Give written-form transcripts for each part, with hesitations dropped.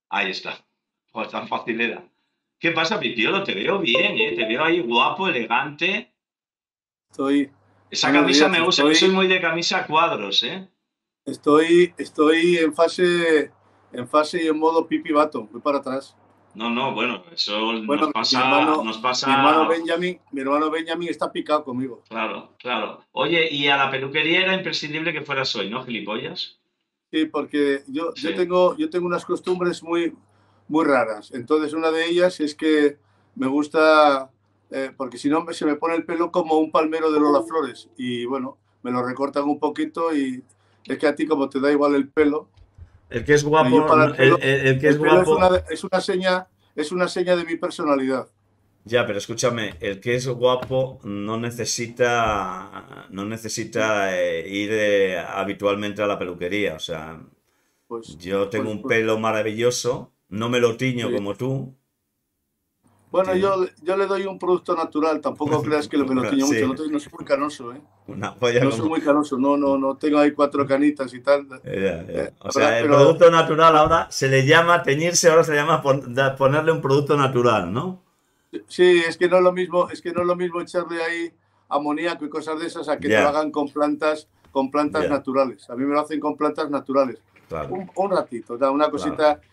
Ahí está. Pues tan fácil era. ¿Qué pasa, Pipiolo? Te veo bien, ¿eh? Te veo ahí guapo, elegante. Estoy, Esa buenos camisa días, me gusta. Yo soy muy de camisa a cuadros, ¿eh? estoy en fase y en modo pipi bato, voy para atrás. No, no, bueno, eso Bueno, nos mi hermano pasa, Benjamin, mi hermano Benjamin está picado conmigo. claro, claro. Oye, y a la peluquería era imprescindible que fueras hoy, ¿no, gilipollas? Sí, porque Sí. yo tengo unas costumbres muy raras. Entonces, una de ellas es que me gusta, porque si no se me pone el pelo como un palmero de Lola Flores. Y bueno, me lo recortan un poquito y es que a ti como te da igual el pelo, El que es yo guapo, para el que es el pelo guapo. es una seña de mi personalidad. Ya, pero escúchame, el que es guapo no necesita ir habitualmente a la peluquería. O sea, Pues, yo tengo pues, un pues, pelo maravilloso, no me lo tiño sí. como tú, Bueno, ¿entiendes? yo le doy un producto natural, tampoco creas que me lo tiño mucho, Sí, no, no soy muy canoso, ¿eh? una polla No soy como... muy canoso, no tengo ahí cuatro canitas y tal. Ya, ya. O La verdad, sea, el pero producto natural ahora se le llama teñirse, ahora se llama ponerle un producto natural, ¿no? sí, es que no es lo mismo, es que no es lo mismo echarle ahí amoníaco y cosas de esas a que te lo Ya, hagan con plantas ya, naturales. A mí me lo hacen con plantas naturales. claro, Un ratito, una claro. cosita,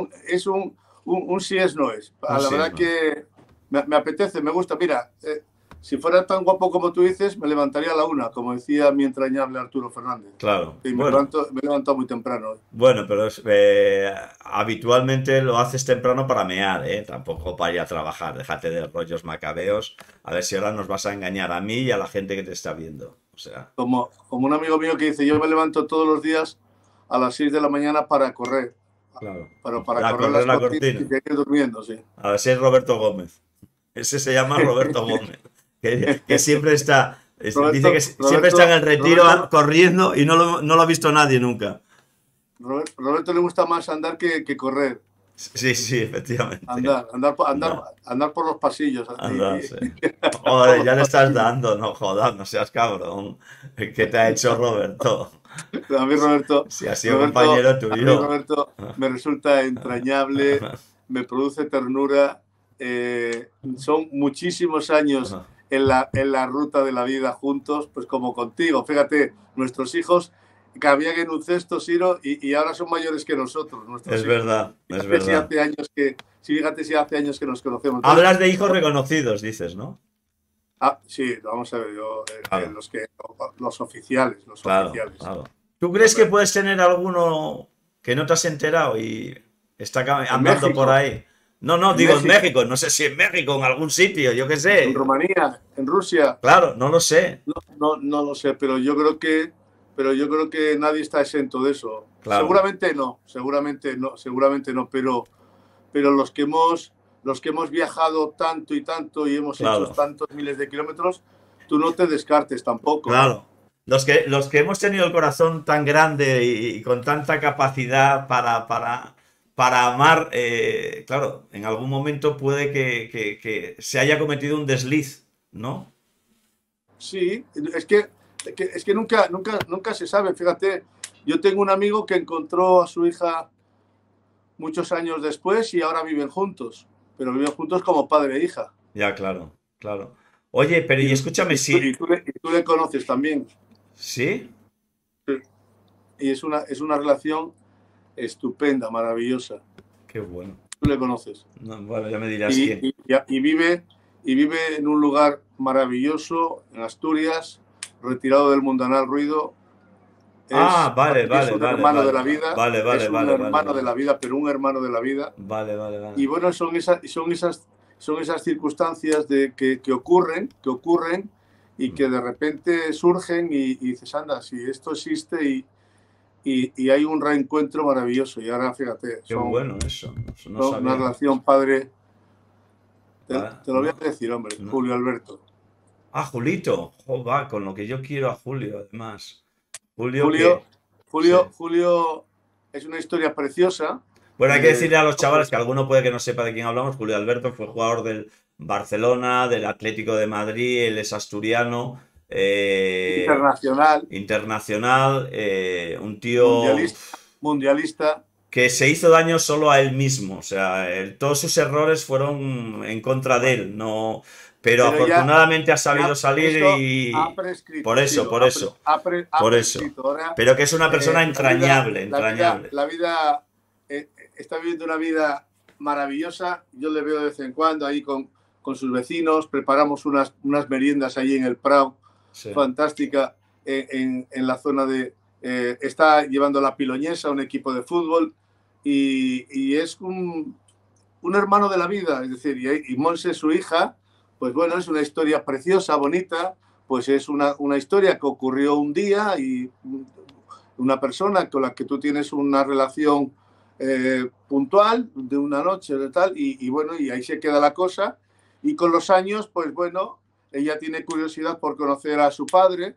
un sí es no es. Un A la sí es verdad no. que me apetece, me gusta. Mira, si fuera tan guapo como tú dices, me levantaría a la una, como decía mi entrañable Arturo Fernández. Claro, Y bueno. me levanto muy temprano. Bueno, pero habitualmente lo haces temprano para mear, ¿eh? Tampoco para ir a trabajar. Déjate de rollos macabeos. A ver si ahora nos vas a engañar a mí y a la gente que te está viendo. O sea, Como un amigo mío que dice, yo me levanto todos los días a las 6 de la mañana para correr, claro. pero para A correr correr las la cortinas y cortina. seguir durmiendo, sí. A ver si es Roberto Gómez. Ese se llama Roberto Gómez. Que siempre está. Dice que siempre está en el retiro Roberto, corriendo y no lo ha visto nadie nunca. Roberto le gusta más andar que correr. Sí, sí, efectivamente. Anda, Andar por los pasillos. anda, sí. Por Joder, los ya le estás pasillos. dando, no jodas, no seas cabrón. ¿Qué te ha hecho Roberto? A mí Si ha sido compañero tuyo. Roberto me resulta entrañable, me produce ternura. Son muchísimos años en la ruta de la vida juntos, pues como contigo. Fíjate, nuestros hijos cabían en un cesto, Siro, y ahora son mayores que nosotros, nuestros Es hijos. verdad, es Fíjate si verdad. hace años sí, fíjate si hace años que nos conocemos. Entonces, Hablas de hijos reconocidos, dices, ¿no? sí, vamos a ver, Claro, los claro, oficiales. claro. ¿Tú crees que Hombre, puedes tener alguno que no te has enterado y está en andando por México, ahí? No, no, en digo en México, México, no sé si en México, en algún sitio, yo qué en sé. Rumanía, en Rusia, Claro, no lo sé. no lo sé, pero yo creo que nadie está exento de eso. Claro, Seguramente no, pero los que hemos viajado tanto y tanto y hemos hecho claro, tantos miles de kilómetros, tú no te descartes tampoco, ¿eh? claro. Los que hemos tenido el corazón tan grande y con tanta capacidad para amar, claro, en algún momento puede que se haya cometido un desliz, ¿no? Sí, es que nunca se sabe. Fíjate, yo tengo un amigo que encontró a su hija muchos años después y ahora viven juntos, pero viven juntos como padre e hija. Ya, claro, claro. Oye, pero Y, y escúchame, sí, y tú le conoces también. ¿sí? Sí. Y es una relación estupenda, maravillosa. Qué bueno. Tú le conoces. No, bueno, ya me dirás Y, quién. y, y vive en un lugar maravilloso, en Asturias, retirado del mundanal ruido. Ah, Para vale, mí es vale, un vale, hermano de vale. la vida, Vale, vale, es un vale, vale, hermano de vale. la vida, pero un hermano de la vida. Vale, vale, vale. Y bueno, son esas circunstancias que ocurren y Mm. que de repente surgen y dices, anda, si esto existe y hay un reencuentro maravilloso. Y ahora fíjate, Qué bueno eso. Eso no son una sabía. relación padre, Vale, te lo voy no, a decir, hombre, no. Julio Alberto. Ah, Julito. Jo, va, con lo que yo quiero a Julio, además. Julio, Julio, ¿qué? Sí. Julio es una historia preciosa. Bueno, hay que Eh, decirle a los chavales pues, que alguno puede que no sepa de quién hablamos. Julio Alberto fue jugador del Barcelona, del Atlético de Madrid, él es asturiano, internacional, internacional, un tío mundialista, mundialista. que se hizo daño solo a él mismo. O sea, todos sus errores fueron en contra de Bueno, él. No, pero pero afortunadamente ha sabido ya salir eso ha y prescrito, por eso, Silo, por eso, ha por eso. prescrito. Ahora Pero que es una persona la vida, entrañable, entrañable. está viviendo una vida maravillosa. Yo le veo de vez en cuando ahí con sus vecinos, preparamos unas meriendas ahí en el Prado, Sí. fantástica, en la zona de... está llevando la Piloñesa, un equipo de fútbol, y es un hermano de la vida, es decir, y Monse, su hija, pues bueno, es una historia preciosa, bonita, pues es una historia que ocurrió un día y una persona con la que tú tienes una relación puntual de una noche de tal, y bueno, y ahí se queda la cosa, y con los años, pues bueno, ella tiene curiosidad por conocer a su padre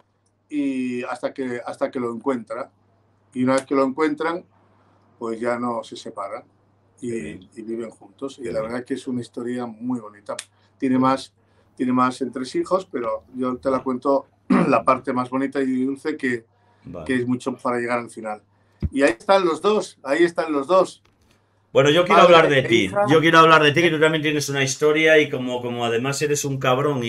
y hasta que lo encuentra, y una vez que lo encuentran, pues ya no se separan y viven juntos. Y la verdad es que es una historia muy bonita. Tiene más entresijos, pero yo te la cuento la parte más bonita y dulce que es mucho para llegar al final. Y ahí están los dos, ahí están los dos. Bueno, yo quiero hablar Padre de e ti. hija. Yo quiero hablar de ti, que tú también tienes una historia y como además eres un cabrón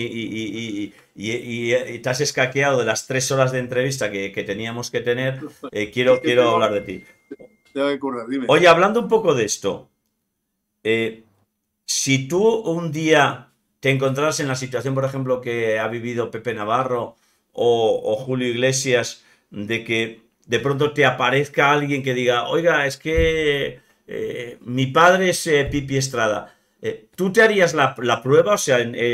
y te has escaqueado de las 3 horas de entrevista que teníamos que tener, Es que quiero hablar de ti. tengo que currar, dime. Oye, hablando un poco de esto, eh, si tú un día te encontraras en la situación, por ejemplo, que ha vivido Pepe Navarro o Julio Iglesias, de que de pronto te aparezca alguien que diga, oiga, es que mi padre es Pipi Estrada, ¿tú te harías la prueba? O sea,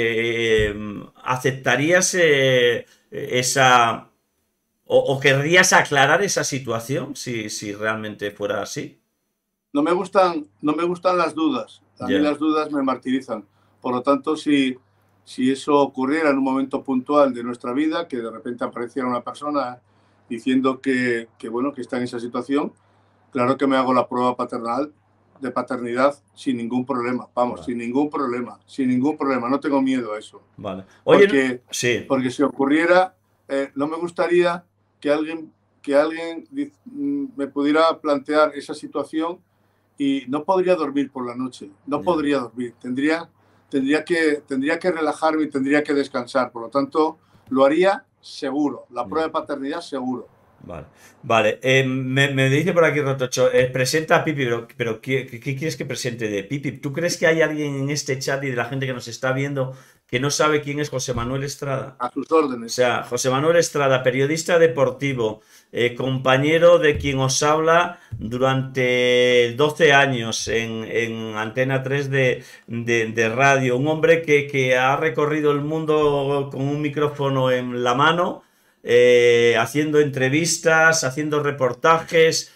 ¿aceptarías esa... o querrías aclarar esa situación si realmente fuera así? No me gustan las dudas. A mí Ya. las dudas me martirizan. Por lo tanto, si eso ocurriera en un momento puntual de nuestra vida, que de repente apareciera una persona diciendo bueno, que está en esa situación, claro que me hago la prueba de paternidad sin ningún problema. Vamos, Vale. sin ningún problema, sin ningún problema. No tengo miedo a eso. Vale. Oye, Porque, sí. porque si ocurriera, no me gustaría que alguien me pudiera plantear esa situación y no podría dormir por la noche, no Ya. podría dormir, tendría que relajarme y tendría que descansar, por lo tanto lo haría seguro, la prueba de paternidad seguro. Vale, vale. Me dice por aquí Rotocho, presenta a Pipi, pero ¿qué quieres que presente de Pipi? ¿Tú crees que hay alguien en este chat y de la gente que nos está viendo que no sabe quién es José Manuel Estrada? A sus O órdenes. sea, José Manuel Estrada, periodista deportivo, compañero de quien os habla durante 12 años en Antena 3 de radio, un hombre que ha recorrido el mundo con un micrófono en la mano, haciendo entrevistas, haciendo reportajes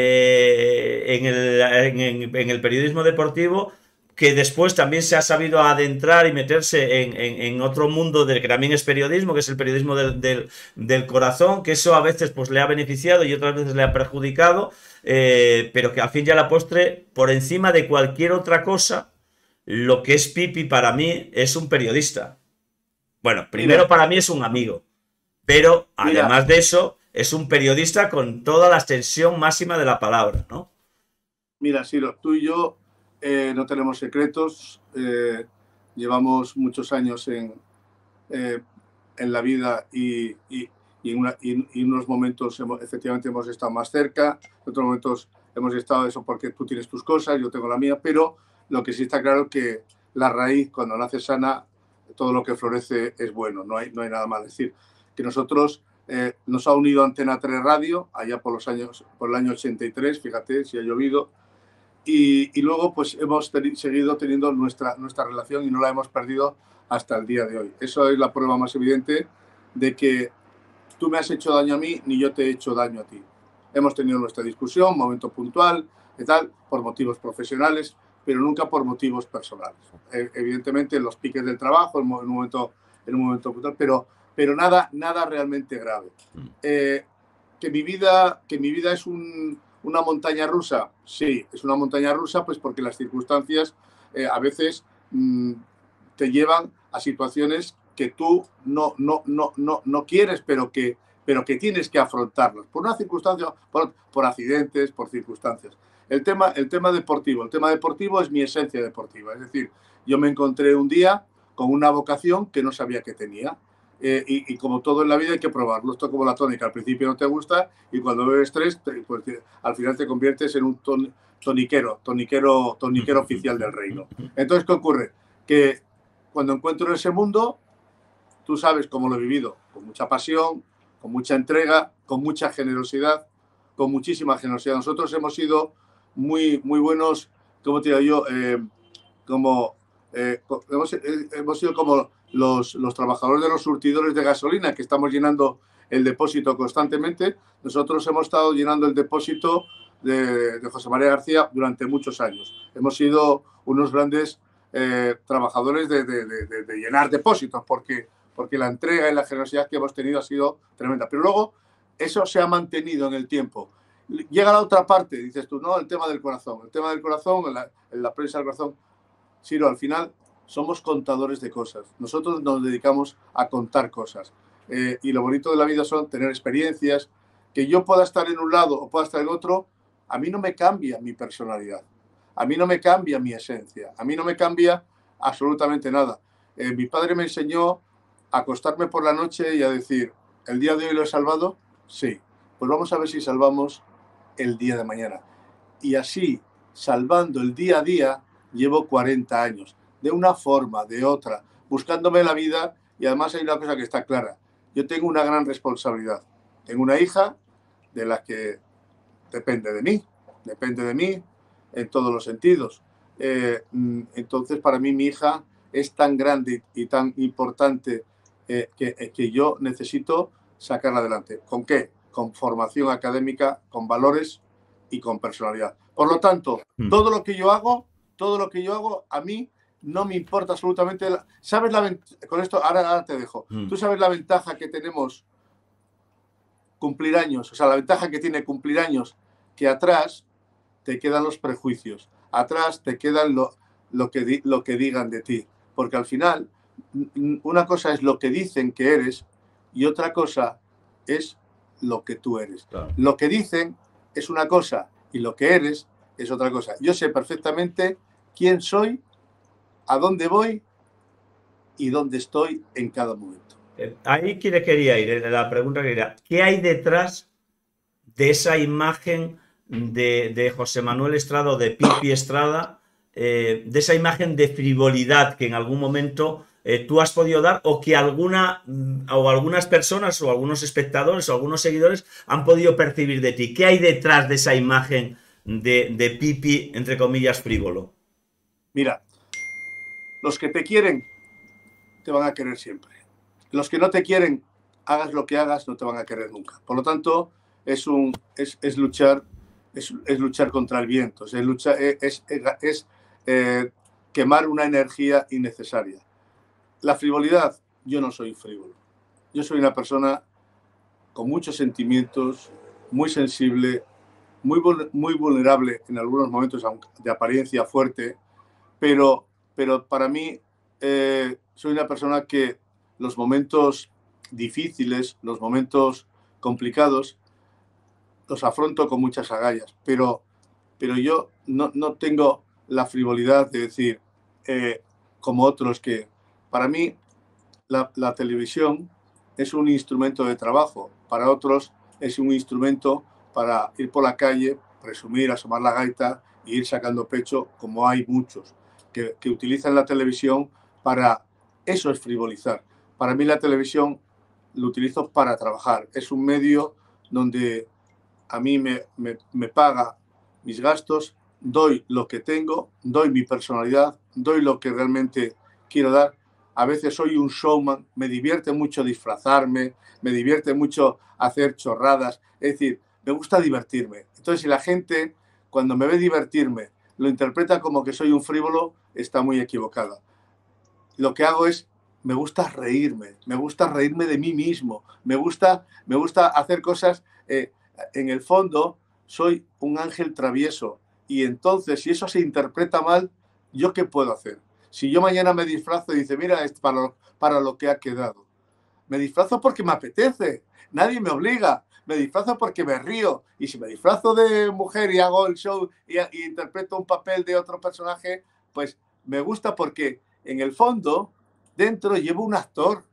en el periodismo deportivo, que después también se ha sabido adentrar y meterse en otro mundo del que también es periodismo, que es el periodismo del corazón, que eso a veces pues le ha beneficiado y otras veces le ha perjudicado, pero que al fin y a la postre, por encima de cualquier otra cosa, lo que es Pipi para mí es un periodista. Bueno, primero Mira, para mí es un amigo, pero mira, además de eso, es un periodista con toda la extensión máxima de la palabra, ¿no? mira, Siro, tú y yo no tenemos secretos, llevamos muchos años eh, en la vida y en unos momentos efectivamente hemos estado más cerca, en otros momentos hemos estado eso porque tú tienes tus cosas, yo tengo la mía, pero lo que sí está claro es que la raíz, cuando nace sana, todo lo que florece es bueno, no hay nada más. Es decir, que nosotros nos ha unido Antena 3 Radio, allá por el año 83, fíjate si ha llovido, y luego pues hemos seguido teniendo nuestra relación y no la hemos perdido hasta el día de hoy. Eso es la prueba más evidente de que tú me has hecho daño a mí ni yo te he hecho daño a ti. Hemos tenido nuestra discusión, momento puntual y tal, por motivos profesionales, pero nunca por motivos personales. Evidentemente en los piques del trabajo, en un momento puntual, pero nada realmente grave. Que mi vida es una montaña rusa, sí, es una montaña rusa, pues porque las circunstancias a veces te llevan a situaciones que tú no quieres, pero que pero que tienes que afrontarlos por una circunstancia, por accidentes, por circunstancias. El tema deportivo es mi esencia deportiva. Es decir, yo me encontré un día con una vocación que no sabía que tenía. Y como todo en la vida hay que probarlo. Esto es como la tónica. Al principio no te gusta y cuando bebes tres, pues, al final te conviertes en un toniquero oficial del reino. Entonces, ¿qué ocurre? Que cuando encuentro ese mundo, tú sabes cómo lo he vivido, con mucha pasión, con mucha entrega, con mucha generosidad, con muchísima generosidad. Nosotros hemos sido muy buenos, como te digo yo, hemos sido como los trabajadores de los surtidores de gasolina, que estamos llenando el depósito constantemente. Nosotros hemos estado llenando el depósito de José María García durante muchos años. Hemos sido unos grandes trabajadores de llenar depósitos, porque la entrega y la generosidad que hemos tenido ha sido tremenda. Pero luego eso se ha mantenido en el tiempo. Llega la otra parte, dices tú, no, el tema del corazón, en la prensa del corazón. Sí, no, al final somos contadores de cosas. Nosotros nos dedicamos a contar cosas. Y lo bonito de la vida son tener experiencias. Que yo pueda estar en un lado o pueda estar en otro, a mí no me cambia mi personalidad. A mí no me cambia mi esencia. A mí no me cambia absolutamente nada. Mi padre me enseñó a acostarme por la noche y a decir, ¿el día de hoy lo he salvado? Sí. Pues vamos a ver si salvamos el día de mañana. Y así, salvando el día a día, llevo 40 años. De una forma, de otra, buscándome la vida. Y además hay una cosa que está clara. Yo tengo una gran responsabilidad. Tengo una hija de la que depende de mí en todos los sentidos. Entonces, para mí, mi hija es tan grande y tan importante que yo necesito sacarla adelante. ¿Con qué? Con formación académica, con valores y con personalidad. Por lo tanto, todo lo que yo hago, a mí no me importa absolutamente. ¿Sabes con esto, ahora te dejo. ¿Tú sabes la ventaja que tenemos cumplir años? O sea, la ventaja que tiene cumplir años, que atrás te quedan los prejuicios, atrás te quedan lo que digan de ti. Porque al final, una cosa es lo que dicen que eres y otra cosa es lo que tú eres. Claro. Lo que dicen es una cosa y lo que eres es otra cosa. Yo sé perfectamente quién soy, a dónde voy y dónde estoy en cada momento. Ahí quería ir, la pregunta que era, ¿qué hay detrás de esa imagen de José Manuel Estrada o de Pipi Estrada, de esa imagen de frivolidad que en algún momento tú has podido dar o que algunas personas o algunos espectadores o algunos seguidores han podido percibir de ti? ¿Qué hay detrás de esa imagen de Pipi, entre comillas, frívolo? Mira, los que te quieren te van a querer siempre. Los que no te quieren, hagas lo que hagas, no te van a querer nunca. Por lo tanto, es luchar contra el viento, es quemar una energía innecesaria. La frivolidad, yo no soy frívolo. Yo soy una persona con muchos sentimientos, muy sensible, muy vulnerable en algunos momentos, de apariencia fuerte, pero para mí soy una persona que los momentos difíciles, los momentos complicados, los afronto con muchas agallas, pero yo no tengo la frivolidad de decir, como otros, que para mí la televisión es un instrumento de trabajo, para otros es un instrumento para ir por la calle, presumir, asomar la gaita e ir sacando pecho, como hay muchos que utilizan la televisión para... Eso es frivolizar. Para mí la televisión lo utilizo para trabajar. Es un medio donde a mí me paga mis gastos, doy lo que tengo, doy mi personalidad, doy lo que realmente quiero dar. A veces soy un showman, me divierte mucho disfrazarme, me divierte mucho hacer chorradas. Es decir, me gusta divertirme. Entonces, si la gente, cuando me ve divertirme, lo interpreta como que soy un frívolo, está muy equivocada. Lo que hago es, me gusta reírme de mí mismo, me gusta hacer cosas. En el fondo, soy un ángel travieso y entonces, si eso se interpreta mal, ¿yo qué puedo hacer? Si yo mañana me disfrazo y dice, mira, es para lo que ha quedado. me disfrazo porque me apetece, nadie me obliga, me disfrazo porque me río, y si me disfrazo de mujer y hago el show y interpreto un papel de otro personaje, pues me gusta porque en el fondo, dentro llevo un actor,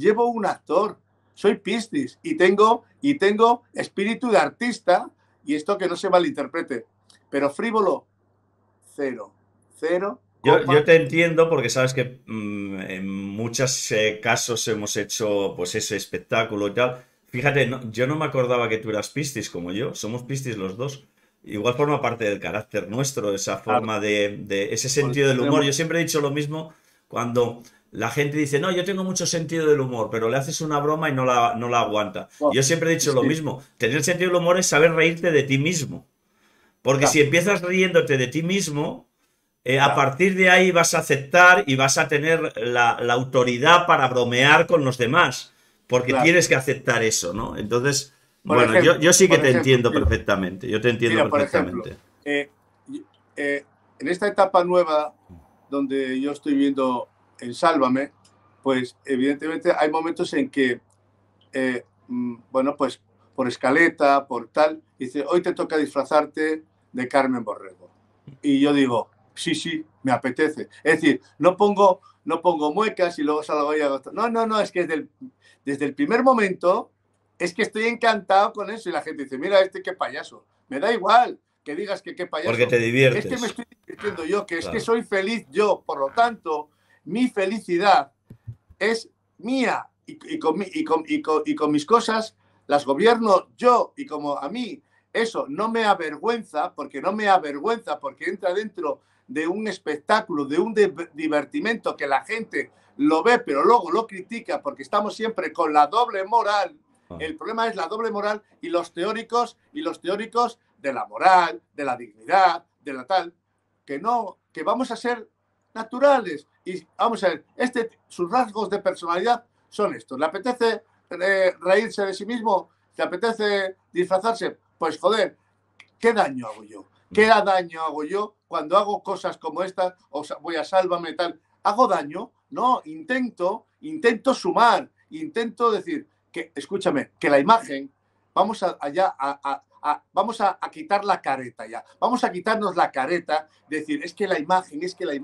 soy Piscis y tengo espíritu de artista, y esto que no se malinterprete, pero frívolo, cero, cero, Yo coma. te entiendo porque sabes que en muchos casos hemos hecho pues ese espectáculo y tal. Fíjate, yo no me acordaba que tú eras Piscis como yo. Somos Piscis los dos. Igual forma parte del carácter nuestro, esa Claro, forma de ese pues sentido del humor. tenemos, Yo siempre he dicho lo mismo cuando la gente dice, no, yo tengo mucho sentido del humor, pero le haces una broma y no la aguanta. oh, Yo siempre he sí, dicho lo sí, mismo. Tener sentido del humor es saber reírte de ti mismo. Porque si exacto, empiezas riéndote de ti mismo, a ya, partir de ahí vas a aceptar y vas a tener la autoridad para bromear con los demás, porque claro. tienes que aceptar eso, ¿no? Entonces, Por bueno, yo ejemplo, sí que por te ejemplo, entiendo mira, perfectamente, yo te entiendo por ejemplo, perfectamente. eh, en esta etapa nueva donde yo estoy viendo en Sálvame, pues evidentemente hay momentos en que, bueno, pues por escaleta, por tal, dice, hoy te toca disfrazarte de Carmen Borrego. Y yo digo, sí, sí, me apetece. Es decir, no pongo muecas y luego salgo ahí a gastar. No, no, no, es que desde el primer momento es que estoy encantado con eso, y la gente dice, mira, qué payaso. Me da igual que digas que qué Porque payaso. te Es que me diviertes, estoy divirtiendo yo, que es que claro. soy feliz yo. Por lo tanto, mi felicidad es mía, y con mis cosas las gobierno yo, y como a mí eso no me avergüenza, porque entra dentro de un espectáculo, de un divertimento que la gente lo ve, pero luego lo critica, porque estamos siempre con la doble moral. Ah. El problema es la doble moral y los teóricos de la moral, de la dignidad, de la tal, que no, que vamos a ser naturales. Y vamos a ver, sus rasgos de personalidad son estos. ¿Le apetece reírse de sí mismo? ¿Le apetece disfrazarse? Pues joder, ¿qué daño hago yo? ¿Qué daño hago yo cuando hago cosas como estas? O sea, voy a Sálvame tal. ¿Hago daño? No, intento sumar, intento decir que, escúchame, que la imagen, vamos allá vamos a quitar la careta ya. Vamos a quitarnos la careta, decir, es que la imagen,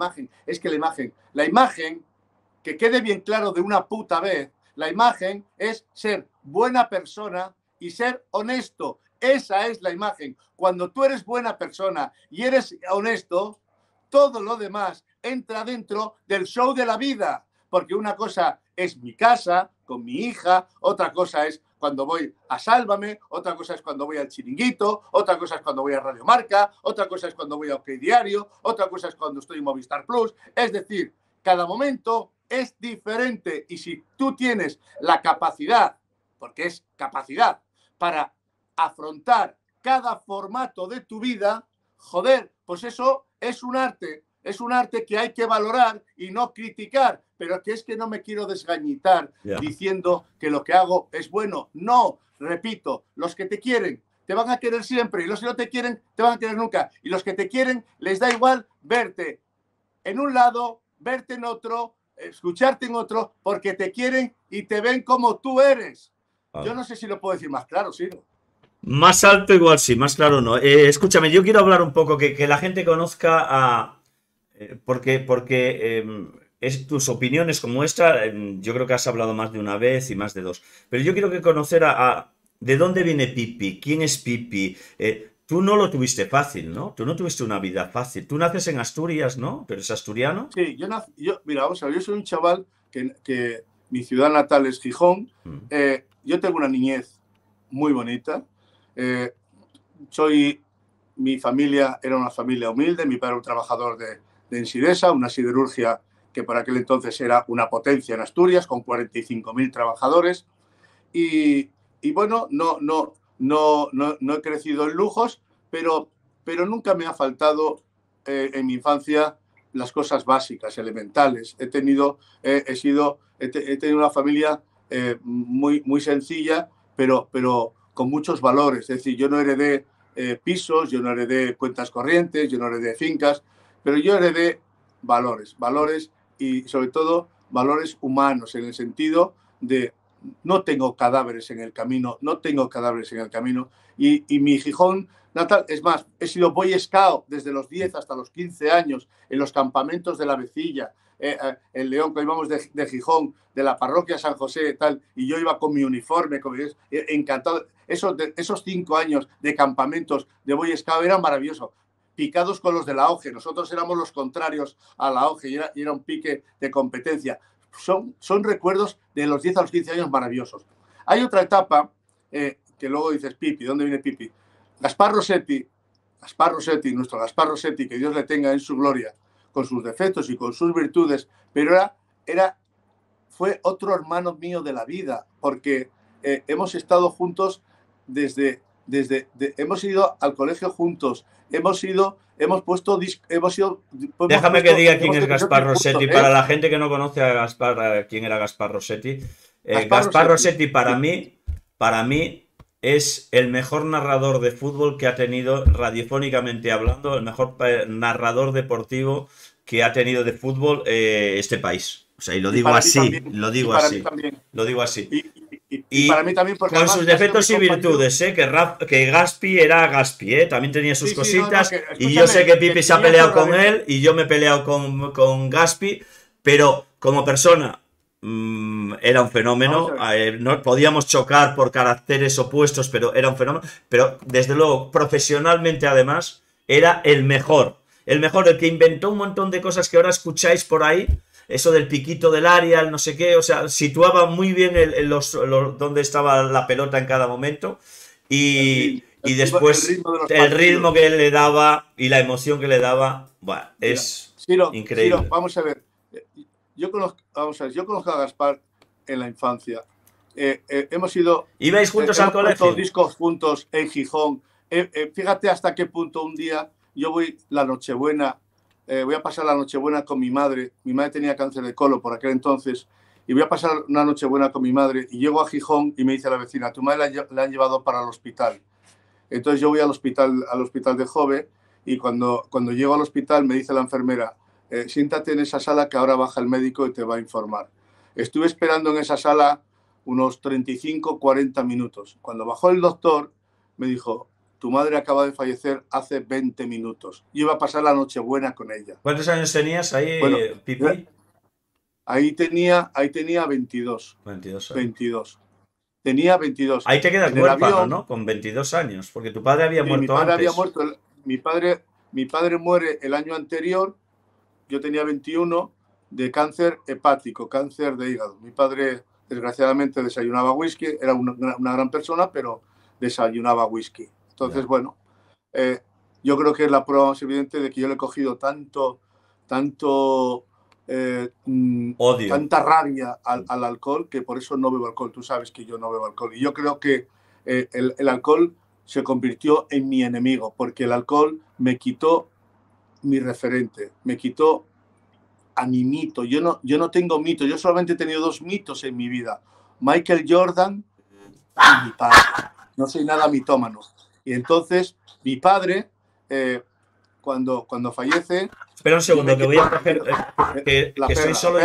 la imagen, que quede bien claro de una puta vez, la imagen es ser buena persona y ser honesto. Esa es la imagen. Cuando tú eres buena persona y eres honesto, todo lo demás entra dentro del show de la vida. Porque una cosa es mi casa con mi hija, otra cosa es cuando voy a Sálvame, otra cosa es cuando voy al Chiringuito, otra cosa es cuando voy a Radio Marca, otra cosa es cuando voy a OK Diario, otra cosa es cuando estoy en Movistar Plus. Es decir, cada momento es diferente, y si tú tienes la capacidad, porque es capacidad, para afrontar cada formato de tu vida, joder, pues eso es un arte que hay que valorar y no criticar, pero que es que no me quiero desgañitar Ya. diciendo que lo que hago es bueno. No, repito, los que te quieren te van a querer siempre, y los que no te quieren te van a querer nunca, y los que te quieren les da igual verte en un lado, verte en otro, escucharte en otro, porque te quieren y te ven como tú eres. Yo Ah. no sé si lo puedo decir más claro, sí. Más alto igual sí, más claro no. Escúchame, yo quiero hablar un poco, que la gente conozca a... porque tus opiniones como esta, yo creo que has hablado más de una vez y más de dos. Pero yo quiero que conocer de dónde viene Pipi, quién es Pipi. Tú no lo tuviste fácil, ¿no? Tú no tuviste una vida fácil. Tú naces en Asturias, ¿no? ¿Pero eres asturiano? Sí, mira, vamos a ver, yo soy un chaval que mi ciudad natal es Gijón. Mm. Yo tengo una niñez muy bonita. Eh, Mi familia era una familia humilde. Mi padre era un trabajador de Ensidesa, una siderurgia que por aquel entonces era una potencia en Asturias, con 45.000 trabajadores. Y bueno, no he crecido en lujos, pero nunca me ha faltado en mi infancia las cosas básicas, elementales. He tenido una familia muy, muy sencilla, pero con muchos valores. Es decir, yo no heredé pisos, yo no heredé cuentas corrientes, yo no heredé fincas, pero yo heredé valores, y sobre todo valores humanos, en el sentido no tengo cadáveres en el camino, no tengo cadáveres en el camino. Y mi Gijón natal, es más, he sido Boy Scout desde los 10 hasta los 15 años en los campamentos de la Vecilla, en León, que íbamos de Gijón, de la parroquia San José, tal, y yo iba con mi uniforme, encantado. Esos 5 años de campamentos de Boy Scout eran maravillosos, picados con los de la OGE. Nosotros éramos los contrarios a la OGE y era un pique de competencia. Son recuerdos de los 10 a los 15 años maravillosos. Hay otra etapa que luego dices, Pipi, ¿dónde viene Pipi? Gaspar Rossetti, nuestro Gaspar Rossetti, que Dios le tenga en su gloria, con sus defectos y con sus virtudes, pero fue otro hermano mío de la vida, porque hemos estado juntos hemos ido al colegio juntos, hemos puesto. Déjame que diga quién es Gaspar Rossetti, para la gente que no conoce a Gaspar, quién era Gaspar Rossetti. Gaspar Rossetti para mí es el mejor narrador de fútbol que ha tenido, radiofónicamente hablando, el mejor narrador deportivo que ha tenido de fútbol este país. O sea, y lo digo así, lo digo así. Y para mí también, porque con sus defectos y virtudes, que Gaspi era Gaspi, también tenía sus cositas, y yo sé que Pipi se ha peleado con él, y yo me he peleado con Gaspi, pero como persona era un fenómeno. No podíamos chocar por caracteres opuestos, pero era un fenómeno. Pero desde luego, profesionalmente además, era el mejor, el que inventó un montón de cosas que ahora escucháis por ahí. Eso del piquito del área, el no sé qué, o sea, situaba muy bien dónde estaba la pelota en cada momento, y después el ritmo que le daba y la emoción que le daba, bueno, es increíble. Ciro, vamos a ver, yo conozco a Gaspar en la infancia. Hemos ido. ¿Ibais juntos al colegio? Discos juntos en Gijón. Fíjate hasta qué punto un día yo voy la Nochebuena. Voy a pasar la Nochebuena con mi madre. Mi madre tenía cáncer de colon por aquel entonces. Y voy a pasar una Nochebuena con mi madre. Y llego a Gijón y me dice la vecina, tu madre la han llevado para el hospital. Entonces yo voy al hospital de Jove, y cuando llego al hospital me dice la enfermera, siéntate en esa sala que ahora baja el médico y te va a informar. Estuve esperando en esa sala unos 35-40 minutos. Cuando bajó el doctor, me dijo, tu madre acaba de fallecer hace 20 minutos. Yo iba a pasar la Nochebuena con ella. ¿Cuántos años tenías ahí, Pipi? Ahí tenía 22. 22. Tenía 22. Ahí te quedas huérfano, ¿no? Con 22 años, porque tu padre había muerto antes. Mi padre muere el año anterior, yo tenía 21, de cáncer hepático, cáncer de hígado. Mi padre, desgraciadamente, desayunaba whisky, era una gran persona, pero desayunaba whisky. Entonces, bueno, yo creo que es la prueba más evidente de que yo le he cogido odio, tanta rabia al alcohol, que por eso no bebo alcohol. Tú sabes que yo no bebo alcohol. Y yo creo que el alcohol se convirtió en mi enemigo, porque el alcohol me quitó mi referente, me quitó a mi mito. Yo no tengo mitos, yo solamente he tenido 2 mitos en mi vida: Michael Jordan y mi padre. No soy nada mitómano. Y entonces mi padre, cuando fallece... Espera un segundo, que voy a coger... que estoy solo...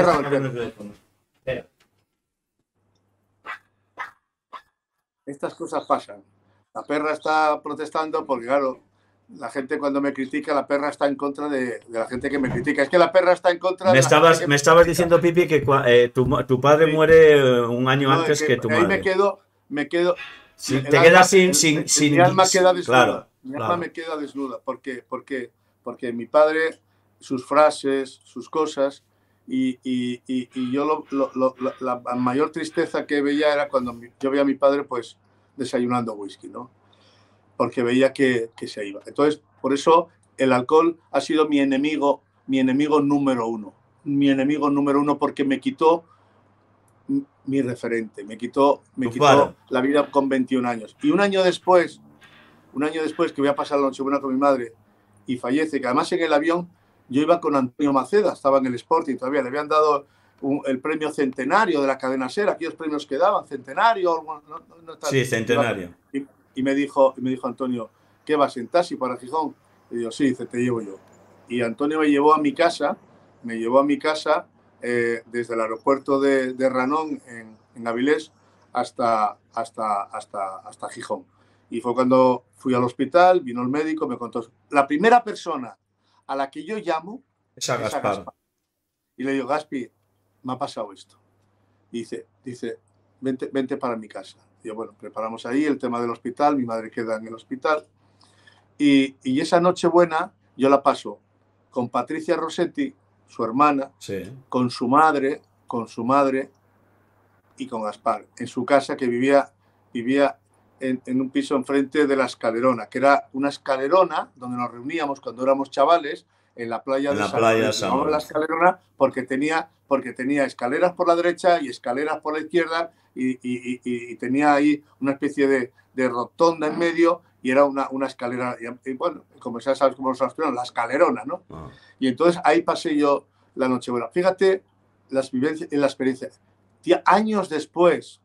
Estas cosas pasan. La perra está protestando porque, claro, la gente cuando me critica, la perra está en contra de la gente que me critica. Es que la perra está en contra de me estabas diciendo, Pipi, que tu padre muere un año antes que tu madre. Ahí me quedo... Sí, te quedas sin mi alma queda desnuda. Claro, mi alma me queda desnuda. Porque mi padre, sus frases, sus cosas, y yo la mayor tristeza que veía era cuando yo veía a mi padre pues desayunando whisky, ¿no? Porque veía que se iba. Entonces, por eso el alcohol ha sido mi enemigo número uno. Mi enemigo número uno, porque me quitó mi referente, me quitó la vida con 21 años. Y un año después que voy a pasar la Nochebuena con mi madre y fallece, que además en el avión yo iba con Antonio Maceda, estaba en el Sporting todavía, le habían dado el premio centenario de la cadena SER, aquellos premios que daban, centenario. Sí, centenario. Y me dijo Antonio, ¿qué vas en taxi para Gijón? Y digo, sí, dice, te llevo yo. Y Antonio me llevó a mi casa desde el aeropuerto de Ranón en Avilés hasta Gijón. Y fue cuando fui al hospital, vino el médico, me contó. La primera persona a la que yo llamo Es a es a Gaspar. Gaspar. Y le digo, Gaspi, me ha pasado esto. Y dice, vente para mi casa. Y yo, bueno, preparamos ahí el tema del hospital, mi madre queda en el hospital. Y esa Nochebuena yo la paso con Patricia Rossetti, su hermana, Sí. con su madre y con Gaspar, en su casa, que vivía en un piso enfrente de la Escalerona, que era una escalerona donde nos reuníamos cuando éramos chavales en la playa de San Lorenzo. La Escalerona porque tenía escaleras por la derecha y escaleras por la izquierda y tenía ahí una especie de rotonda en medio y era una escalera, y bueno, como ya sabes cómo los asturianos, la escalerona, ¿no? Ah. Y entonces ahí pasé yo la Nochebuena. Fíjate las vivencias y la experiencia. Tía, años después,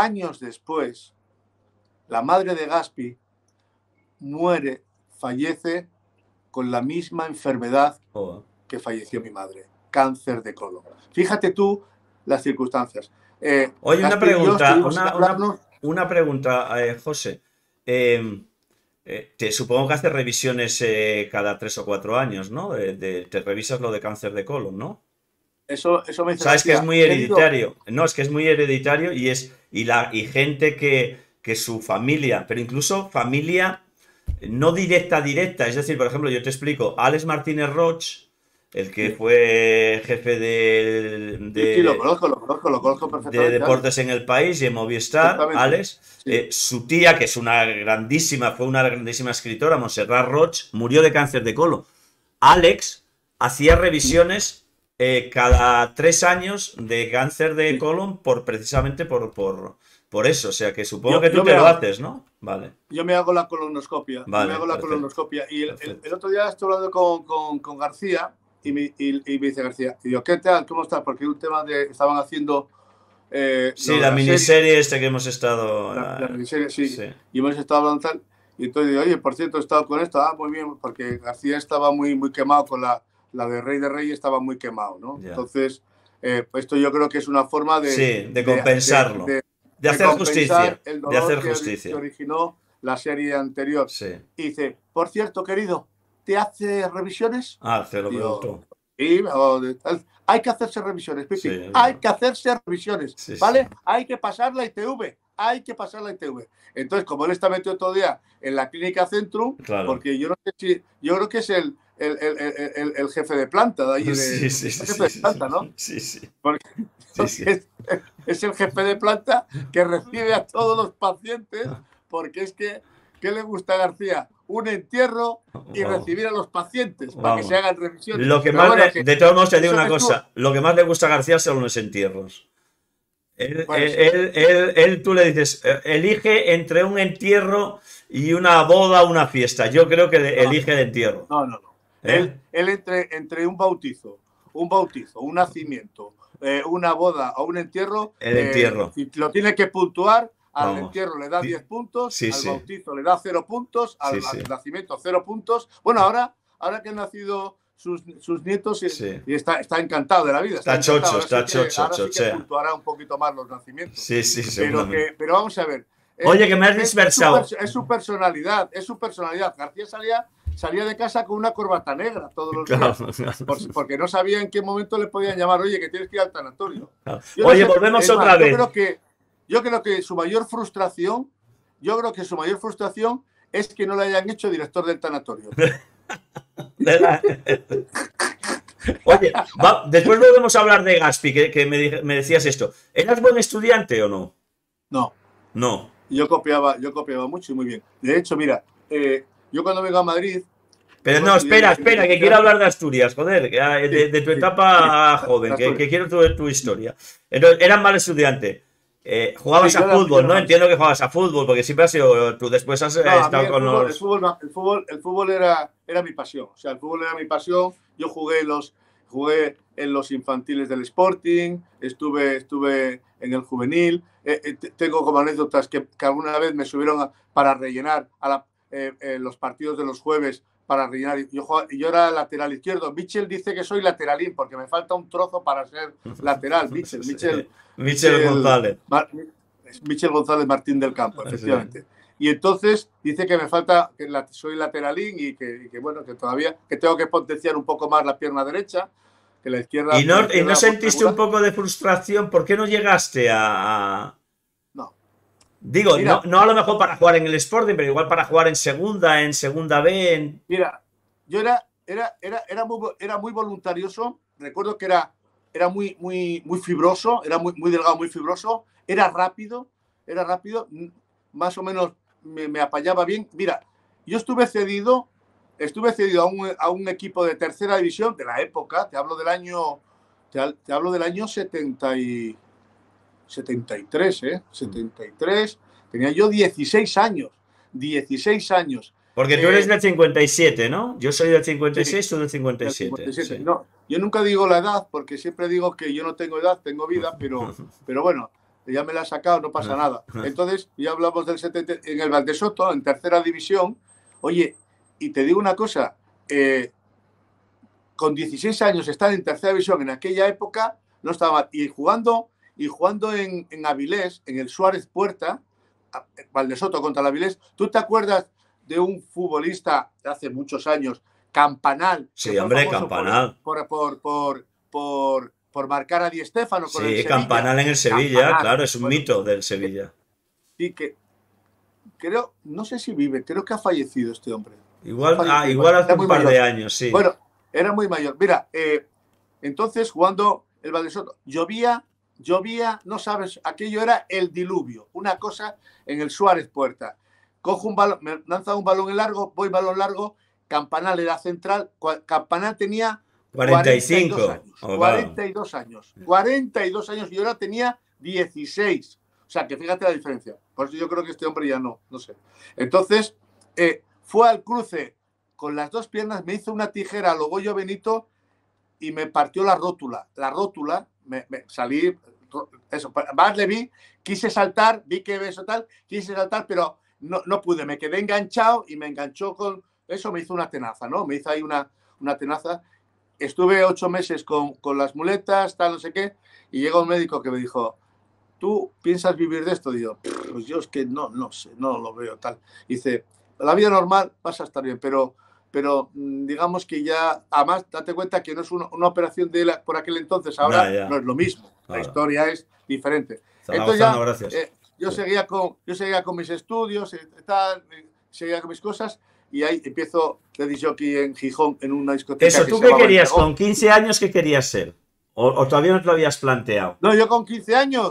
la madre de Gaspi fallece con la misma enfermedad que falleció mi madre, cáncer de colon. Fíjate tú las circunstancias. Oye, Gaspi una pregunta, José. Supongo que haces revisiones cada 3 o 4 años, ¿no? Te revisas lo de cáncer de colon, ¿no? Eso me dice. Sabes que es muy hereditario. No, es que es muy hereditario y gente que su familia, pero incluso familia no directa, es decir, por ejemplo, yo te explico, Alex Martínez Roch, el que fue jefe Sí, lo conozco perfectamente. De deportes en el país y en Movistar, Alex, sí. Su tía, que es fue una grandísima escritora, Montserrat Roch, murió de cáncer de colon. Alex hacía revisiones cada 3 años de cáncer de colon precisamente por eso, o sea que supongo que tú te lo haces, ¿no? Vale. Yo me hago la colonoscopia. Vale, Y el otro día estoy hablando con García y me dice García, y yo, ¿qué tal? ¿Cómo estás? Porque un tema estaban haciendo... la miniserie que hemos estado... La miniserie, sí. Y hemos estado hablando tal. Y entonces digo, oye, por cierto, he estado con esto. Ah, muy bien, porque García estaba muy quemado con la de Rey de Reyes, estaba muy quemado, ¿no? Ya. Entonces, esto yo creo que es una forma de compensarlo. De hacer justicia. El dolor que originó la serie anterior. Sí. Y dice, por cierto, querido, ¿te hace revisiones? Se lo pregunto. Sí, hay que hacerse revisiones, Pipi. Sí, hay que hacerse revisiones, ¿vale? Sí. Hay que pasar la ITV. Entonces, como él está metido todo el día en la clínica Centrum, claro. Porque yo creo que es el jefe de planta de allí. Jefe de planta, ¿no? Sí. Porque es el jefe de planta que recibe a todos los pacientes, porque es que, ¿qué le gusta a García? Un entierro y recibir a los pacientes para que se hagan revisiones. Lo que más de todos modos te digo una cosa, lo que más le gusta a García son los entierros. Tú le dices, elige entre un entierro y una boda o una fiesta. Yo creo que elige el entierro. No. Él entre un bautizo, un nacimiento, una boda o un entierro, el entierro. Lo tiene que puntuar. Al entierro le da 10 puntos, al bautizo le da 0 puntos, al nacimiento 0 puntos. Bueno, ahora que han nacido sus nietos y está encantado de la vida. Está chocho. Ahora sí que puntuará un poquito más los nacimientos. Sí, pero vamos a ver. Oye, que me has dispersado. Es su personalidad. García salía de casa con una corbata negra todos los días. Porque no sabía en qué momento le podían llamar, oye, que tienes que ir al tanatorio. Oye, volvemos otra vez. Yo creo que su mayor frustración es que no le hayan hecho director del tanatorio. Oye, después volvemos a hablar de Gaspi, que me decías esto. ¿Eras buen estudiante o no? No. Yo copiaba mucho y muy bien. De hecho, mira, yo cuando vengo a Madrid... Pero no, espera, que quiero hablar de Asturias, joder, de tu etapa joven, que quiero tu historia. Entonces, eras mal estudiante. Jugabas a fútbol, ¿no? Entiendo que jugabas a fútbol, porque siempre has sido... Tú después has estado con los... El fútbol era mi pasión. O sea, el fútbol era mi pasión. Yo jugué en los infantiles del Sporting, estuve en el juvenil. Tengo como anécdotas que alguna vez me subieron para rellenar los partidos de los jueves, para rellenar. Yo era lateral izquierdo. Michel dice que soy lateralín porque me falta un trozo para ser lateral. Michel González. Es Michel González Martín del Campo, efectivamente. Sí. Y entonces dice que me falta, que soy lateralín y que bueno, que todavía que tengo que potenciar un poco más la pierna derecha, que la izquierda... ¿Y no sentiste un poco de frustración? ¿Por qué no llegaste a...? No. Digo, mira, no a lo mejor para jugar en el Sporting, pero igual para jugar en segunda B. Mira, yo era muy voluntarioso. Recuerdo que era muy fibroso, era muy delgado, muy fibroso. Era rápido, más o menos me apañaba bien. Mira, yo estuve cedido a un equipo de tercera división de la época. Te hablo del año 73, 73. Tenía yo 16 años. 16 años. Porque tú eres del 57, ¿no? Yo soy del 56, sí, tú del 57. Del 57. Sí. No, yo nunca digo la edad, porque siempre digo que yo no tengo edad, tengo vida, pero bueno, ya me la he sacado, no pasa nada. Entonces, ya hablamos del 70, en el Valdesoto, en tercera división. Oye, y te digo una cosa, con 16 años estar en tercera división en aquella época, no estaba, y jugando en Avilés, en el Suárez Puerta, Valdesoto contra el Avilés. ¿Tú te acuerdas de un futbolista de hace muchos años, Campanal? Sí, hombre, Campanal. Por marcar a Di Stéfano con el Sevilla. Campanal en el Sevilla, Campanal, claro, es un mito del Sevilla. Y que creo, no sé si vive, creo que ha fallecido este hombre. Igual hace un par de años, sí. Bueno, era muy mayor. Mira, entonces jugando el Valdesoto, llovía, no sabes, aquello era el diluvio, una cosa en el Suárez Puerta. Cojo un balón, me lanza un balón en largo, voy balón largo, Campanal era central, Campanal tenía 42 años. 42 años. 42 años y ahora tenía 16. O sea, que fíjate la diferencia. Por eso yo creo que este hombre ya no sé. Entonces, fue al cruce con las dos piernas, me hizo una tijera a lo Goyo Benito y me partió la rótula. La rótula, me salí, eso, más le vi, quise saltar, vi que eso tal, quise saltar, pero no pude, me quedé enganchado y me enganchó con eso, me hizo una tenaza, ¿no? Me hizo ahí una tenaza. Estuve 8 meses con las muletas, tal, no sé qué, y llega un médico que me dijo, ¿tú piensas vivir de esto? Digo, pues yo es que no sé, no lo veo tal. Dice, la vida normal vas a estar bien, pero digamos que ya, además, date cuenta que no es una operación de por aquel entonces, ahora no es lo mismo, la historia es diferente. Entonces ya, yo seguía con mis estudios, seguía con mis cosas, y ahí empiezo de disc jockey en Gijón, en una discoteca. ¿Eso tú qué querías? ¿Con 15 años qué querías ser? ¿O todavía no te lo habías planteado? No, yo con 15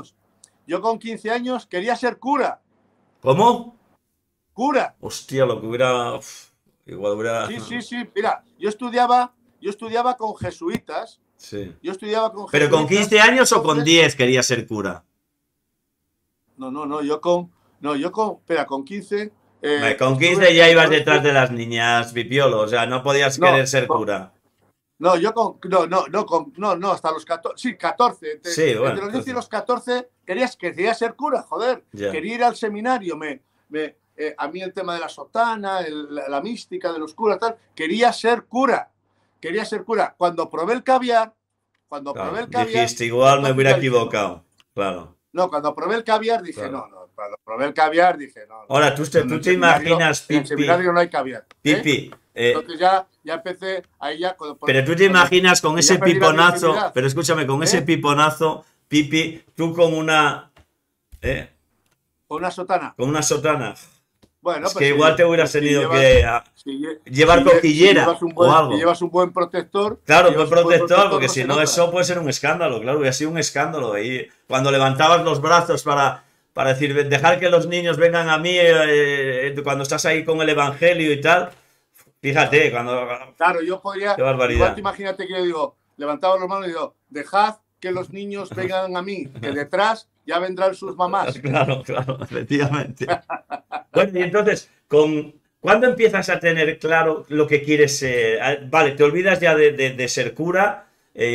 años quería ser cura. ¿Cómo? Cura. Hostia, lo que hubiera... Igual hubiera... Sí. Mira, yo estudiaba con jesuitas. Sí. Yo estudiaba con jesuitas. ¿Pero con 15 años o con 10 querías ser cura? No, yo con 15... con 15 ya ibas detrás de las niñas, pipiolo, o sea, no podías querer ser cura. No, yo no, hasta los 14, sí, 14. Entre los 10 y los 14 quería ser cura, joder. Yeah. Quería ir al seminario, a mí el tema de la sotana, la mística de los curas, tal, quería ser cura. Cuando probé el caviar, dijiste, igual me hubiera equivocado, claro. No, cuando probé el caviar dije, no. Cuando probé el caviar dije, no. Ahora, tú te imaginas, Pipi. En el seminario no hay caviar. Pipi. Entonces ya empecé ahí ya. Pero tú te imaginas con ese piponazo, pero escúchame, con ese piponazo, Pipi, tú con una. Con una sotana. Con una sotana. Bueno, es que igual te hubieras tenido que llevar cojillera o algo. Si llevas un buen protector. Claro, un buen protector, porque si no, eso puede ser un escándalo, claro, hubiera sido un escándalo. Y cuando levantabas los brazos para decir, dejar que los niños vengan a mí, cuando estás ahí con el evangelio y tal, fíjate, cuando... Claro, yo podría... Qué barbaridad. Igual te imagínate que yo digo, levantaba las manos y digo, dejad que los niños vengan a mí, que detrás ya vendrán sus mamás. Claro, efectivamente. Bueno, y entonces, ¿cuándo empiezas a tener claro lo que quieres ser? Vale, te olvidas ya de ser cura,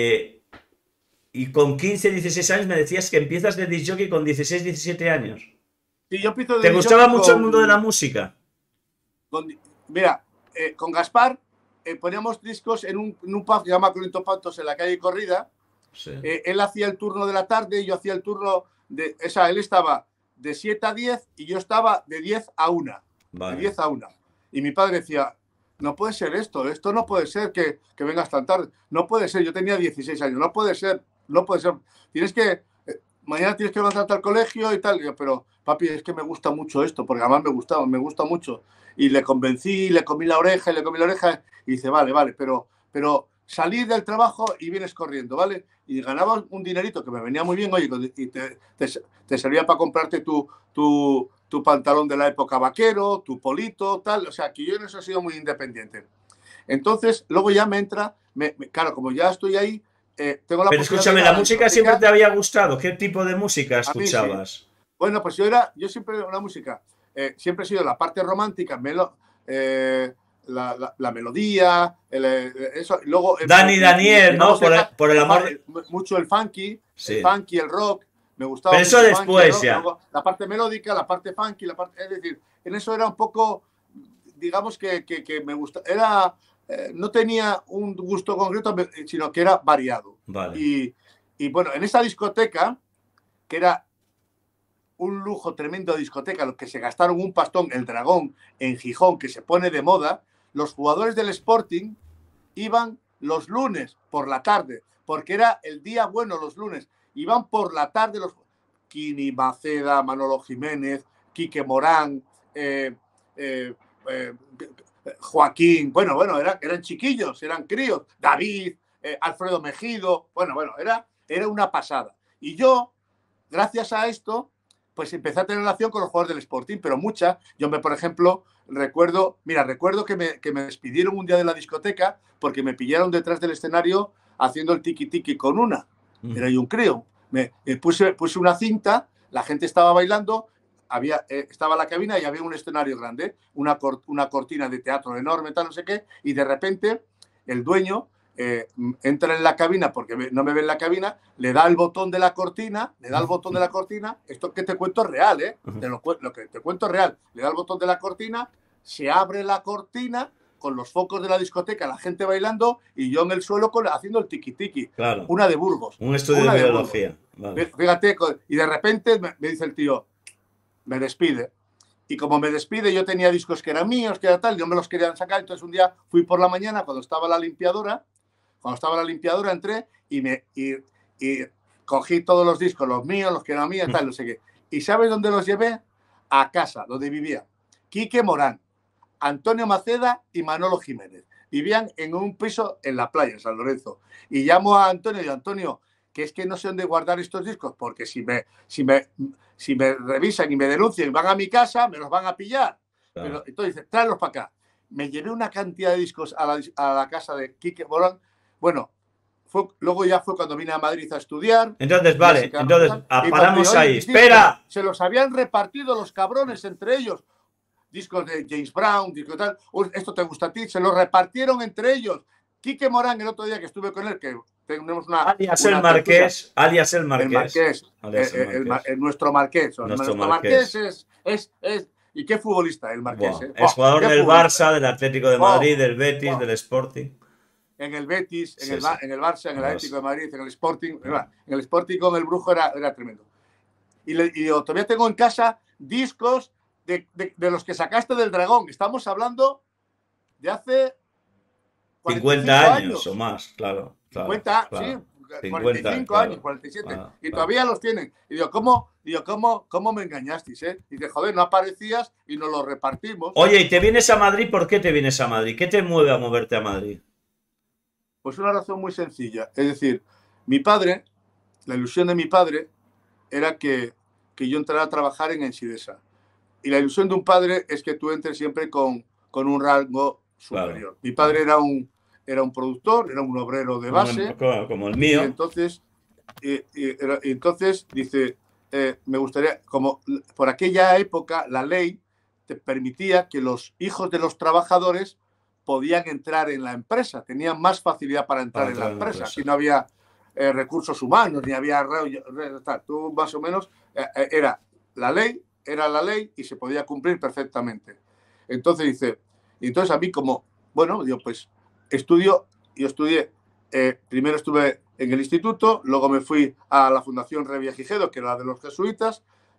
y con 15, 16 años me decías que empiezas de disc jockey con 16, 17 años. Sí, yo empiezo de ¿Te gustaba mucho el mundo de la música? Mira, con Gaspar poníamos discos en un pub que se llama Corinto Pantos en la calle Corrida. Sí. Él hacía el turno de la tarde y yo hacía el turno de... él estaba de 7 a 10 y yo estaba de 10 a 1. Vale. De 10 a 1. Y mi padre decía, no puede ser esto no puede ser que vengas tan tarde. No puede ser, yo tenía 16 años, no puede ser. Tienes que, mañana tienes que levantarte al colegio y tal. Y yo, pero papi, es que me gusta mucho esto, porque además me gusta mucho. Y le convencí, le comí la oreja, y dice, vale, pero salí del trabajo y vienes corriendo, ¿vale? Y ganaba un dinerito que me venía muy bien, oye, y te servía para comprarte tu pantalón de la época vaquero, tu polito, tal. O sea, que yo en eso he sido muy independiente. Entonces, luego ya me entra, claro, como ya estoy ahí, tengo la Pero escúchame, ¿la música siempre te había gustado? ¿Qué tipo de música escuchabas? Sí. Bueno, pues yo siempre, la música, siempre he sido la parte romántica, la melodía, eso. Luego, Daniel, ¿no? Por el amor. Mucho el funky, sí. El funky, el rock. Me gustaba. Pero eso después funky, ya. Luego, la parte melódica, la parte funky, es decir, en eso era un poco, digamos que me gusta. No tenía un gusto concreto, sino que era variado. Vale. Y bueno, en esa discoteca, que era un lujo tremendo de discoteca, los que se gastaron un pastón, el Dragón, en Gijón, que se pone de moda, los jugadores del Sporting iban los lunes por la tarde, porque era el día bueno los lunes. Iban por la tarde los Kini, Maceda, Manolo Jiménez, Quique Morán, Joaquín, bueno, eran chiquillos, eran críos, David, Alfredo Mejido, bueno, era una pasada. Y yo, gracias a esto, pues empecé a tener relación con los jugadores del Sporting, pero mucha. Por ejemplo, recuerdo que me despidieron un día de la discoteca porque me pillaron detrás del escenario haciendo el tiki-tiki con una. Era yo un crío. Puse una cinta, la gente estaba bailando, estaba la cabina y había un escenario grande, una cortina de teatro enorme, tal, no sé qué, y de repente el dueño entra en la cabina porque no me ve en la cabina, le da el botón de la cortina, esto que te cuento es real, lo que te cuento es real, le da el botón de la cortina, se abre la cortina con los focos de la discoteca, la gente bailando y yo en el suelo haciendo el tiki-tiki. Claro. Una de Burgos. Un estudio de biología. Vale. Fíjate, y de repente me dice el tío, me despide. Y como me despide, yo tenía discos que eran míos, que era tal, no me los querían sacar, entonces un día fui por la mañana cuando estaba la limpiadora, entré y cogí todos los discos, los míos, los que eran míos, tal, no sé qué. ¿Y sabes dónde los llevé? A casa, donde vivía Quique Morán, Antonio Maceda y Manolo Jiménez. Vivían en un piso en la playa, en San Lorenzo. Y llamo a Antonio y digo, Antonio, que es que no sé dónde guardar estos discos, porque si me revisan y me denuncian y van a mi casa, me los van a pillar. Claro. Pero, entonces dice, tráelos para acá. Me llevé una cantidad de discos a la casa de Quique Morán. Bueno, luego ya fue cuando vine a Madrid a estudiar. Entonces, vale, paramos ahí. ¡Espera! Se los habían repartido los cabrones entre ellos. Discos de James Brown, discos tal. Esto te gusta a ti. Se los repartieron entre ellos. Quique Morán, el otro día que estuve con él, que tenemos alias el Marqués. Nuestro Marqués. Nuestro Marqués es ¿y qué futbolista? El Marqués. Es jugador del Barça, del Atlético de Madrid, del Betis, del Sporting. En el Betis, en el Barça, en el Atlético de Madrid, en el Sporting. En el Sporting con el Brujo era tremendo. Y todavía tengo en casa discos de los que sacaste del Dragón. Estamos hablando de hace 50 años o más, claro. 50, claro. Sí, 45 años, 47. Y todavía los tienen. Y digo, ¿cómo me engañasteis? Y dice, joder, no aparecías y nos los repartimos. Oye, ¿y te vienes a Madrid? ¿Por qué te vienes a Madrid? ¿Qué te mueve a moverte a Madrid? Pues una razón muy sencilla. Es decir, mi padre, la ilusión de mi padre era que yo entrara a trabajar en Ensidesa. Y la ilusión de un padre es que tú entres siempre con un rango superior. Claro. Mi padre era un productor, era un obrero de base. Como el mío. Y entonces dice, me gustaría, como por aquella época la ley te permitía que los hijos de los trabajadores podían entrar en la empresa, tenían más facilidad para entrar en la empresa. Aquí no había recursos humanos, ni había... Tú más o menos era la ley y se podía cumplir perfectamente. Entonces dice, y entonces a mí como, bueno, yo pues yo estudié, primero estuve en el instituto, luego me fui a la Fundación Revillagigedo, que era la de los jesuitas,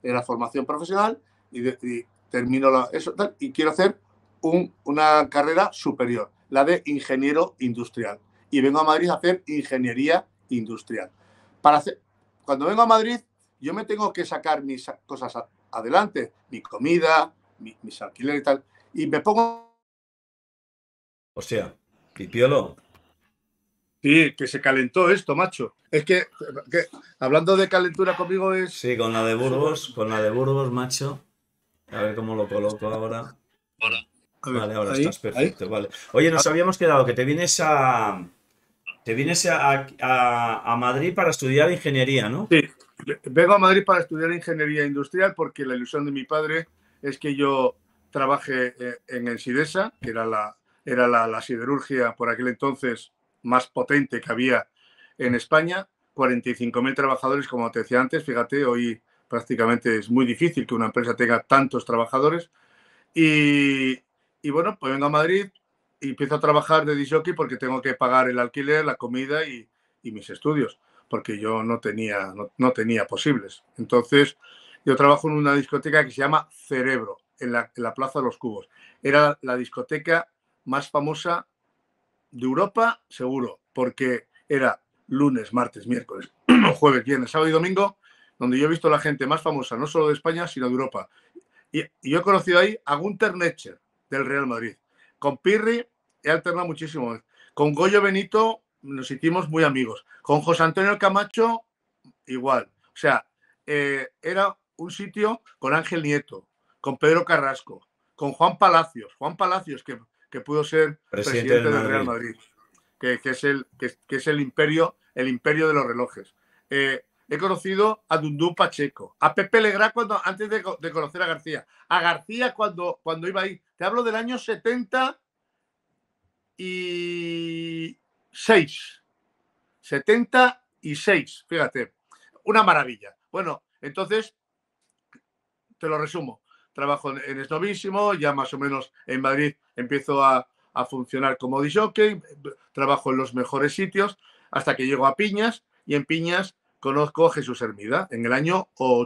era formación profesional y termino eso tal, y quiero hacer una carrera superior, la de ingeniero industrial. Y vengo a Madrid a hacer ingeniería industrial. Cuando vengo a Madrid, yo me tengo que sacar mis cosas adelante, mi comida, mis alquileres y tal, y me pongo... O sea, Pipiolo. Sí, que se calentó esto, macho. Es que hablando de calentura conmigo es... Sí, con la de Burgos, macho. A ver cómo lo coloco ahora. A ver, Vale, ahora ahí, estás perfecto, vale. Oye, nos habíamos quedado que te vienes a Madrid para estudiar ingeniería, ¿no? Sí, vengo a Madrid para estudiar ingeniería industrial porque la ilusión de mi padre es que yo trabaje en Ensidesa, que era la siderurgia por aquel entonces más potente que había en España. 45.000 trabajadores, como te decía antes. Fíjate, hoy prácticamente es muy difícil que una empresa tenga tantos trabajadores. Y bueno, pues vengo a Madrid y empiezo a trabajar de disc jockey porque tengo que pagar el alquiler, la comida y mis estudios, porque yo no tenía posibles. Entonces, yo trabajo en una discoteca que se llama Cerebro, en la Plaza de los Cubos. Era la discoteca más famosa de Europa, seguro, porque era lunes, martes, miércoles, jueves, viernes, sábado y domingo, donde yo he visto a la gente más famosa, no solo de España, sino de Europa. Y yo he conocido ahí a Gunter Netzer, del Real Madrid. Con Pirri he alternado muchísimo. Con Goyo Benito nos hicimos muy amigos. Con José Antonio Camacho, igual. O sea, era un sitio con Ángel Nieto, con Pedro Carrasco, con Juan Palacios, que pudo ser Presidente del presidente del Real Madrid. Madrid, que es el imperio de los relojes. He conocido a Dundú Pacheco, a Pepe Legrá antes de conocer a García, a García cuando iba ahí. Te hablo del año 76. 76, fíjate. Una maravilla. Bueno, entonces, te lo resumo. Trabajo en Esnovísimo, ya más o menos en Madrid empiezo a funcionar como disjockey, trabajo en los mejores sitios, hasta que llego a Piñas, y en Piñas conozco a Jesús Hermida en el año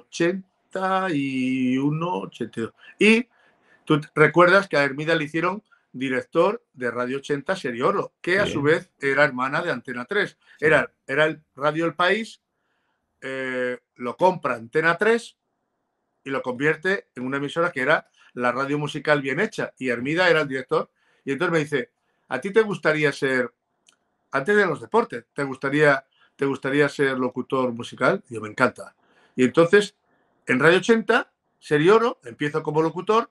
81, 82. Y tú recuerdas que a Hermida le hicieron director de Radio 80 Serie Oro, que a su Sí. vez era hermana de Antena 3. Sí. Era el Radio El País, lo compra Antena 3 y lo convierte en una emisora que era la radio musical bien hecha. Y Hermida era el director. Y entonces me dice, ¿a ti te gustaría ser, antes de los deportes, te gustaría ser locutor musical? Y yo, me encanta. Y entonces, en Radio 80, Serie Oro, empiezo como locutor.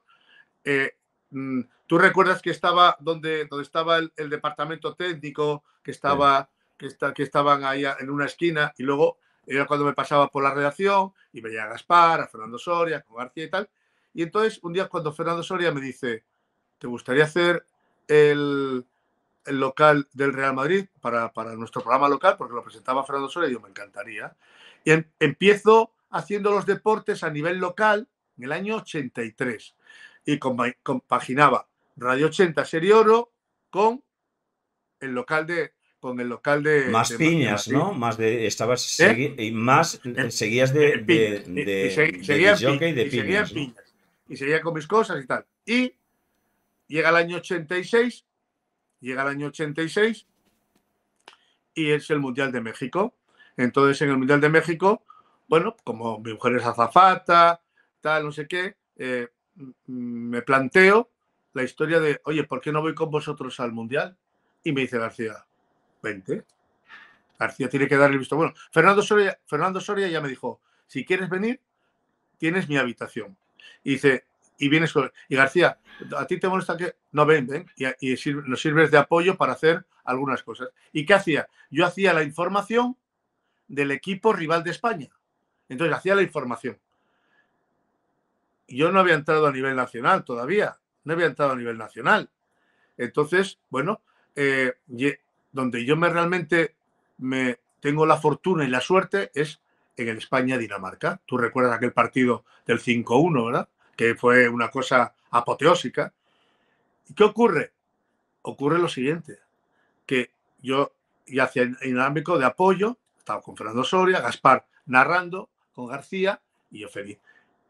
Tú recuerdas que estaba donde estaba el departamento técnico, que estaban ahí en una esquina, y luego era cuando me pasaba por la redacción y veía a Gaspar, a Fernando Soria, con García y tal. Y entonces un día cuando Fernando Soria me dice, ¿te gustaría hacer el local del Real Madrid para nuestro programa local? Porque lo presentaba Fernando Soria y yo, me encantaría. Y empiezo haciendo los deportes a nivel local en el año 83 y compaginaba Radio 80 Serie Oro con el local de Más de piñas, Madrid. ¿no? Más de. ¿Eh? Y más seguías de, En Piñas. de Seguía disc jockey de en piñas, ¿no? Piñas. Y seguía con mis cosas y tal. Y llega el año 86, y es el Mundial de México. Entonces, en el Mundial de México, bueno, como mi mujer es azafata, tal, no sé qué, me planteo la historia de, oye, ¿por qué no voy con vosotros al Mundial? Y me dice García, vente. García tiene que dar el visto bueno. Fernando Soria ya me dijo, si quieres venir, tienes mi habitación. Y dice, y vienes con... Y García, ¿a ti te molesta que...? No, ven. Y nos sirves de apoyo para hacer algunas cosas. ¿Y qué hacía? Yo hacía la información del equipo rival de España. Entonces, hacía la información. Yo no había entrado a nivel nacional todavía. No había entrado a nivel nacional. Entonces, bueno, donde yo realmente tengo la fortuna y la suerte es en el España-Dinamarca. Tú recuerdas aquel partido del 5-1, ¿verdad? Que fue una cosa apoteósica. ¿Y qué ocurre? Ocurre lo siguiente, que yo ya hacía en el ámbito de apoyo, estaba con Fernando Soria, Gaspar narrando, con García, y yo feliz.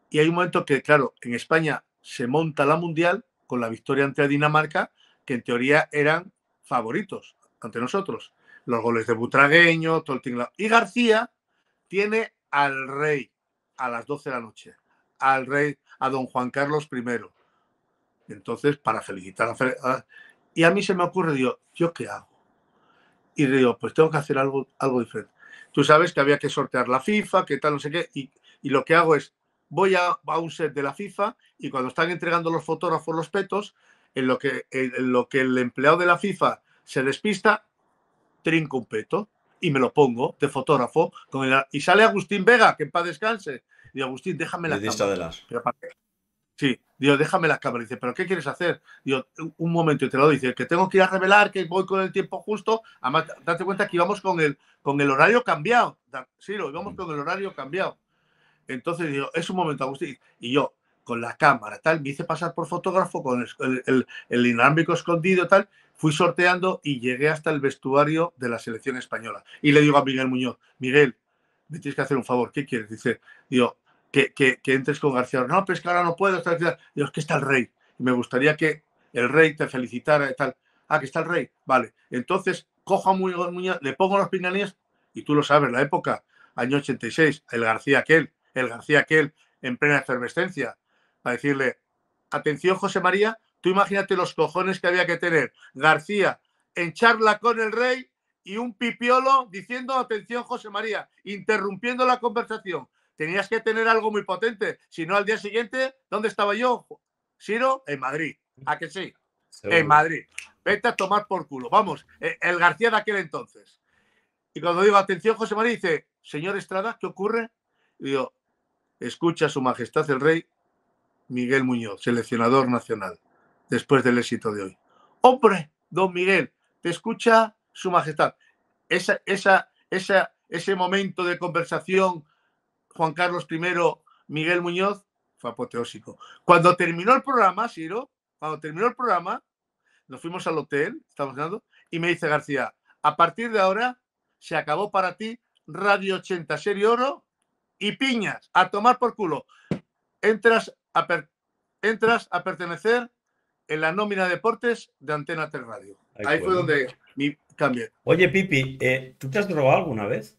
Y hay un momento que, claro, en España se monta la Mundial con la victoria ante Dinamarca, que en teoría eran favoritos ante nosotros. Los goles de Butragueño, todo el tinglado. Y García tiene al rey a las 12 de la noche, al rey, a don Juan Carlos I. Entonces, para felicitar y a mí se me ocurre, digo, ¿yo qué hago? Y digo, pues tengo que hacer algo diferente. Tú sabes que había que sortear la FIFA, que tal, no sé qué, y lo que hago es, voy a un set de la FIFA y cuando están entregando los fotógrafos los petos, en lo que el empleado de la FIFA se despista, trinco un peto y me lo pongo de fotógrafo y sale Agustín Vega, que en paz descanse. Y Agustín, déjame la cámara. ¿Pero para qué? Sí, digo, déjame la cámara. Dice, ¿pero qué quieres hacer? Digo, un momento, y te lo dice, que tengo que ir a revelar, que voy con el tiempo justo. Además, date cuenta que íbamos con el horario cambiado. Sí, íbamos con el horario cambiado. Entonces digo, es un momento, Agustín. Y yo, con la cámara, tal, me hice pasar por fotógrafo con el inalámbrico escondido, tal. Fui sorteando y llegué hasta el vestuario de la selección española. Y le digo a Miguel Muñoz, Miguel, me tienes que hacer un favor, ¿qué quieres? Dice, digo, que entres con García. No, pero es que ahora no puedo. Digo, es que está el rey. Y me gustaría que el rey te felicitara y tal. Ah, que está el rey. Vale. Entonces, cojo a Muñoz, le pongo los pinganillos y tú lo sabes, la época, año 86, el García aquel, en plena efervescencia, para decirle, atención José María, tú imagínate los cojones que había que tener García en charla con el rey y un pipiolo diciendo, atención José María, interrumpiendo la conversación. Tenías que tener algo muy potente, si no al día siguiente, ¿dónde estaba yo? Siro, en Madrid. ¿A que sí? Seguro. En Madrid. Vete a tomar por culo. Vamos, el García de aquel entonces. Y cuando digo, atención José María, dice, señor Estrada, ¿qué ocurre? Y digo, escucha su majestad el rey Miguel Muñoz, seleccionador nacional, después del éxito de hoy. ¡Hombre, don Miguel! Te escucha su majestad. Ese momento de conversación, Juan Carlos I, Miguel Muñoz, fue apoteósico. Cuando terminó el programa, Siro, nos fuimos al hotel, estamos hablando, y me dice García, a partir de ahora se acabó para ti Radio 80 Serie Oro y piñas, a tomar por culo. Entras a pertenecer en la nómina de deportes de Antena 3 Radio. Ahí fue donde cambié. Oye, Pipi, ¿tú te has drogado alguna vez?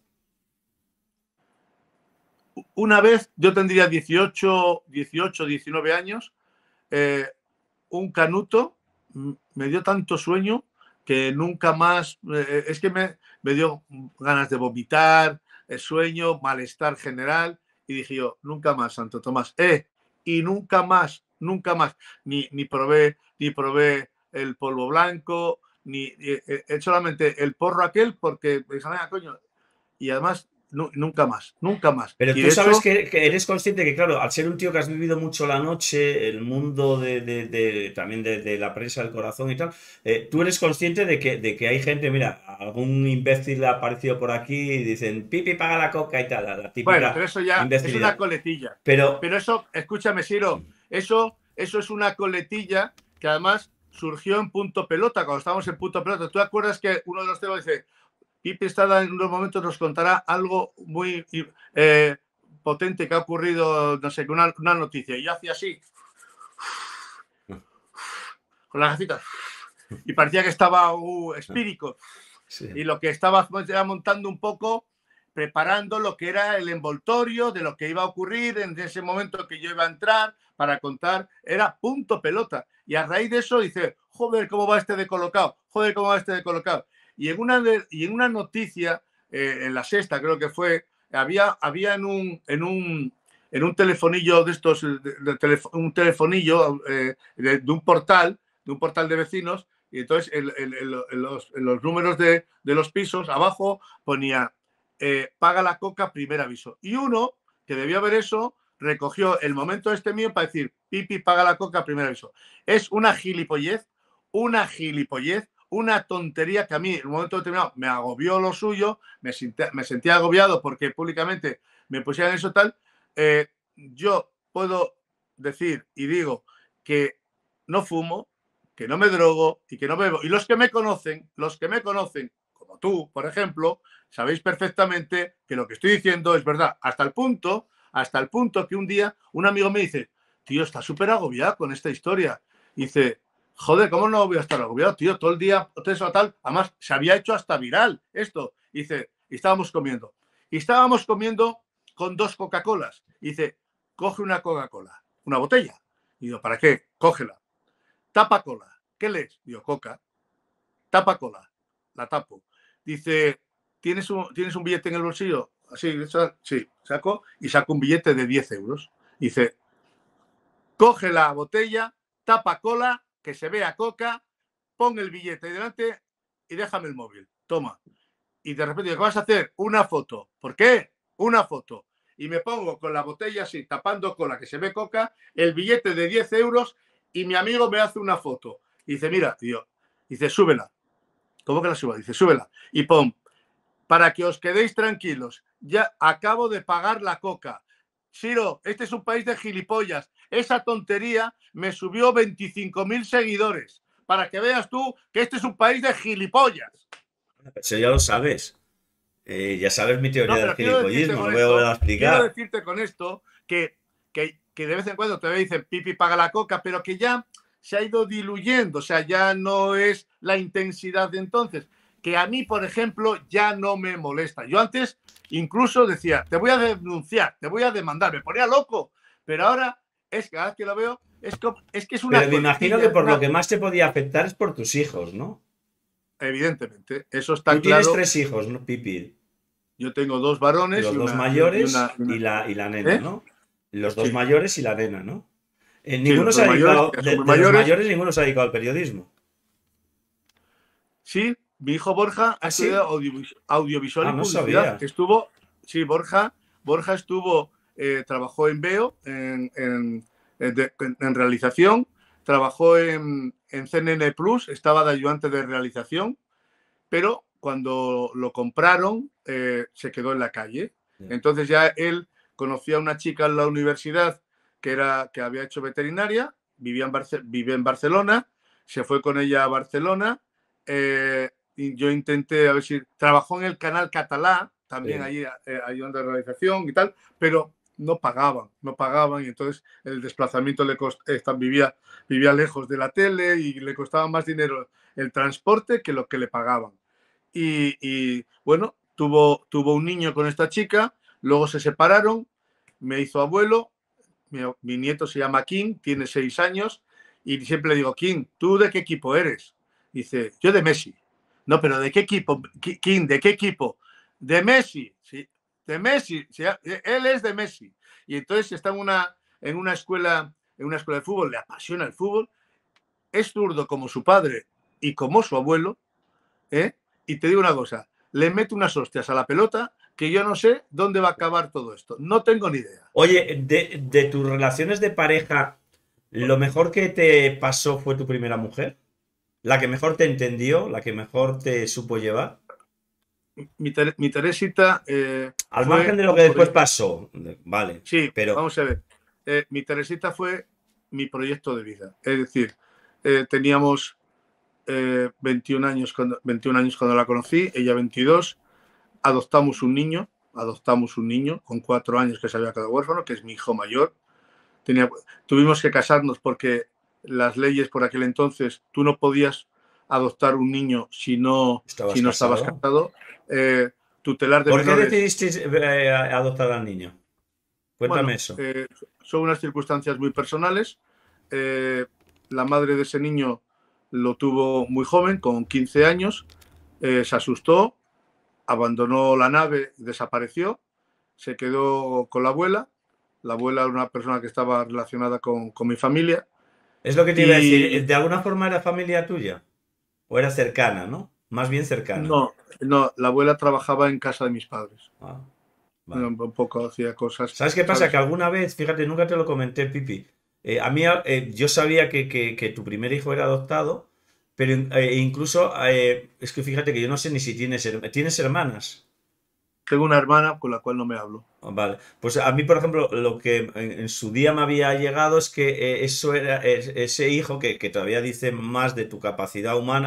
Una vez, yo tendría 18, 19 años, un canuto me dio tanto sueño que nunca más, es que me dio ganas de vomitar, sueño, malestar general, y dije yo, nunca más, Santo Tomás. Y nunca más, ni probé el polvo blanco, ni solamente el porro aquel, porque dije, coño, y además nunca más. Pero tú sabes que eres consciente que, claro, al ser un tío que has vivido mucho la noche, el mundo también de la presa del corazón y tal, tú eres consciente de que hay gente, mira, algún imbécil ha aparecido por aquí y dicen, Pipi, paga la coca y tal, la típica. Bueno, pero eso ya es una coletilla. Pero eso, escúchame, Siro, eso es una coletilla que además surgió en Punto Pelota, cuando estábamos en Punto Pelota. ¿Tú te acuerdas que uno de los temas dice, Pipi Estrada en unos momentos nos contará algo muy potente que ha ocurrido, no sé, una noticia? Y yo hacía así, con las gafitas, y parecía que estaba espírico. Sí. Y lo que estaba era montando un poco, preparando lo que era el envoltorio de lo que iba a ocurrir en ese momento que yo iba a entrar para contar, era Punto Pelota. Y a raíz de eso dice, joder, ¿cómo va este de colocado? Y en una noticia, en La Sexta creo que fue, había en un telefonillo de estos, un telefonillo de un portal de vecinos, y entonces en los números de los pisos abajo ponía paga la coca, primer aviso. Y uno que debió ver eso recogió el momento este mío para decir Pipi, paga la coca, primer aviso. Es una gilipollez, una tontería que a mí en un momento determinado me agobió lo suyo, me sentía agobiado porque públicamente me pusieran eso tal. Yo puedo decir y digo que no fumo, que no me drogo y que no bebo. Y los que me conocen, como tú, por ejemplo, sabéis perfectamente que lo que estoy diciendo es verdad, hasta el punto hasta el punto que un día un amigo me dice, tío, está súper agobiado con esta historia. Y dice, joder, ¿cómo no voy a estar agobiado, tío? Todo el día, eso tal. Además, se había hecho hasta viral esto. Y dice, y estábamos comiendo. Y estábamos comiendo con 2 Coca-Colas. Y dice, coge una Coca-Cola, una botella. Y digo, ¿para qué? Cógela. Tapa cola. ¿Qué lees? Digo, Coca. Tapa cola. La tapo. Dice, ¿tienes un billete en el bolsillo? Así, sí, saco y saco un billete de 10 euros. Dice, coge la botella, tapa cola, que se vea Coca, pon el billete delante y déjame el móvil. Toma. Y de repente, ¿qué vas a hacer? Una foto. ¿Por qué? Una foto. Y me pongo con la botella así, tapando cola, que se ve Coca, el billete de 10 euros y mi amigo me hace una foto. Y dice, mira, tío, dice, súbela. ¿Cómo que la suba? Dice, súbela. Y pon, para que os quedéis tranquilos, ya acabo de pagar la Coca. Siro, este es un país de gilipollas. Esa tontería me subió 25.000 seguidores. Para que veas tú que este es un país de gilipollas. Eso ya lo sabes. Ya sabes mi teoría No, del pero quiero decirte gilipollismo, no con voy a volver a esto, quiero explicar. decirte con esto que de vez en cuando te dicen Pipi paga la Coca, pero que ya se ha ido diluyendo, o sea, ya no es la intensidad de entonces. Que a mí, por ejemplo, ya no me molesta. Yo antes incluso decía, te voy a denunciar, te voy a demandar, me ponía loco, pero ahora es que cada vez que lo veo, es que es una Pero me imagino que cosquilla, por lo que más te podía afectar es por tus hijos, ¿no? evidentemente, eso está Tú tienes claro. 3 hijos, ¿no, Pipi? Yo tengo 2 varones Los y dos una, mayores y la nena, ¿eh? ¿no? Los dos Sí, mayores y la nena, ¿no? sí, Ninguno los se dos ha mayores, dedicado, que ya son muy de los mayores. mayores, ninguno se ha dedicado al periodismo. Sí, mi hijo Borja ha ¿Ah, sí? estudiado audiovisual Ah, y no publicidad. sabía. Estuvo, sí, Borja estuvo, trabajó en Veo, en realización, trabajó en CNN Plus, estaba de ayudante de realización, pero cuando lo compraron se quedó en la calle. Ya. Entonces ya él conocía a una chica en la universidad que había hecho veterinaria, vivía en Barcelona, se fue con ella a Barcelona. Y yo intenté, a ver si trabajó en el canal catalá, también Sí. ahí ayudando de realización y tal, pero no pagaban y entonces el desplazamiento vivía lejos de la tele y le costaba más dinero el transporte que lo que le pagaban. Y bueno, tuvo un niño con esta chica, luego se separaron, me hizo abuelo, mi nieto se llama King, tiene 6 años, y siempre le digo, King, ¿tú de qué equipo eres? Dice, yo de Messi. No, pero ¿de qué equipo? King, ¿de qué equipo? De Messi, sí, de Messi, sí, él es de Messi. Y entonces está en una escuela de fútbol, le apasiona el fútbol, es zurdo como su padre y como su abuelo, ¿eh? Y te digo una cosa, le mete unas hostias a la pelota que yo no sé dónde va a acabar todo esto. No tengo ni idea. Oye, de tus relaciones de pareja, ¿lo mejor que te pasó fue tu primera mujer? ¿La que mejor te entendió? ¿La que mejor te supo llevar? Mi Teresita Al margen fue de lo un que después proyecto. pasó, vale, Sí, pero vamos a ver. Mi Teresita fue mi proyecto de vida. Es decir, teníamos 21 años cuando la conocí, ella 22. Adoptamos un niño con 4 años que se había quedado huérfano, que es mi hijo mayor. Tuvimos que casarnos porque las leyes por aquel entonces, tú no podías adoptar un niño si no, estabas si no estabas casado. casado. Tutelar de ¿Por qué menores, decidisteis adoptar al niño? Cuéntame bueno, eso. son unas circunstancias muy personales. Eh, la madre de ese niño lo tuvo muy joven, con 15 años, se asustó, abandonó la nave, desapareció, se quedó con la abuela. La abuela era una persona que estaba relacionada con mi familia. Es lo que te iba a decir. Y ¿De alguna forma era familia tuya? ¿O era cercana, no? Más bien cercana. no, no, la abuela trabajaba en casa de mis padres. Ah, vale. Un poco hacía cosas, ¿Sabes qué pasa? Que ¿sabes? alguna vez, fíjate, nunca te lo comenté, Pipi. A mí, yo sabía que tu primer hijo era adoptado, pero incluso, es que fíjate que yo no sé ni si tienes hermanas. Tengo una hermana con la cual no me hablo. Vale, pues a mí, por ejemplo, lo que en su día me había llegado es que eso era ese hijo que todavía dice más de tu capacidad humana,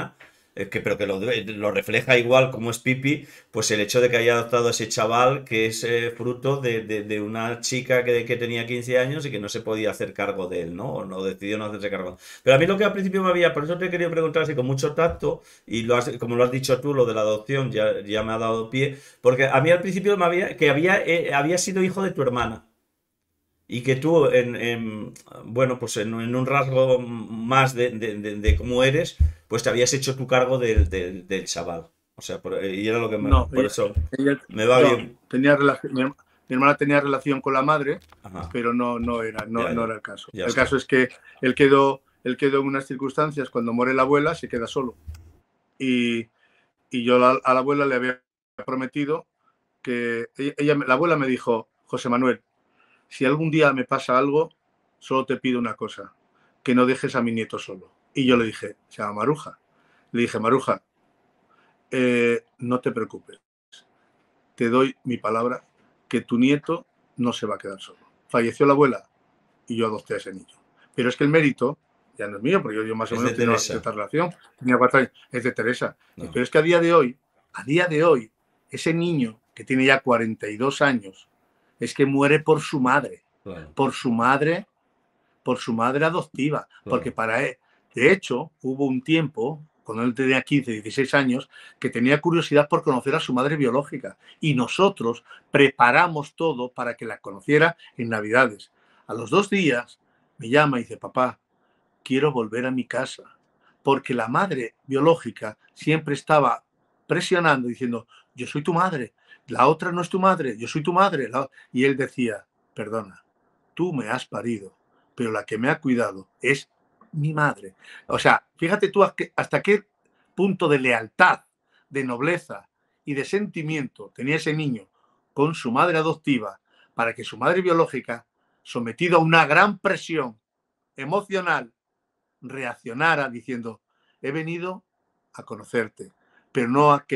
pero que lo refleja igual como es Pipi, pues el hecho de que haya adoptado a ese chaval que es fruto de una chica que tenía 15 años y que no se podía hacer cargo de él, ¿no? O no decidió no hacerse cargo. Pero a mí lo que al principio me había, por eso te he querido preguntar así con mucho tacto, y como lo has dicho tú, lo de la adopción ya me ha dado pie, porque a mí al principio había sido hijo de tu hermana. Y que tú, bueno, pues en un rasgo más de cómo eres, pues te habías hecho tu cargo del chaval. O sea, y era lo que No, por eso ella- me va no, bien. tenía relación, mi hermana tenía relación con la madre, Ajá, pero no ya, era el caso. ya El está. caso es que él quedó en unas circunstancias cuando muere la abuela, se queda solo. Y, y yo a la abuela le había prometido que la abuela me dijo, José Manuel, si algún día me pasa algo, solo te pido una cosa, que no dejes a mi nieto solo. Y yo le dije, se llama Maruja. Le dije, Maruja, no te preocupes, te doy mi palabra que tu nieto no se va a quedar solo. Falleció la abuela y yo adopté a ese niño. Pero es que el mérito ya no es mío, porque yo más o Es de menos tenía Teresa. cierta relación, tenía 4 años, es de Teresa. No, Pero es que a día de hoy, ese niño que tiene ya 42 años, es que muere por su madre, claro, por su madre, por su madre adoptiva, porque claro. para él, de hecho, hubo un tiempo, cuando él tenía 15, 16 años, que tenía curiosidad por conocer a su madre biológica y nosotros preparamos todo para que la conociera en Navidades. A los 2 días me llama y dice, papá, quiero volver a mi casa, porque la madre biológica siempre estaba presionando, diciendo, yo soy tu madre, la otra no es tu madre, yo soy tu madre. Y él decía, perdona, tú me has parido, pero la que me ha cuidado es mi madre. O sea, fíjate tú hasta qué punto de lealtad, de nobleza y de sentimiento tenía ese niño con su madre adoptiva para que su madre biológica, sometido a una gran presión emocional, reaccionara diciendo, he venido a conocerte, pero no a que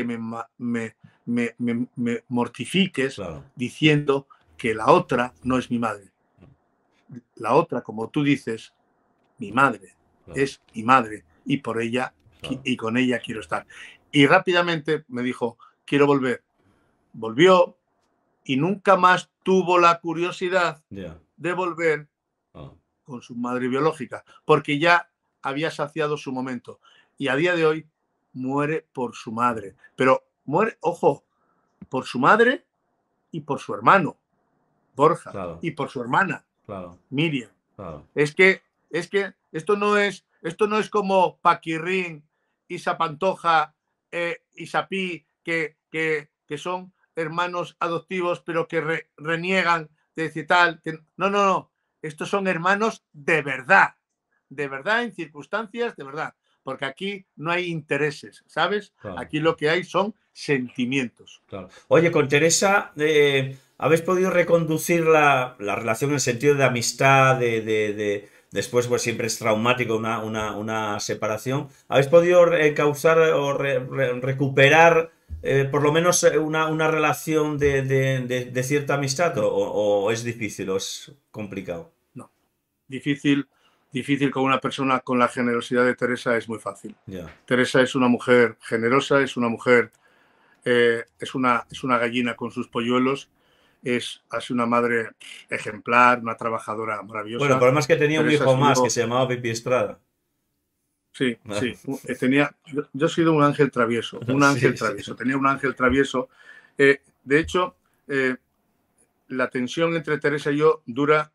me mortifiques Claro, diciendo que la otra no es mi madre. La otra, como tú dices, mi madre, claro, es mi madre y por ella claro. y con ella quiero estar. Y rápidamente me dijo, quiero volver. Volvió y nunca más tuvo la curiosidad Ya. de volver Ah, con su madre biológica, porque ya había saciado su momento. Y a día de hoy muere por su madre. Pero muere, ojo, por su madre y por su hermano, Borja, claro, y por su hermana, claro, Miriam. claro. Es que esto no es como Paquirrín, Isa Pantoja, Isa Pi, que son hermanos adoptivos, pero que reniegan de decir tal. No, no, no. Estos son hermanos de verdad, en circunstancias de verdad. Porque aquí no hay intereses, ¿sabes? Claro. Aquí lo que hay son sentimientos. Claro. Oye, con Teresa, ¿habéis podido reconducir la relación en el sentido de amistad, después pues siempre es traumático una separación? ¿Habéis podido causar o recuperar por lo menos una relación de cierta amistad o es difícil o es complicado? No, difícil, difícil con una persona con la generosidad de Teresa es muy fácil. Ya. Teresa es una mujer generosa, es una mujer, es una gallina con sus polluelos, es una madre ejemplar, una trabajadora Bueno, el maravillosa. problema es que tenía un Teresa ha hijo más que sido, se llamaba Pipi Estrada. sí, sí, yo he sido un Sí, ángel sí. travieso, tenía un ángel travieso. De hecho, la tensión entre Teresa y yo dura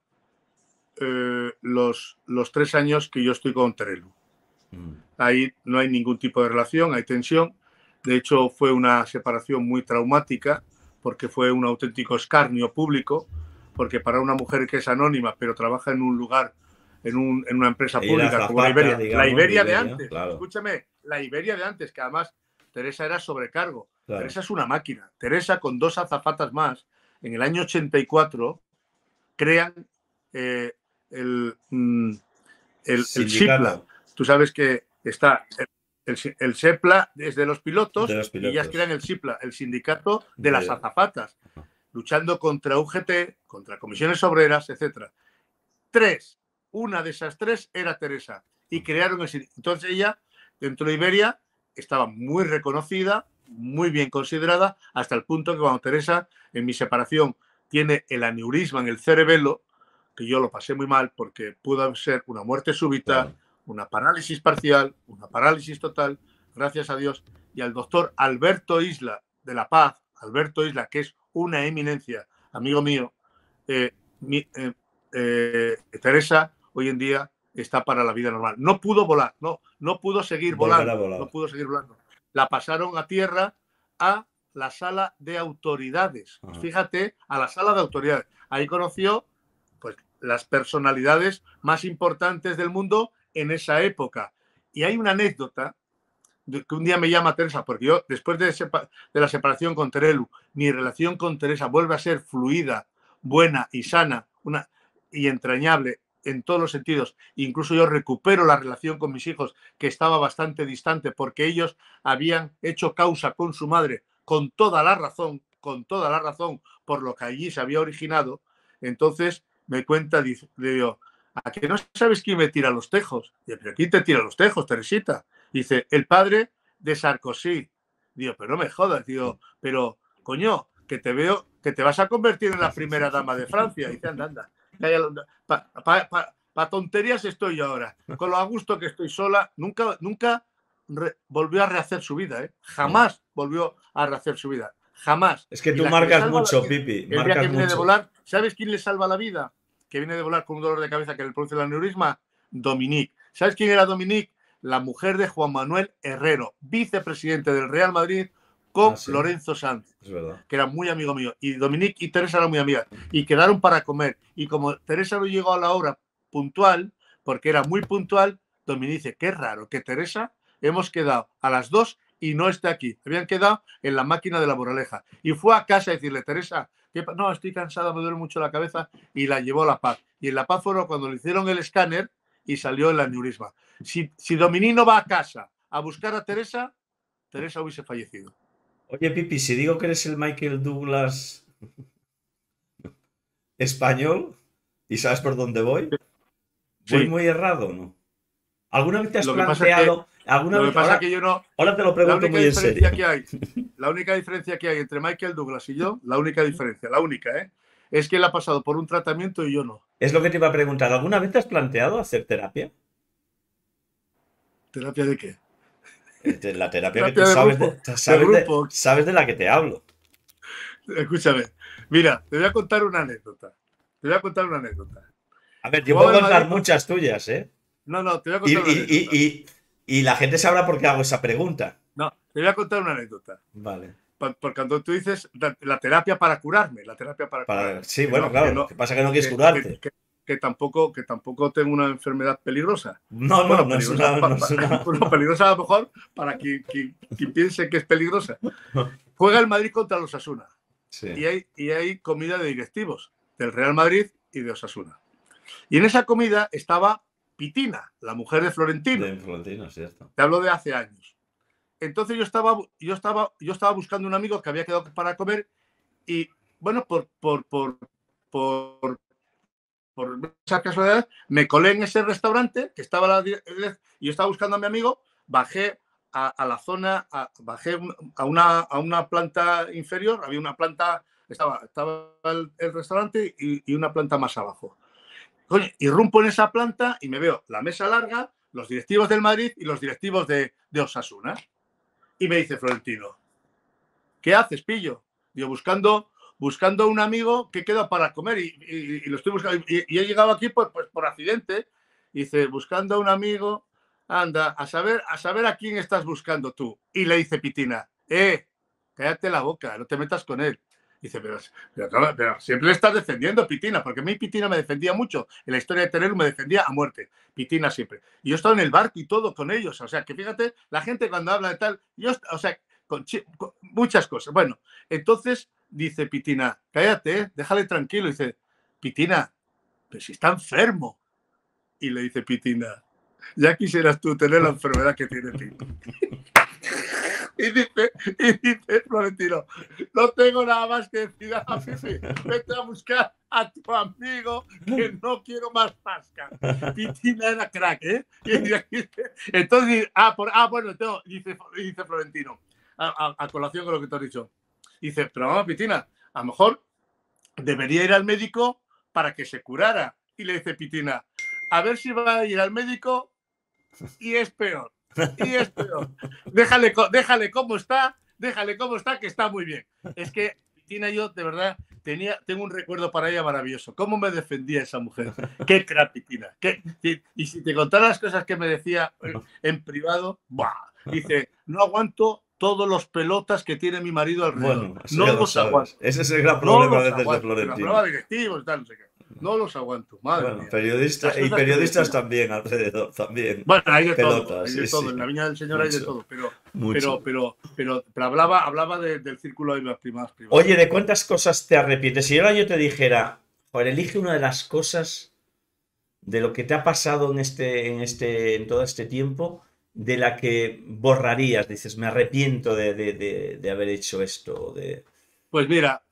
los 3 años que yo estoy con Terelu. Mm. Ahí no hay ningún tipo de relación, hay tensión. De hecho, fue una separación muy traumática porque fue un auténtico escarnio público, porque para una mujer que es anónima pero trabaja en un lugar, en una empresa Era pública como azafata, La digamos, de Iberia de Iberia, antes, claro, escúchame, la Iberia de antes, que además Teresa era sobrecargo. claro. Teresa es una máquina. Teresa con 2 azafatas más, en el año 84, crean eh, el, mm, el SIPLA. Sindicato Tú sabes que está el SEPLA desde los de pilotos los y ellas crean pilotos. el SIPLA, el sindicato de las De... azafatas, luchando contra UGT, contra comisiones obreras, etcétera. Una de esas tres era Teresa y crearon el sindicato. Entonces ella, dentro de Iberia, estaba muy reconocida, muy bien considerada, hasta el punto que cuando Teresa, en mi separación, tiene el aneurisma en el cerebelo, que yo lo pasé muy mal porque pudo ser una muerte súbita, Claro. una parálisis parcial, una parálisis total, gracias a Dios, y al doctor Alberto Isla de La Paz, Alberto Isla, que es una eminencia, amigo mío, Teresa hoy en día está para la vida normal. No pudo volar, no pudo seguir Volver a volando, volar. no pudo seguir volando. La pasaron a tierra a la sala de autoridades. Ajá. Fíjate, a la sala de autoridades. Ahí conoció pues, las personalidades más importantes del mundo en esa época. Y hay una anécdota que un día me llama Teresa, porque yo, después de la separación con Terelu, mi relación con Teresa vuelve a ser fluida, buena y sana y entrañable en todos los sentidos. Incluso yo recupero la relación con mis hijos, que estaba bastante distante, porque ellos habían hecho causa con su madre, con toda la razón, por lo que allí se había originado. Entonces me cuenta, digo, ¿a que no sabes quién me tira los tejos? Digo, ¿pero quién te tira los tejos, Teresita? Dice, el padre de Sarkozy. Digo, pero no me jodas, digo, pero, coño, que te veo, que te vas a convertir en la primera dama de Francia. Dice, anda. Para tonterías estoy yo ahora. Con lo a gusto que estoy sola, nunca volvió a rehacer su vida, ¿eh? Jamás volvió a rehacer su vida. Jamás. Es que Y tú la que le marcas salva mucho, la vida, Pipi, el día que marcas viene de mucho. volar, ¿sabes quién le salva la vida? Que viene de volar con un dolor de cabeza que le produce el aneurisma. Dominique. ¿Sabes quién era Dominique? La mujer de Juan Manuel Herrero, vicepresidente del Real Madrid con ¿Sí? Lorenzo Sanz, Es verdad. que era muy amigo mío. Y Dominique y Teresa eran muy amigas. Y quedaron para comer. Y como Teresa no llegó a la hora puntual, porque era muy puntual, Dominique dice, qué raro que Teresa hemos quedado a las 2 y no esté aquí. Habían quedado en la máquina de la Moraleja. Y fue a casa a decirle, Teresa, no, estoy cansada, me duele mucho la cabeza. Y la llevó a La Paz. Y en La Paz fueron cuando le hicieron el escáner y salió el aneurisma. Si Dominique no va a casa a buscar a Teresa, Teresa hubiese fallecido. Oye, Pipi, si digo que eres el Michael Douglas español y sabes por dónde voy, ¿voy Sí. muy errado o no? ¿Alguna vez te has Lo que pasa es que, planteado? ¿Alguna vez? pasa que yo no. Ahora te lo La pregunto única muy en serio. diferencia que hay entre Michael Douglas y yo, la única, es que él ha pasado por un tratamiento y yo no. Es lo que te iba a preguntar. ¿Alguna vez te has planteado hacer terapia? ¿Terapia de qué? La terapia que tú grupo. sabes de la que te hablo. Escúchame. Mira, te voy a contar una anécdota. A ver, yo puedo contar muchas tuyas, ¿eh? No, te voy a contar una anécdota. Y la gente sabrá por qué hago esa pregunta. No, te voy a contar una anécdota. Vale. Porque cuando tú dices la terapia para curarme, Sí, bueno, claro. Lo que pasa es que no quieres curarte. Que tampoco tengo una enfermedad peligrosa. No, bueno, no es una... peligrosa a lo mejor para quien piense que es peligrosa. Juega el Madrid contra el Osasuna. Sí. Y hay comida de directivos del Real Madrid y de Osasuna. Y en esa comida estaba Pitina, la mujer de Florentino. De Florentino, cierto. Te hablo de hace años. Entonces yo estaba buscando un amigo que había quedado para comer y, bueno, por esa casualidad, me colé en ese restaurante que estaba y yo estaba buscando a mi amigo, bajé a la zona, bajé a una planta inferior, había una planta, estaba el restaurante y una planta más abajo. Coño, irrumpo en esa planta y me veo la mesa larga, los directivos del Madrid y los directivos de Osasuna. Y me dice Florentino, ¿qué haces, pillo? Digo, buscando un amigo que queda para comer y lo estoy buscando. Y he llegado aquí pues por accidente. Y dice, buscando a un amigo, anda, a saber a quién estás buscando tú. Y le dice Pitina, cállate la boca, no te metas con él. Dice, pero siempre le estás defendiendo, Pitina, porque a mí Pitina me defendía mucho. En la historia de Teruel me defendía a muerte. Pitina siempre. Y yo estaba en el barco y todo con ellos. O sea, que fíjate, la gente cuando habla de tal, con muchas cosas. Bueno, entonces dice Pitina, cállate, déjale tranquilo. Dice, Pitina, pero si está enfermo. Y le dice Pitina, ya quisieras tú tener la enfermedad que tiene Pitina. y dice Florentino, no tengo nada más que decir a Pipi, vete a buscar a tu amigo que no quiero más pasca. Pitina era crack, ¿eh? Entonces, bueno, dice Florentino, a colación con lo que te has dicho. Dice, pero vamos, Pitina, a lo mejor debería ir al médico para que se curara. Y le dice Pitina, a ver si va a ir al médico y es peor. Y es peor. Déjale cómo está, que está muy bien. Es que Pitina, yo de verdad tengo un recuerdo para ella maravilloso. ¿Cómo me defendía esa mujer? Qué crack, Pitina. Y si te contara las cosas que me decía en privado, ¡buah! Dice, no aguanto todos los pelotas que tiene mi marido alrededor. Bueno, eso no ya lo los sabes. aguanto. Ese es el gran No problema a los veces de aguanto. La Florentino. prueba directivos y tal, no sé qué. No los aguanto, madre Bueno, mía. periodistas y periodistas también alrededor, también. Bueno, hay de Pelotas, todo, hay sí, de todo. sí. En la viña del Señor hay de Mucho, todo, mucho. pero hablaba del círculo de más privado. Oye, ¿de cuántas cosas te arrepientes? Si ahora yo te dijera, joder, elige una de las cosas de lo que te ha pasado en todo este tiempo, de la que borrarías, dices, me arrepiento de haber hecho esto. Pues mira,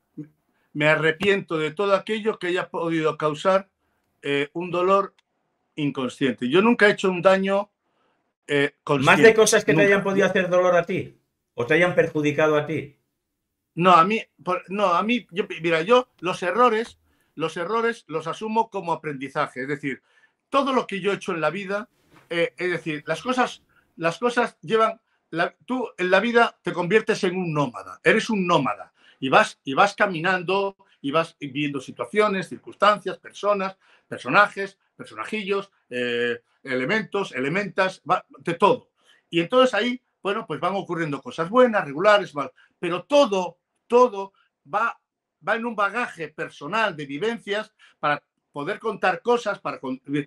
me arrepiento de todo aquello que haya podido causar un dolor inconsciente. Yo nunca he hecho un daño consciente. ¿Más de cosas que nunca. te hayan podido hacer dolor a ti? ¿O te hayan perjudicado a ti? No, a mí, mira, yo los errores los asumo como aprendizaje. Es decir, todo lo que yo he hecho en la vida, es decir, las cosas llevan, tú en la vida te conviertes en un nómada, eres un nómada y vas caminando y vas viendo situaciones, circunstancias, personas, personajes, personajillos, elementos, elementas, de todo. Y entonces ahí, bueno, pues van ocurriendo cosas buenas, regulares, mal, pero todo va en un bagaje personal de vivencias para poder contar cosas, para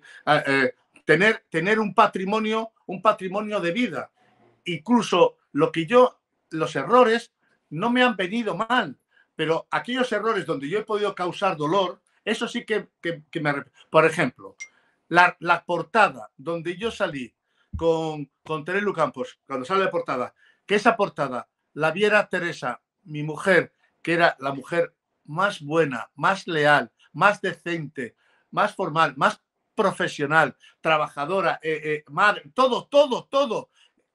tener un patrimonio de vida. Incluso los errores no me han venido mal, pero aquellos errores donde yo he podido causar dolor, eso sí que me arrepiento. Por ejemplo, la portada donde yo salí con Terelu Campos, cuando sale de portada, que esa portada la viera Teresa, mi mujer, que era la mujer más buena, más leal, más decente, más formal, más profesional, trabajadora, madre, todo.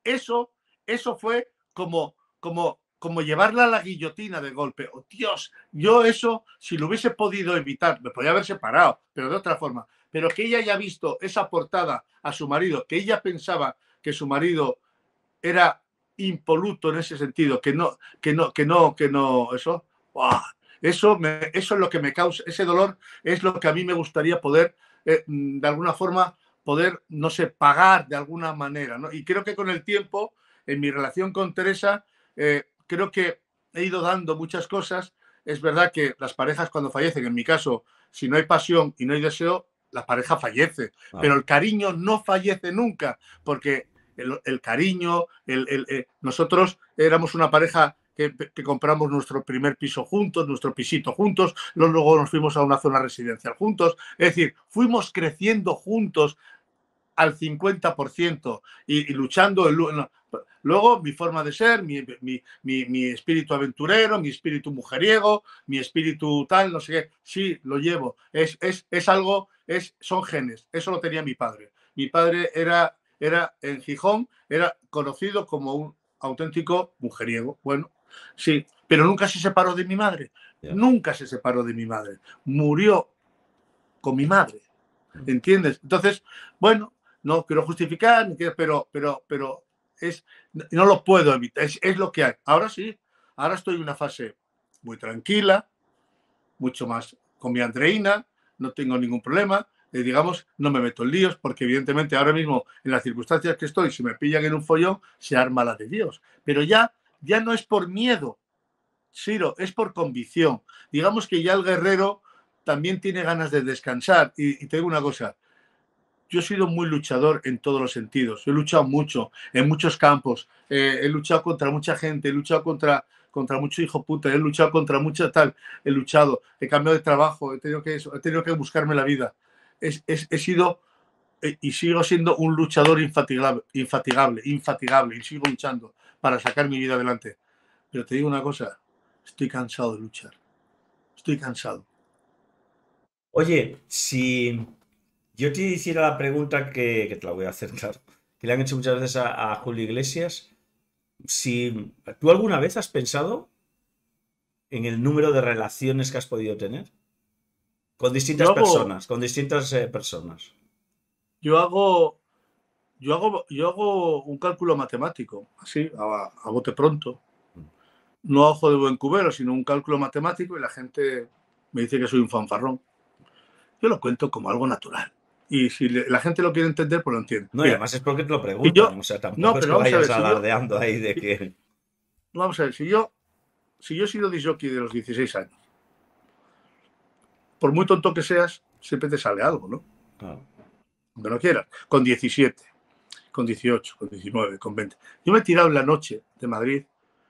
Eso fue como llevarla a la guillotina de golpe. Oh, Dios, yo eso, si lo hubiese podido evitar, me podía haber separado, pero de otra forma. Pero que ella haya visto esa portada a su marido, que ella pensaba que su marido era impoluto en ese sentido, que no, eso, ¡wow! Eso es lo que me causa, ese dolor es lo que a mí me gustaría poder, de alguna forma, no sé, pagar de alguna manera, ¿no? Y creo que con el tiempo, en mi relación con Teresa, creo que he ido dando muchas cosas. Es verdad que las parejas cuando fallecen, en mi caso, si no hay pasión y no hay deseo, la pareja fallece, pero el cariño no fallece nunca, porque el cariño, nosotros éramos una pareja que compramos nuestro primer piso juntos, nuestro pisito juntos, luego nos fuimos a una zona residencial juntos, es decir, fuimos creciendo juntos al 50% y luchando. Luego mi forma de ser, mi espíritu aventurero, mi espíritu mujeriego, mi espíritu tal, no sé qué, sí, lo llevo. Es algo, son genes, eso lo tenía mi padre. Mi padre era en Gijón, era conocido como un auténtico mujeriego. Bueno, sí, pero nunca se separó de mi madre. Yeah. Nunca se separó de mi madre. Murió con mi madre. ¿Entiendes? Entonces, bueno, no quiero justificar, pero no lo puedo evitar. Es lo que hay. Ahora sí, ahora estoy en una fase muy tranquila, mucho más con mi Andreina, no tengo ningún problema. Digamos, no me meto en líos, porque evidentemente ahora mismo, en las circunstancias que estoy, si me pillan en un follón, se arma la de Dios. Pero ya no es por miedo, Ciro, es por convicción. Digamos que ya el guerrero también tiene ganas de descansar. Y te digo una cosa, yo he sido muy luchador en todos los sentidos. He luchado mucho, en muchos campos. He luchado contra mucha gente, he luchado contra mucho hijo puta, he luchado contra mucha tal, he cambiado de trabajo, he tenido que buscarme la vida. He sido y sigo siendo un luchador infatigable, y sigo luchando, para sacar mi vida adelante. Pero te digo una cosa, estoy cansado de luchar. Estoy cansado. Oye, si yo te hiciera la pregunta que te la voy a hacer, claro, que le han hecho muchas veces a Julio Iglesias, si tú alguna vez has pensado en el número de relaciones que has podido tener con distintas personas, Yo hago un cálculo matemático, así, a bote pronto. No a ojo de buen cubero, sino un cálculo matemático, y la gente me dice que soy un fanfarrón. Yo lo cuento como algo natural. Y si la gente lo quiere entender, pues lo entiende. No, y además es porque te lo preguntan, o sea, tampoco es que vayas alardeando ahí de que... Vamos a ver, si yo he sido disc jockey de los 16 años, por muy tonto que seas, siempre te sale algo, ¿no? Aunque no quieras. Con 17, con 18, con 19, con 20. Yo me he tirado en la noche de Madrid,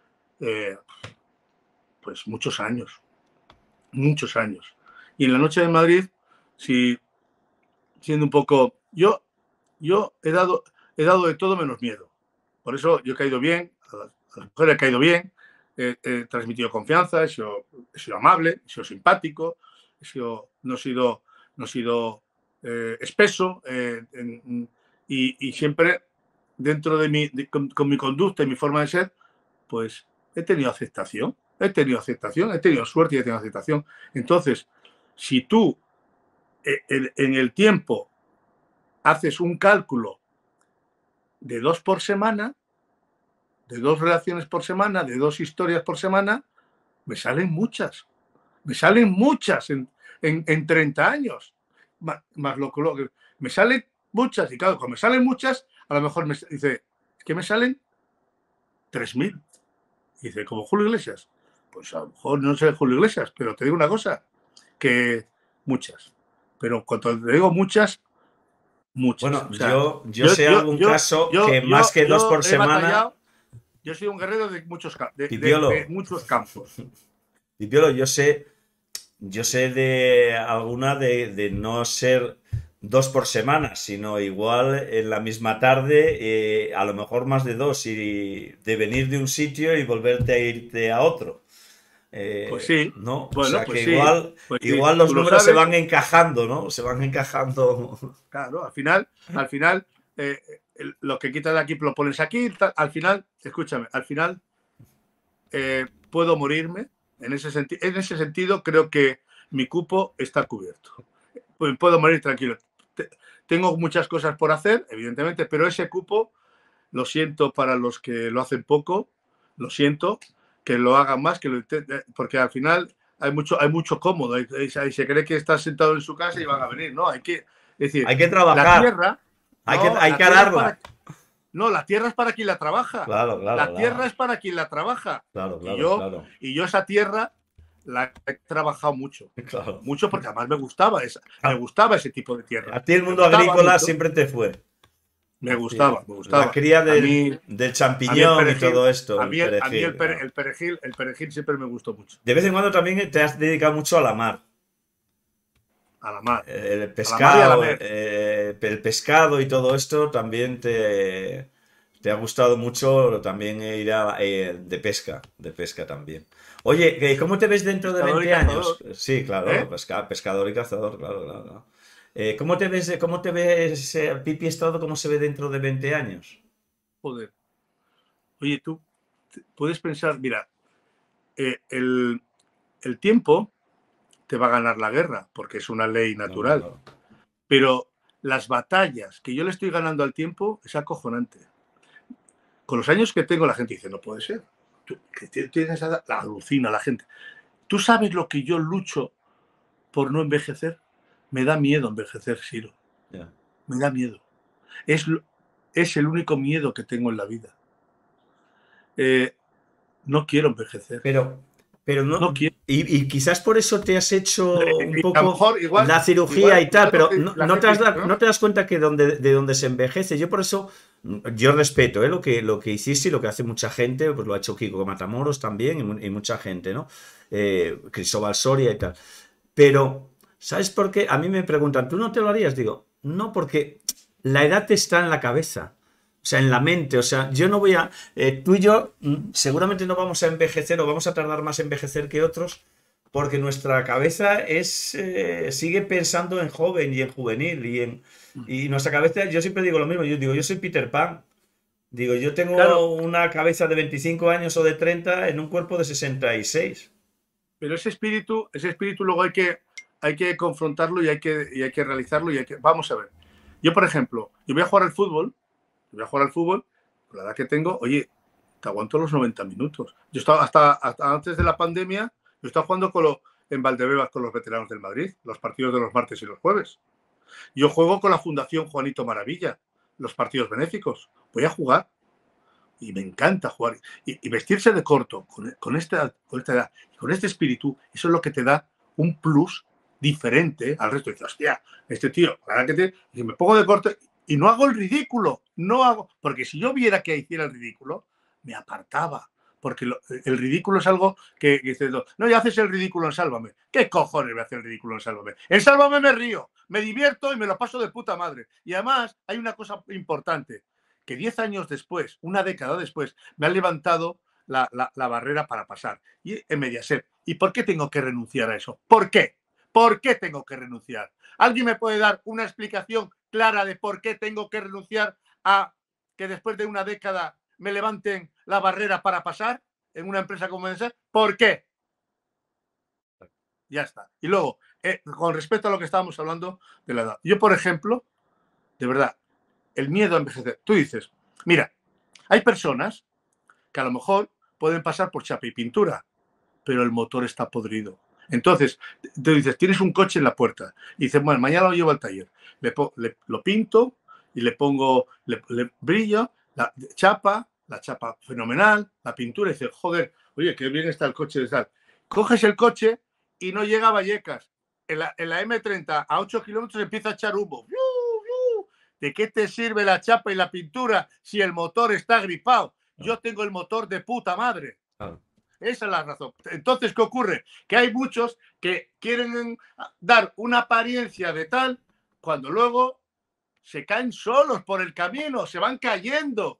pues muchos años. Y en la noche de Madrid, siendo un poco... Yo he dado de todo menos miedo. Por eso yo he caído bien, a las mujeres he caído bien, he transmitido confianza, he sido amable, he sido simpático, no he sido espeso, y siempre dentro de con mi conducta y mi forma de ser, pues he tenido aceptación, he tenido suerte y he tenido aceptación. Entonces, si tú en el tiempo haces un cálculo de 2 por semana, de 2 relaciones por semana, de 2 historias por semana, me salen muchas. En 30 años. Más lo que me salen muchas. Y claro, cuando me salen muchas, a lo mejor me dice, es que me salen 3.000. Dice, ¿como Julio Iglesias? Pues a lo mejor no sé Julio Iglesias, pero te digo una cosa, que muchas. Pero cuando te digo muchas, bueno, o sea, yo sé algún caso que más que 2 por semana... Yo soy un guerrero de muchos campos. Pipiolo, yo sé de alguna de no ser 2 por semana, sino igual en la misma tarde, a lo mejor más de 2, y de venir de un sitio y volverte a irte a otro. Pues sí. ¿no? Bueno, o sea pues que sí. igual los números se van encajando, ¿no? Se van encajando. Claro, al final, lo que quitas de aquí lo pones aquí. Al final, escúchame, puedo morirme. En ese sentido, creo que mi cupo está cubierto. Puedo morir tranquilo. Tengo muchas cosas por hacer, evidentemente, pero ese cupo, lo siento para los que lo hacen poco, lo siento, que lo hagan más, porque al final hay mucho cómodo. Se cree que estás sentado en su casa y van a venir, ¿no? Hay que trabajar. La tierra, hay que ararla. No, la tierra es para quien la trabaja. Claro, la tierra es para quien la trabaja. Claro. Y yo esa tierra la he trabajado mucho. Claro. Mucho porque además me gustaba ese tipo de tierra. A ti el mundo agrícola siempre te fue. Me gustaba. La cría del champiñón y todo esto. A mí el perejil siempre me gustó mucho. De vez en cuando también te has dedicado mucho a la mar. A la mar. El pescado y todo esto también te ha gustado mucho, también ir de pesca También. Oye, ¿cómo te ves dentro de 20 años? Sí, claro, pescador y cazador, claro. ¿Cómo te ves, Pipi Estrado, cómo se ve dentro de 20 años? Joder. Oye, tú puedes pensar, mira, el tiempo te va a ganar la guerra, porque es una ley natural. No. Pero las batallas que yo le estoy ganando al tiempo es acojonante. Con los años que tengo, la gente dice, no puede ser. Tú, que tienes la alucina la gente. ¿Tú sabes lo que yo lucho por no envejecer? Me da miedo envejecer, Siro. Yeah. Me da miedo. Es el único miedo que tengo en la vida. No quiero envejecer. Pero no quiero. Y quizás por eso te has hecho un poco la cirugía y tal, pero no te das cuenta que de donde se envejece. Yo por eso, yo respeto lo que hiciste y lo que hace mucha gente, pues lo ha hecho Kiko Matamoros también y mucha gente, ¿no? Cristóbal Soria y tal. Pero, ¿sabes por qué? A mí me preguntan, ¿tú no te lo harías? Digo, no, porque la edad está en la cabeza. sea, en la mente. O sea, yo no voy a... tú y yo seguramente no vamos a envejecer o vamos a tardar más en envejecer que otros porque nuestra cabeza sigue pensando en joven y en juvenil y nuestra cabeza, yo siempre digo lo mismo, yo soy Peter Pan. Digo, yo tengo Claro, una cabeza de 25 años o de 30 en un cuerpo de 66. pero ese espíritu luego hay que confrontarlo y hay que realizarlo Vamos a ver. Yo, por ejemplo, yo voy a jugar al fútbol, con la edad que tengo, oye, te aguanto los 90 minutos. Yo estaba hasta antes de la pandemia, yo estaba jugando en Valdebebas con los veteranos del Madrid, los partidos de los martes y los jueves. Yo juego con la Fundación Juanito Maravilla, los partidos benéficos. Voy a jugar y me encanta jugar. Y vestirse de corto con esta edad y con este espíritu, eso es lo que te da un plus diferente al resto. Y dices, hostia, este tío, y me pongo de corto y no hago el ridículo, porque si yo viera que hiciera el ridículo, me apartaba. Porque el ridículo es algo que dices, no, ya haces el ridículo en Sálvame. ¿Qué cojones voy a hacer el ridículo en Sálvame? En Sálvame me río, me divierto y me lo paso de puta madre. Y además hay una cosa importante, que 10 años después, una década después, me han levantado la barrera para pasar. Y en Mediaset. ¿Y por qué tengo que renunciar a eso? ¿Por qué? ¿Por qué tengo que renunciar? ¿Alguien me puede dar una explicación clara de por qué tengo que renunciar a que después de una década me levanten la barrera para pasar en una empresa como Mediaset? ¿Por qué? Ya está. Y luego, con respecto a lo que estábamos hablando de la edad. Yo, por ejemplo, de verdad, el miedo a envejecer. Tú dices, mira, hay personas que a lo mejor pueden pasar por chapa y pintura, pero el motor está podrido. Entonces, te dices, tienes un coche en la puerta y dices, bueno, mañana lo llevo al taller. Lo pinto y le pongo, le brillo, la chapa fenomenal, la pintura, y dices, joder, oye, qué bien está el coche de tal. Coges el coche y no llega a Vallecas. En la M30 a 8 kilómetros empieza a echar humo. ¿De qué te sirve la chapa y la pintura si el motor está gripado? Yo tengo el motor de puta madre. Esa es la razón. Entonces, ¿qué ocurre? Que hay muchos que quieren dar una apariencia de tal cuando luego se caen solos por el camino, se van cayendo.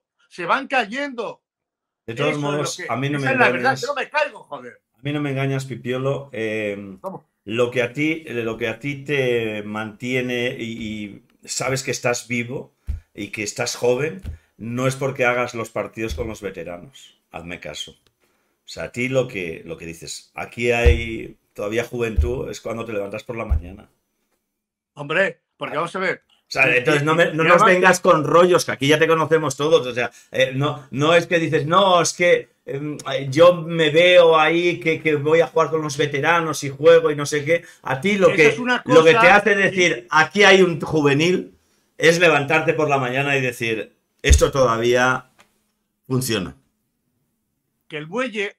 De todos Eso modos, es a mí no me esa es la verdad, engañas. yo no me caigo, joder. A mí no me engañas, Pipiolo. Lo que a ti te mantiene y sabes que estás vivo y que estás joven, no es porque hagas los partidos con los veteranos. Hazme caso. O sea, a ti lo que dices, aquí hay todavía juventud, es cuando te levantas por la mañana. Hombre, porque vamos a ver. O sea, entonces no nos vengas con rollos, que aquí ya te conocemos todos. O sea, no es que dices, no, es que yo me veo ahí que voy a jugar con los veteranos y juego y no sé qué. A ti lo que te hace decir, aquí hay un juvenil, es levantarte por la mañana y decir, esto todavía funciona. Que el muelle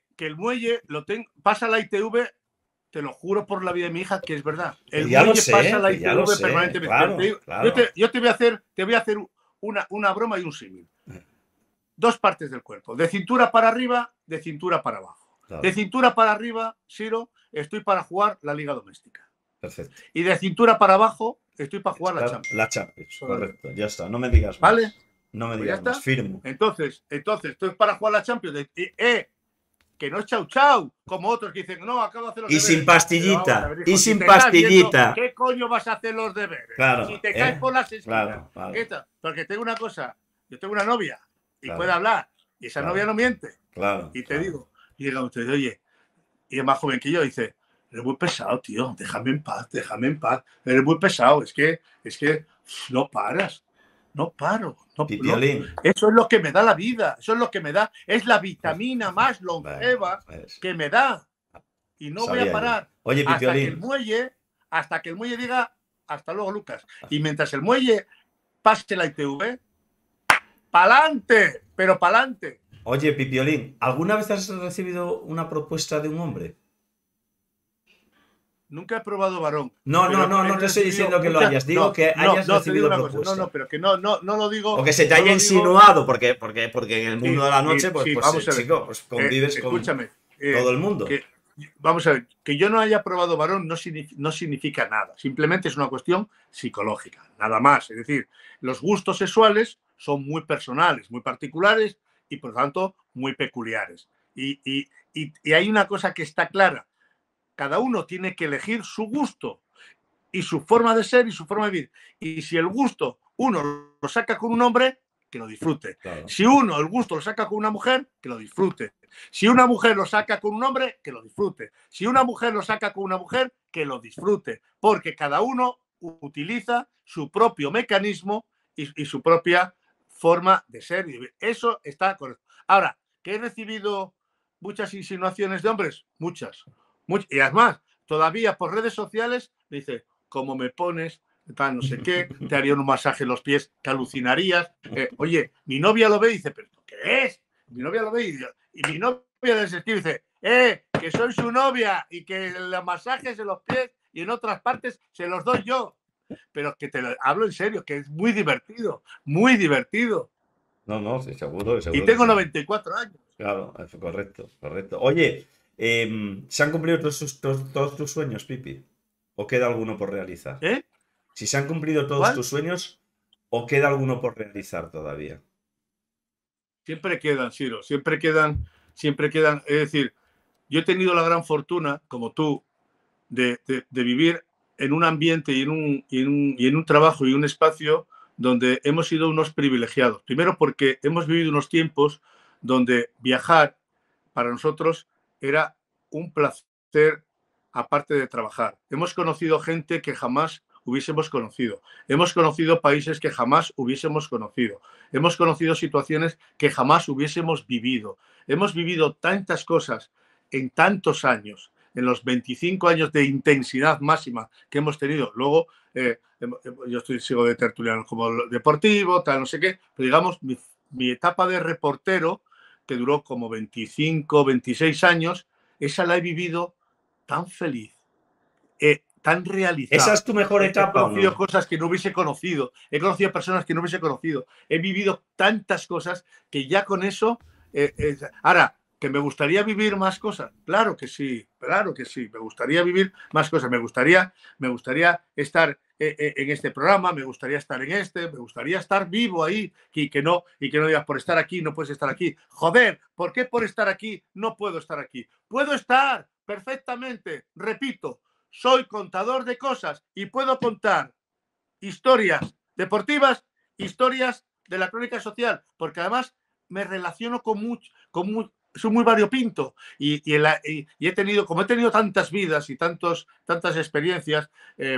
pasa la ITV, te lo juro por la vida de mi hija que es verdad. El muelle pasa la ITV permanentemente. Claro. Yo te voy a hacer una broma y un símil. Dos partes del cuerpo, de cintura para arriba, de cintura para abajo. Claro. De cintura para arriba, Siro, estoy para jugar la Liga Doméstica. Perfecto. Y de cintura para abajo, estoy para jugar la Champions. La Champions, correcto. Ya está, no me digas más. ¿Vale? No me digas más, firmo. Entonces, estoy para jugar la Champions. Que no es chau chau, como otros que dicen, no, acabo de hacer los deberes. Sin pastillita, ver, hijo, y sin pastillita. ¿Qué coño vas a hacer los deberes? Claro, si te caes por las esquinas. Claro. Porque tengo una cosa, yo tengo una novia y puede hablar, y esa novia no miente. Claro. Y te digo, y llega usted, oye, y es más joven que yo, dice, eres muy pesado, tío, déjame en paz. Eres muy pesado, es que no paras. No paro. No. Eso es lo que me da la vida. Eso es lo que me da. Es la vitamina más longeva que me da. Y no voy a parar. Oye, hasta que el muelle diga hasta luego, Lucas. Y mientras el muelle pase la ITV, pa'lante, pero pa'lante. Oye, Pipiolín, ¿alguna vez has recibido una propuesta de un hombre? Nunca he probado varón. No te estoy diciendo que lo hayas. Digo que hayas recibido propuesta. No, pero que no lo digo. O que se te haya insinuado, porque en el mundo de la noche, chico, pues convives con todo el mundo. Vamos a ver, que yo no haya probado varón no significa nada. Simplemente es una cuestión psicológica, nada más. Es decir, los gustos sexuales son muy personales, muy particulares y por lo tanto muy peculiares. Y hay una cosa que está clara, cada uno tiene que elegir su gusto y su forma de ser y su forma de vivir. Y si el gusto uno lo saca con un hombre, que lo disfrute. Claro. Si uno el gusto lo saca con una mujer, que lo disfrute. Si una mujer lo saca con un hombre, que lo disfrute. Si una mujer lo saca con una mujer, que lo disfrute. Porque cada uno utiliza su propio mecanismo y su propia forma de ser y de vivir. Eso está correcto. Ahora, que he recibido muchas insinuaciones de hombres, muchas. Y además, todavía por redes sociales, me dice, ¿cómo me pones? Tal, no sé qué, te haría un masaje en los pies, que alucinarías. Oye, mi novia lo ve y dice, ¿pero qué es? Mi novia lo ve y mi novia desde el dice, que soy su novia y que los masajes en los pies y en otras partes se los doy yo. Pero que te lo hablo en serio, que es muy divertido, muy divertido. No, sí, seguro. Y tengo 94 años. Claro, eso, correcto. Oye, ¿se han cumplido todos tus sueños, Pipi? ¿O queda alguno por realizar? Si se han cumplido todos tus sueños, ¿o queda alguno por realizar todavía? Siempre quedan, Ciro, siempre quedan. Es decir, yo he tenido la gran fortuna, como tú, de vivir en un ambiente y en un trabajo y un espacio donde hemos sido unos privilegiados. Primero porque hemos vivido unos tiempos donde viajar para nosotros era un placer aparte de trabajar. Hemos conocido gente que jamás hubiésemos conocido. Hemos conocido países que jamás hubiésemos conocido. Hemos conocido situaciones que jamás hubiésemos vivido. Hemos vivido tantas cosas en tantos años, en los 25 años de intensidad máxima que hemos tenido. Luego, yo sigo de tertuliano como deportivo, tal, no sé qué, pero digamos, mi etapa de reportero, que duró como 25, 26 años, esa la he vivido tan feliz, tan realizada. ¿Esa es tu mejor etapa? He conocido cosas que no hubiese conocido, he conocido personas que no hubiese conocido, he vivido tantas cosas que ya con eso... ahora, ¿que me gustaría vivir más cosas? Claro que sí, me gustaría vivir más cosas, me gustaría estar en este programa, me gustaría estar me gustaría estar vivo ahí y que no digas, por estar aquí no puedes estar aquí. Joder, ¿por qué por estar aquí no puedo estar aquí? Puedo estar perfectamente, repito, soy contador de cosas y puedo contar historias deportivas, historias de la crónica social, porque además me relaciono soy muy variopinto y he tenido, como he tenido tantas vidas y tantas experiencias,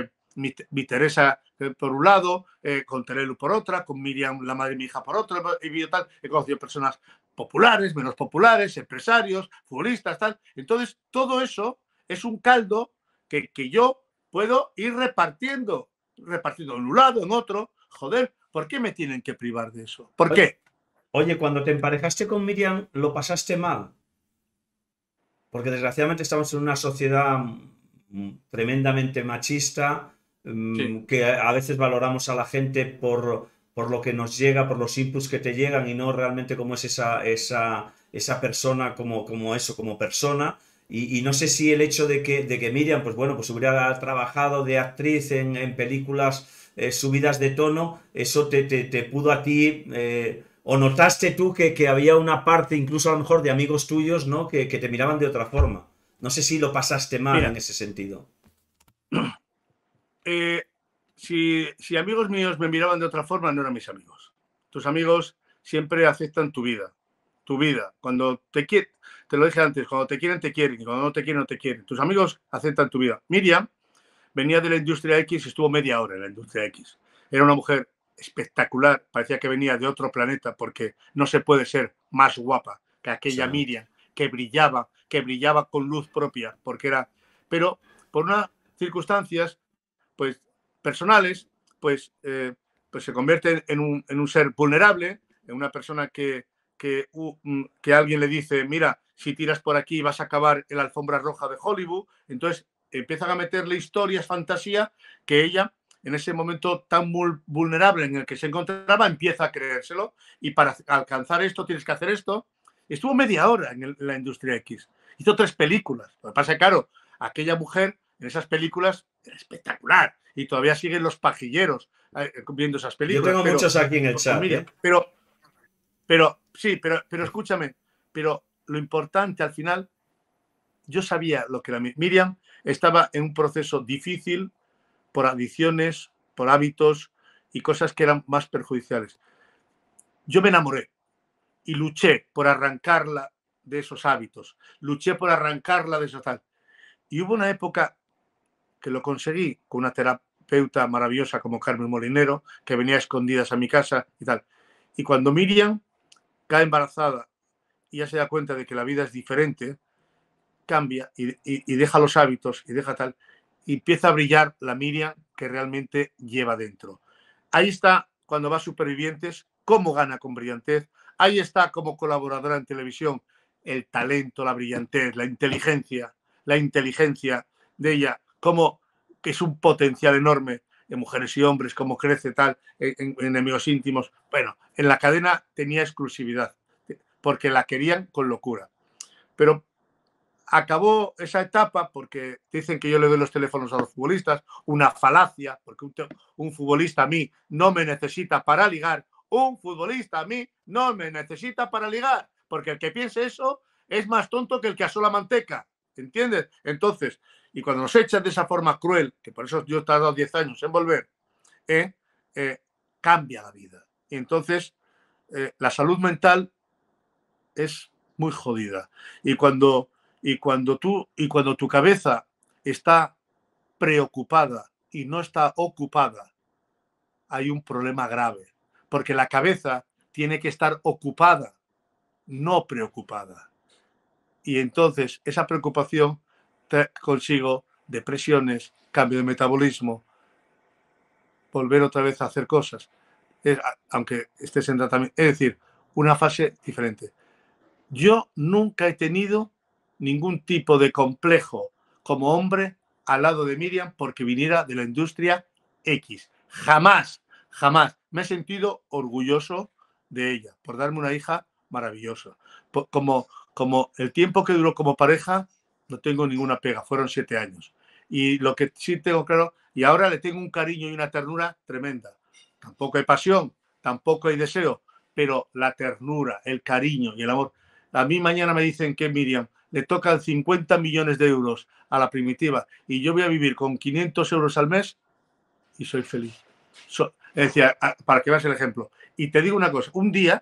mi Teresa por un lado, con Terelu por otra, con Miriam, la madre de mi hija, por otra, he conocido personas populares, menos populares, empresarios, futbolistas, tal. Entonces, todo eso es un caldo que yo puedo ir repartiendo en un lado, en otro. Joder, ¿por qué me tienen que privar de eso? ¿Por qué? Oye, cuando te emparejaste con Miriam, ¿lo pasaste mal? Porque desgraciadamente estamos en una sociedad tremendamente machista, Sí. que a veces valoramos a la gente por lo que nos llega, por los inputs que te llegan y no realmente como es esa persona como persona. Y no sé si el hecho de que Miriam, pues bueno, pues hubiera trabajado de actriz en películas subidas de tono, eso te pudo a ti... ¿O notaste tú que había una parte, incluso a lo mejor de amigos tuyos, ¿no? que te miraban de otra forma? No sé si lo pasaste mal en ese sentido. Si amigos míos me miraban de otra forma, no eran mis amigos. Tus amigos siempre aceptan tu vida. Cuando te quieren, te lo dije antes, cuando te quieren, te quieren. Y cuando no te quieren, no te quieren. Tus amigos aceptan tu vida. Miriam venía de la industria X y estuvo media hora en la industria X. Era una mujer espectacular, parecía que venía de otro planeta porque no se puede ser más guapa que aquella sí. Miriam, que brillaba con luz propia, porque era... Pero por unas circunstancias pues, personales, pues se convierte en un ser vulnerable, en una persona que alguien le dice, mira, si tiras por aquí vas a acabar en la alfombra roja de Hollywood, entonces empiezan a meterle historias, fantasía, que ella, en ese momento tan vulnerable en el que se encontraba, empieza a creérselo y para alcanzar esto tienes que hacer esto. Estuvo media hora en la industria X. Hizo 3 películas. Lo que pasa es que, claro, aquella mujer en esas películas era espectacular. Y todavía siguen los pajilleros viendo esas Yo películas. tengo muchos aquí en el chat, Miriam, ¿eh? pero escúchame, pero lo importante al final, yo sabía lo que era. Miriam estaba en un proceso difícil por adicciones, por hábitos y cosas que eran más perjudiciales. Yo me enamoré y luché por arrancarla de esos hábitos, luché por arrancarla de eso tal. Y hubo una época que lo conseguí con una terapeuta maravillosa como Carmen Molinero, que venía a escondidas a mi casa y tal. Y cuando Miriam cae embarazada y ya se da cuenta de que la vida es diferente, cambia y deja los hábitos y deja tal, y empieza a brillar la Miriam que realmente lleva dentro. Ahí está cuando va a Supervivientes, cómo gana con brillantez. Ahí está como colaboradora en televisión, el talento, la brillantez, la inteligencia de ella, como que es un potencial enorme de mujeres y hombres, cómo crece tal, en enemigos íntimos. Bueno, en la cadena tenía exclusividad, porque la querían con locura. Pero acabó esa etapa porque dicen que yo le doy los teléfonos a los futbolistas, una falacia, porque un futbolista a mí no me necesita para ligar, un futbolista a mí no me necesita para ligar, porque el que piense eso es más tonto que el que asó la manteca, ¿entiendes? Entonces, y cuando nos echan de esa forma cruel, que por eso yo he tardado 10 años en volver, cambia la vida. Y entonces, la salud mental es muy jodida. Y cuando tu cabeza está preocupada y no está ocupada, hay un problema grave. Porque la cabeza tiene que estar ocupada, no preocupada. Y entonces esa preocupación trae consigo depresiones, cambio de metabolismo, volver otra vez a hacer cosas, aunque estés en tratamiento. Es decir, una fase diferente. Yo nunca he tenido ningún tipo de complejo como hombre al lado de Miriam porque viniera de la industria X. Jamás, jamás. Me he sentido orgulloso de ella por darme una hija maravillosa. Como el tiempo que duró como pareja, no tengo ninguna pega. Fueron 7 años. Y lo que sí tengo claro, y ahora le tengo un cariño y una ternura tremenda. Tampoco hay pasión, tampoco hay deseo, pero la ternura, el cariño y el amor. A mí mañana me dicen que Miriam le tocan 50 millones de euros a la Primitiva y yo voy a vivir con 500 euros al mes y soy feliz. Es decir, para que veas el ejemplo. Y te digo una cosa, un día,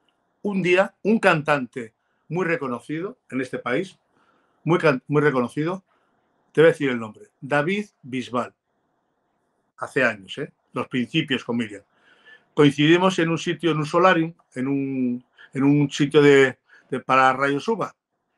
un cantante muy reconocido en este país, muy reconocido, te voy a decir el nombre, David Bisbal, hace años, los principios con Miriam. Coincidimos en un sitio, en un solarium, en un sitio para rayos UVA.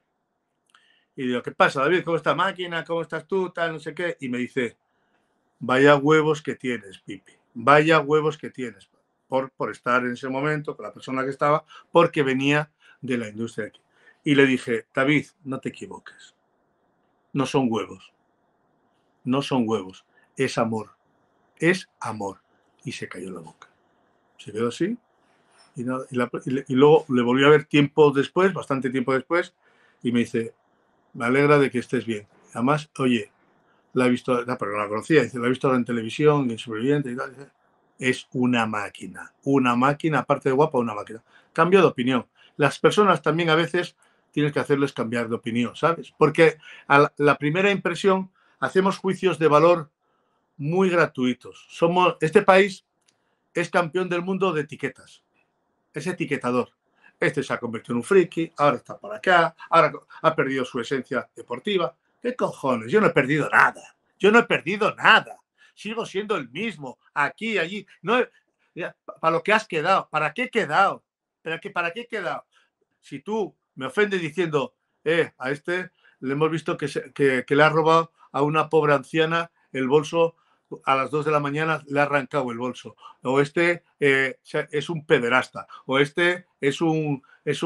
Y digo, ¿qué pasa, David? ¿Cómo está máquina? ¿Cómo estás tú? Tal, no sé qué. Y me dice, vaya huevos que tienes, Pipi. Vaya huevos que tienes. Por estar en ese momento con la persona que estaba, porque venía de la industria aquí. Y le dije, David, no te equivoques. No son huevos. No son huevos. Es amor. Es amor. Y se cayó la boca. Se quedó así. Y luego le volví a ver tiempo después, bastante tiempo después, y me dice, me alegra de que estés bien. Además, oye, la he visto, pero no la conocía, dice, la he visto en televisión, en Superviviente y tal. Dice, es una máquina, aparte de guapa, una máquina. Cambio de opinión. Las personas también a veces tienes que hacerles cambiar de opinión, ¿sabes? Porque a la primera impresión hacemos juicios de valor muy gratuitos. Este país es campeón del mundo de etiquetas. Es etiquetador. Este se ha convertido en un friki, ahora está por acá, ahora ha perdido su esencia deportiva. ¿Qué cojones? Yo no he perdido nada. Yo no he perdido nada. Sigo siendo el mismo, aquí, allí. No, para lo que has quedado. ¿Para qué he quedado? ¿Para qué he quedado? Si tú me ofendes diciendo, a este le hemos visto que le ha robado a una pobre anciana el bolso a las 2 de la mañana, le ha arrancado el bolso, o este es un pederasta, o este es un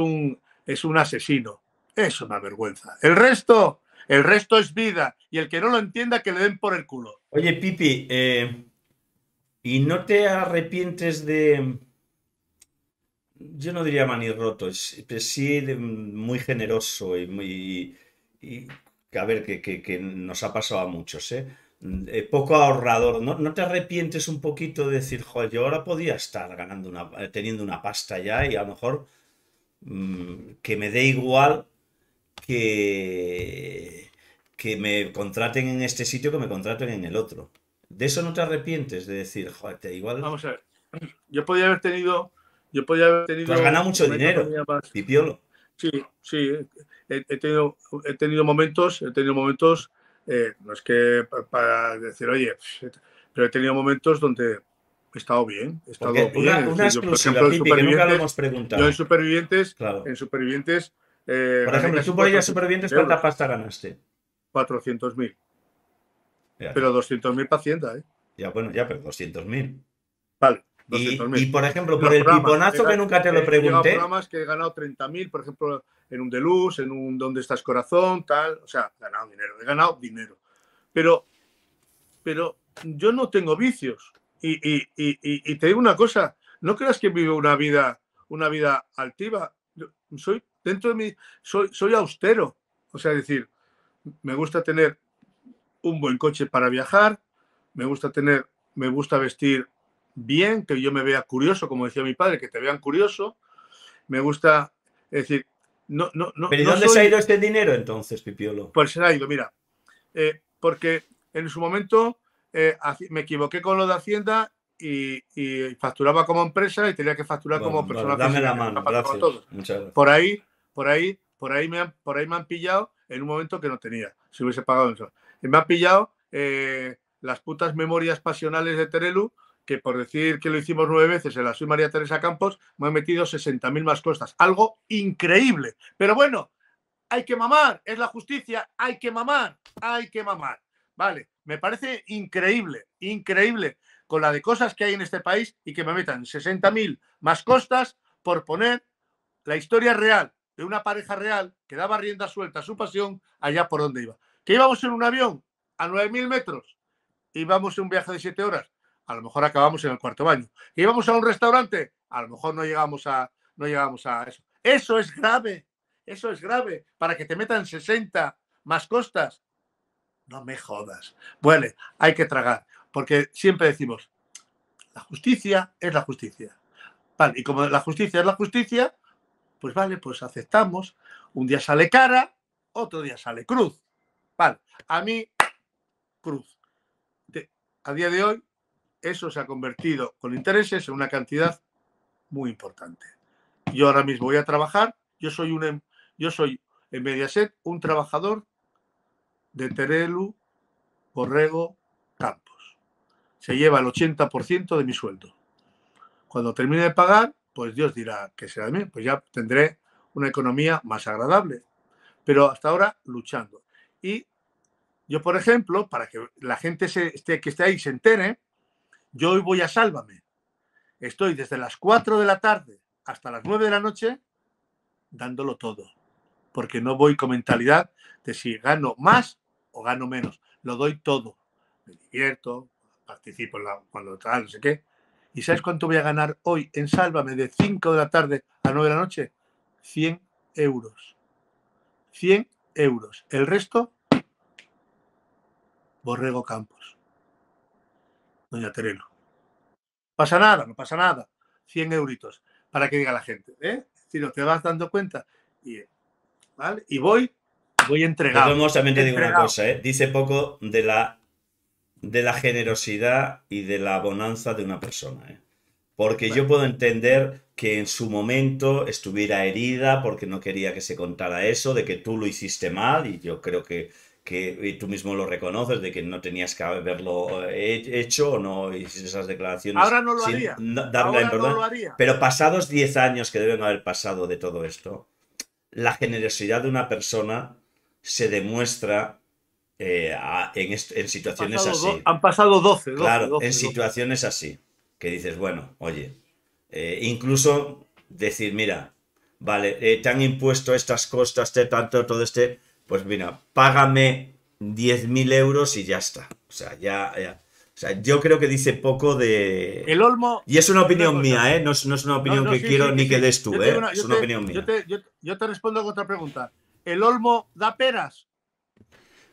asesino. Es una vergüenza. El resto es vida, y el que no lo entienda que le den por el culo. Oye, Pipi, ¿y no te arrepientes de, yo no diría manirroto, sí muy generoso y a ver, que nos ha pasado a muchos, ¿eh? Poco ahorrador. ¿No te arrepientes un poquito de decir, joder, yo ahora podía estar teniendo una pasta ya y a lo mejor que me dé igual que me contraten en este sitio que me contraten en el otro? ¿De eso no te arrepientes? De decir, joder, igual... Vamos a ver. Yo podía haber tenido Tú has ganado mucho dinero, Pipiolo. Sí, sí. He tenido momentos, no es que para decir, oye, pero he tenido momentos donde he estado bien. He estado Porque bien. una exclusiva, Pipi, que nunca lo hemos preguntado. Yo en Supervivientes, Claro. Por ejemplo, tú por ella Supervivientes, ¿cuánta pasta ganaste? 400.000. Ya, Pero 200.000 para Hacienda, ¿eh? Ya, bueno, ya, pero 200.000. Vale. Y por ejemplo, por el piponazo que nunca te lo pregunté. He llegado a programas que he ganado 30.000, por ejemplo, en un Deluxe, en un ¿Dónde estás, corazón? Tal. O sea, he ganado dinero. Pero yo no tengo vicios. Y te digo una cosa, no creas que vivo una vida altiva. Soy, dentro de mí, soy austero. O sea, es decir, me gusta tener un buen coche para viajar, me gusta vestir bien, que yo me vea curioso, como decía mi padre, que te vean curioso. Me gusta, es decir, no. ¿Pero y dónde se ha ido este dinero entonces, Pipiolo? Pues se ha ido, mira, porque en su momento me equivoqué con lo de Hacienda y facturaba como empresa y tenía que facturar como persona física. Dame la mano, gracias. Muchas gracias. Por ahí me han pillado en un momento que no tenía, si hubiese pagado eso. Me han pillado las putas memorias pasionales de Terelu, que por decir que lo hicimos 9 veces en la Soy María Teresa Campos, me han metido 60.000 más costas. Algo increíble. Pero bueno, hay que mamar, es la justicia, hay que mamar. Vale, me parece increíble con la de cosas que hay en este país y que me metan 60.000 más costas por poner la historia real de una pareja real que daba rienda suelta a su pasión allá por donde iba. Que íbamos en un avión a 9.000 metros, íbamos en un viaje de 7 horas, a lo mejor acabamos en el cuarto baño. Que íbamos a un restaurante, a lo mejor no llegamos a eso. Eso es grave, para que te metan 60 más costas. No me jodas. Bueno, hay que tragar, porque siempre decimos, la justicia es la justicia. Vale, y como la justicia es la justicia, pues vale, pues aceptamos. Un día sale cara, otro día sale cruz. Vale, a mí, cruz. A día de hoy, eso se ha convertido con intereses en una cantidad muy importante. Yo ahora mismo voy a trabajar, yo soy en Mediaset un trabajador de Terelu Borrego Campos. Se lleva el 80% de mi sueldo. Cuando termine de pagar, pues Dios dirá que será de mí, pues ya tendré una economía más agradable. Pero hasta ahora luchando. Y yo, por ejemplo, para que la gente que esté ahí se entere, yo hoy voy a Sálvame. Estoy desde las 4 de la tarde hasta las 9 de la noche dándolo todo. Porque no voy con mentalidad de si gano más o gano menos. Lo doy todo. Me divierto, participo cuando tal, no sé qué. ¿Y sabes cuánto voy a ganar hoy en Sálvame de 5 de la tarde a 9 de la noche? 100 euros. 100 euros. El resto, Borrego Campos. Doña Terelu. Pasa nada, no pasa nada. 100 euritos para que diga la gente. Si no te vas dando cuenta. ¿Vale? Y voy entregado. Pero también te digo una cosa, dice poco de la generosidad y de la bonanza de una persona. Porque bueno, yo puedo entender que en su momento estuviera herida porque no quería que se contara eso, de que tú lo hiciste mal, y yo creo que tú mismo lo reconoces, de que no tenías que haberlo hecho o no hiciste esas declaraciones. Ahora no lo haría. Ahora no lo haría. Pero pasados 10 años que deben haber pasado de todo esto, la generosidad de una persona se demuestra en situaciones así. Han pasado 12. Claro, en situaciones así. Que dices, bueno, oye, incluso decir, mira, vale, te han impuesto estas costas, todo pues mira, págame 10.000 euros y ya está. O sea, o sea, yo creo que dice poco de... El Olmo... Y es una opinión mía, no es una opinión que quiero ni que des tú, es una opinión mía. Yo te respondo con otra pregunta. ¿El Olmo da peras?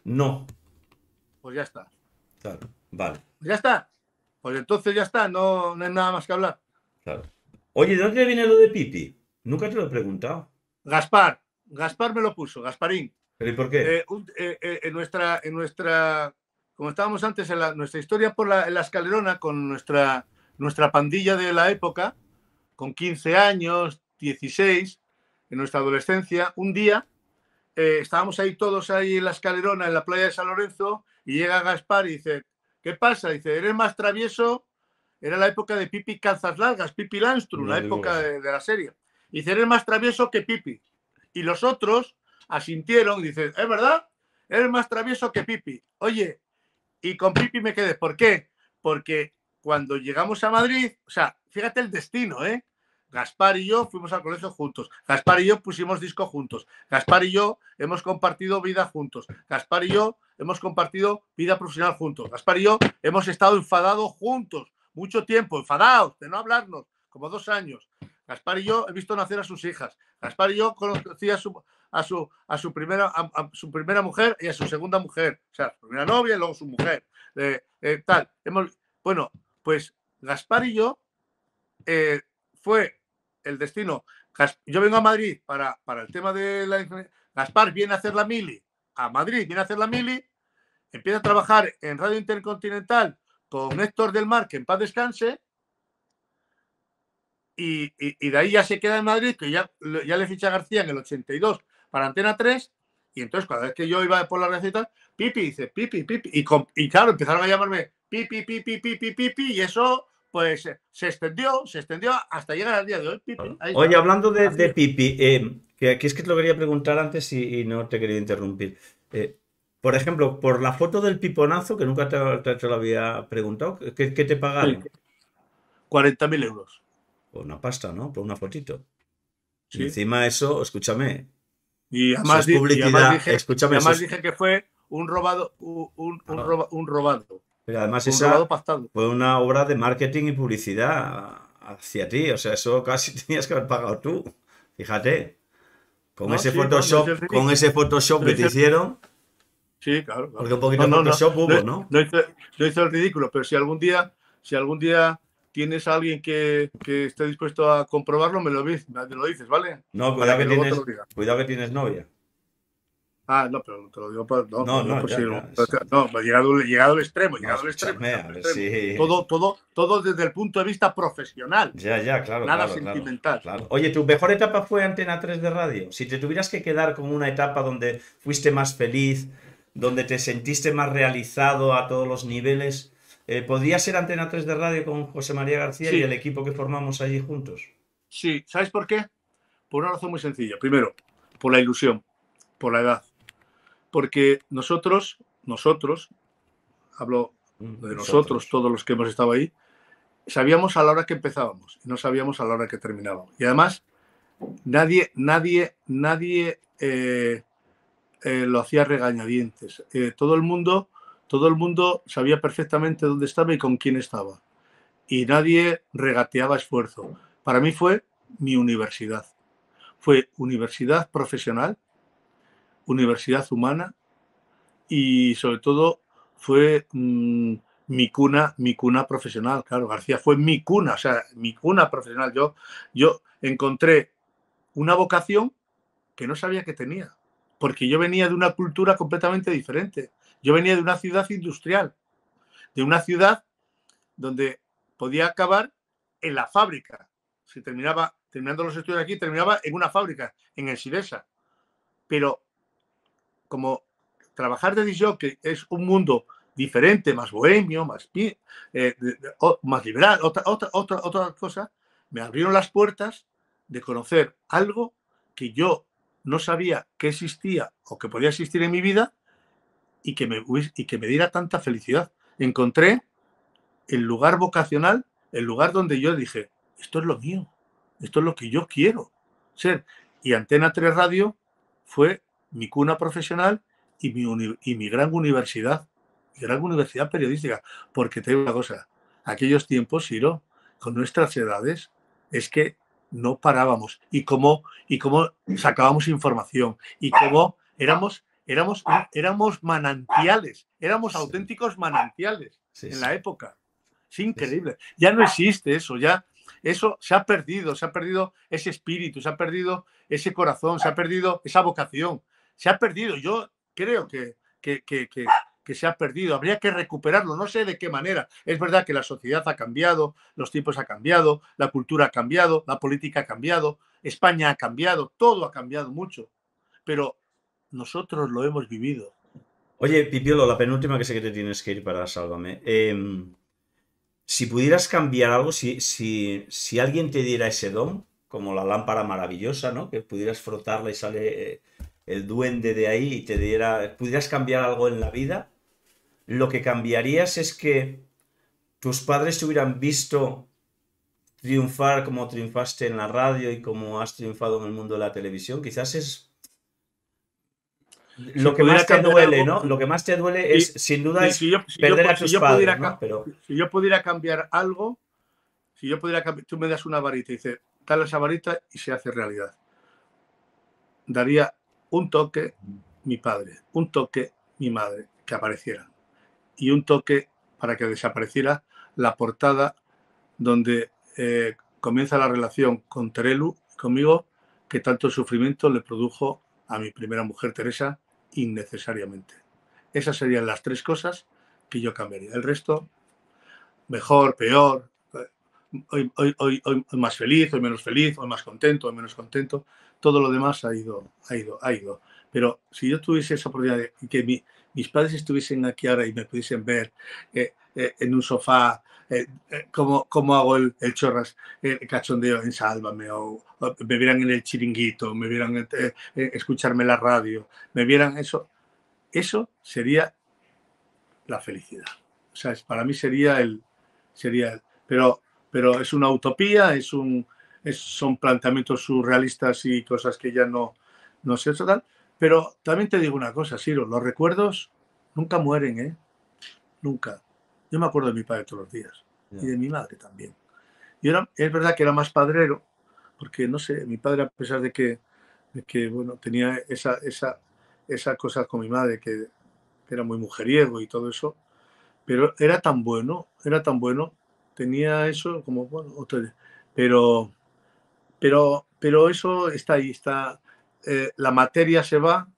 No. Pues ya está. Claro, vale. Pues ya está. Pues entonces ya está, no hay nada más que hablar. Claro. Oye, ¿de dónde viene lo de Pipi? Nunca te lo he preguntado. Gaspar me lo puso, Gasparín. ¿Pero y por qué? En nuestra, como estábamos antes, nuestra historia en la escalerona con nuestra pandilla de la época, con 15 años, 16, en nuestra adolescencia, un día estábamos ahí todos ahí en la escalerona, en la playa de San Lorenzo, y llega Gaspar y dice, ¿qué pasa? Dice, ¿eres más travieso? Era la época de Pipi Calzas Largas, Pipi Landström, la época de la serie. Y dice, eres más travieso que Pipi. Y los otros asintieron y dicen, ¿es verdad? Eres más travieso que Pipi. Oye, y con Pipi me quedé. ¿Por qué? Porque cuando llegamos a Madrid, o sea, fíjate el destino, ¿eh? Gaspar y yo fuimos al colegio juntos. Gaspar y yo pusimos disco juntos. Gaspar y yo hemos compartido vida juntos. Gaspar y yo hemos compartido vida profesional juntos. Gaspar y yo hemos estado enfadados juntos. Mucho tiempo, enfadados, de no hablarnos, como 2 años. Gaspar y yo he visto nacer a sus hijas. Gaspar y yo conocí a su primera mujer y a su segunda mujer. O sea, su primera novia y luego su mujer. Tal. Bueno, pues Gaspar y yo fue el destino. Yo vengo a Madrid para el tema de la... Gaspar viene a hacer la mili a Madrid, viene a hacer la mili, empieza a trabajar en Radio Intercontinental con Héctor del Mar, que en paz descanse, y de ahí ya se queda en Madrid, que ya le ficha a García en el 82 para Antena 3, y entonces cada vez que yo iba por la receta, Pipi, dice, Pipi, Pipi, y claro, empezaron a llamarme Pipi, Pipi, Pipi, Pipi, y eso pues se extendió hasta llegar al día de hoy. Pipi, ahí Oye, está. hablando de Pipi, que aquí es que te lo quería preguntar antes y no te quería interrumpir. Por ejemplo, por la foto del piponazo, que nunca te lo había preguntado, ¿qué te pagaron? Sí. 40.000 euros. Pues una pasta, ¿no? Por una fotito. Sí. Y encima eso, escúchame. Y además, dije que fue un robado, un robado. Pero además esa fue una obra de marketing y publicidad hacia ti. O sea, eso casi tenías que haber pagado tú. Fíjate. Con ese Photoshop que te hicieron. Sí, claro. Porque un poquito de Photoshop hubo, ¿no? No hice el ridículo, pero si algún día tienes a alguien que esté dispuesto a comprobarlo, me lo dices, ¿vale? No, cuidado que tienes novia. Ah, no, pero te lo digo para... No, llegado al extremo. Sí. Todo desde el punto de vista profesional. Ya, claro. Nada sentimental. Claro. Oye, ¿tu mejor etapa fue Antena 3 de radio? Si te tuvieras que quedar con una etapa donde fuiste más feliz, donde te sentiste más realizado a todos los niveles, ¿podría ser Antena 3 de radio con José María García y el equipo que formamos allí juntos? Sí, ¿sabes por qué? Por una razón muy sencilla. Primero, por la ilusión, por la edad. Porque nosotros, hablo de nosotros, todos los que hemos estado ahí, sabíamos a la hora que empezábamos y no sabíamos a la hora que terminábamos. Y además, nadie lo hacía regañadientes. Todo el mundo sabía perfectamente dónde estaba y con quién estaba. Y nadie regateaba esfuerzo. Para mí fue mi universidad. Fue universidad profesional, universidad humana y sobre todo fue mi cuna profesional. Claro, García fue mi cuna, o sea, mi cuna profesional. Yo encontré una vocación que no sabía que tenía, porque yo venía de una cultura completamente diferente. Yo venía de una ciudad industrial, de una ciudad donde podía acabar en la fábrica. Si terminando los estudios aquí, terminaba en una fábrica, en el Sidesa. Pero como trabajar de disc jockey es un mundo diferente, más bohemio, más liberal, otra cosa, me abrieron las puertas de conocer algo que yo no sabía que existía o que podía existir en mi vida y que me diera tanta felicidad. Encontré el lugar vocacional, el lugar donde yo dije, esto es lo mío, esto es lo que yo quiero ser. Y Antena 3 Radio fue mi cuna profesional y mi gran universidad periodística. Porque te digo una cosa, aquellos tiempos, Ciro, con nuestras edades, es que no parábamos. Y cómo sacábamos información. Y cómo éramos éramos manantiales, éramos Sí. auténticos manantiales Sí, en sí. la época. Es increíble. Ya no existe eso, ya eso se ha perdido ese espíritu, se ha perdido ese corazón, se ha perdido esa vocación, se ha perdido. Yo creo que se ha perdido, habría que recuperarlo, no sé de qué manera. Es verdad que la sociedad ha cambiado, los tiempos han cambiado, la cultura ha cambiado, la política ha cambiado, España ha cambiado, todo ha cambiado mucho, pero nosotros lo hemos vivido. Oye, Pipiolo, la penúltima que sé que te tienes que ir para Sálvame. Si pudieras cambiar algo, si alguien te diera ese don, como la lámpara maravillosa, ¿no? Que pudieras frotarla y sale el duende de ahí y te diera, pudieras cambiar algo en la vida, lo que cambiarías es que tus padres te hubieran visto triunfar como triunfaste en la radio y como has triunfado en el mundo de la televisión. Quizás es Si lo que pudiera más te cambiar duele, algo, ¿no? Lo que más te duele es, sin duda, es perder a tus padres, ¿no? Pero si yo pudiera cambiar algo, si yo pudiera cambiar, tú me das una varita y dices, dale esa varita y se hace realidad. Daría un toque mi padre, un toque mi madre, que apareciera. Y un toque para que desapareciera la portada donde comienza la relación con Terelu, conmigo, que tanto sufrimiento le produjo a mi primera mujer, Teresa, innecesariamente. Esas serían las tres cosas que yo cambiaría. El resto, mejor, peor, hoy más feliz, hoy menos feliz, hoy más contento, hoy menos contento. Todo lo demás ha ido. Pero si yo tuviese esa oportunidad de que mis padres estuviesen aquí ahora y me pudiesen ver en un sofá, cómo hago el chorras, el cachondeo en Sálvame, o me vieran en el chiringuito, me vieran escucharme la radio, me vieran eso sería la felicidad. O sea, para mí sería pero es una utopía, son planteamientos surrealistas y cosas que ya no sé eso tal. Pero también te digo una cosa, Siro, los recuerdos nunca mueren, ¿eh? Nunca. Yo me acuerdo de mi padre todos los días y de mi madre también. Es verdad que era más padrero, porque no sé, mi padre, a pesar de que bueno, tenía esa cosa con mi madre, que era muy mujeriego y todo eso, pero era tan bueno, tenía eso como, bueno, pero eso está ahí, la materia se va,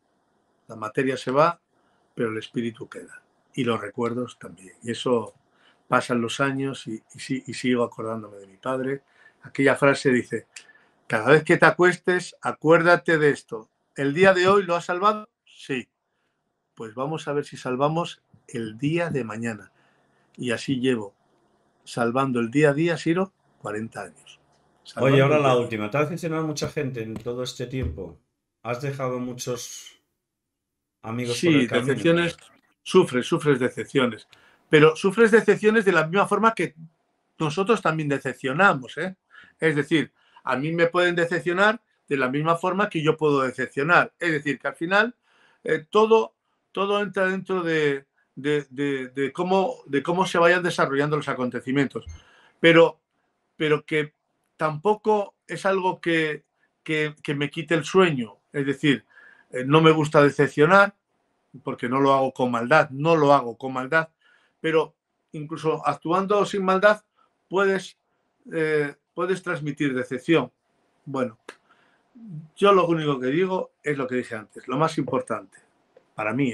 pero el espíritu queda, y los recuerdos también, y eso pasan los años y sigo acordándome de mi padre. Aquella frase dice, cada vez que te acuestes, acuérdate de esto. ¿El día de hoy lo has salvado? Sí. Pues vamos a ver si salvamos el día de mañana. Y así llevo salvando el día a día, Siro, 40 años. oye, Salvando ahora el día la a día. última. ¿Te ha decepcionado mucha gente en todo este tiempo? ¿Has dejado muchos amigos por el Sí, camino? decepciones, sufres decepciones. Pero sufres decepciones de la misma forma que nosotros también decepcionamos, ¿eh? Es decir, a mí me pueden decepcionar de la misma forma que yo puedo decepcionar. Es decir, que al final todo entra dentro de cómo se vayan desarrollando los acontecimientos. Pero que tampoco es algo que me quite el sueño. Es decir, no me gusta decepcionar porque no lo hago con maldad, pero incluso actuando sin maldad puedes transmitir decepción. Bueno, yo lo único que digo es lo que dije antes, lo más importante para mí,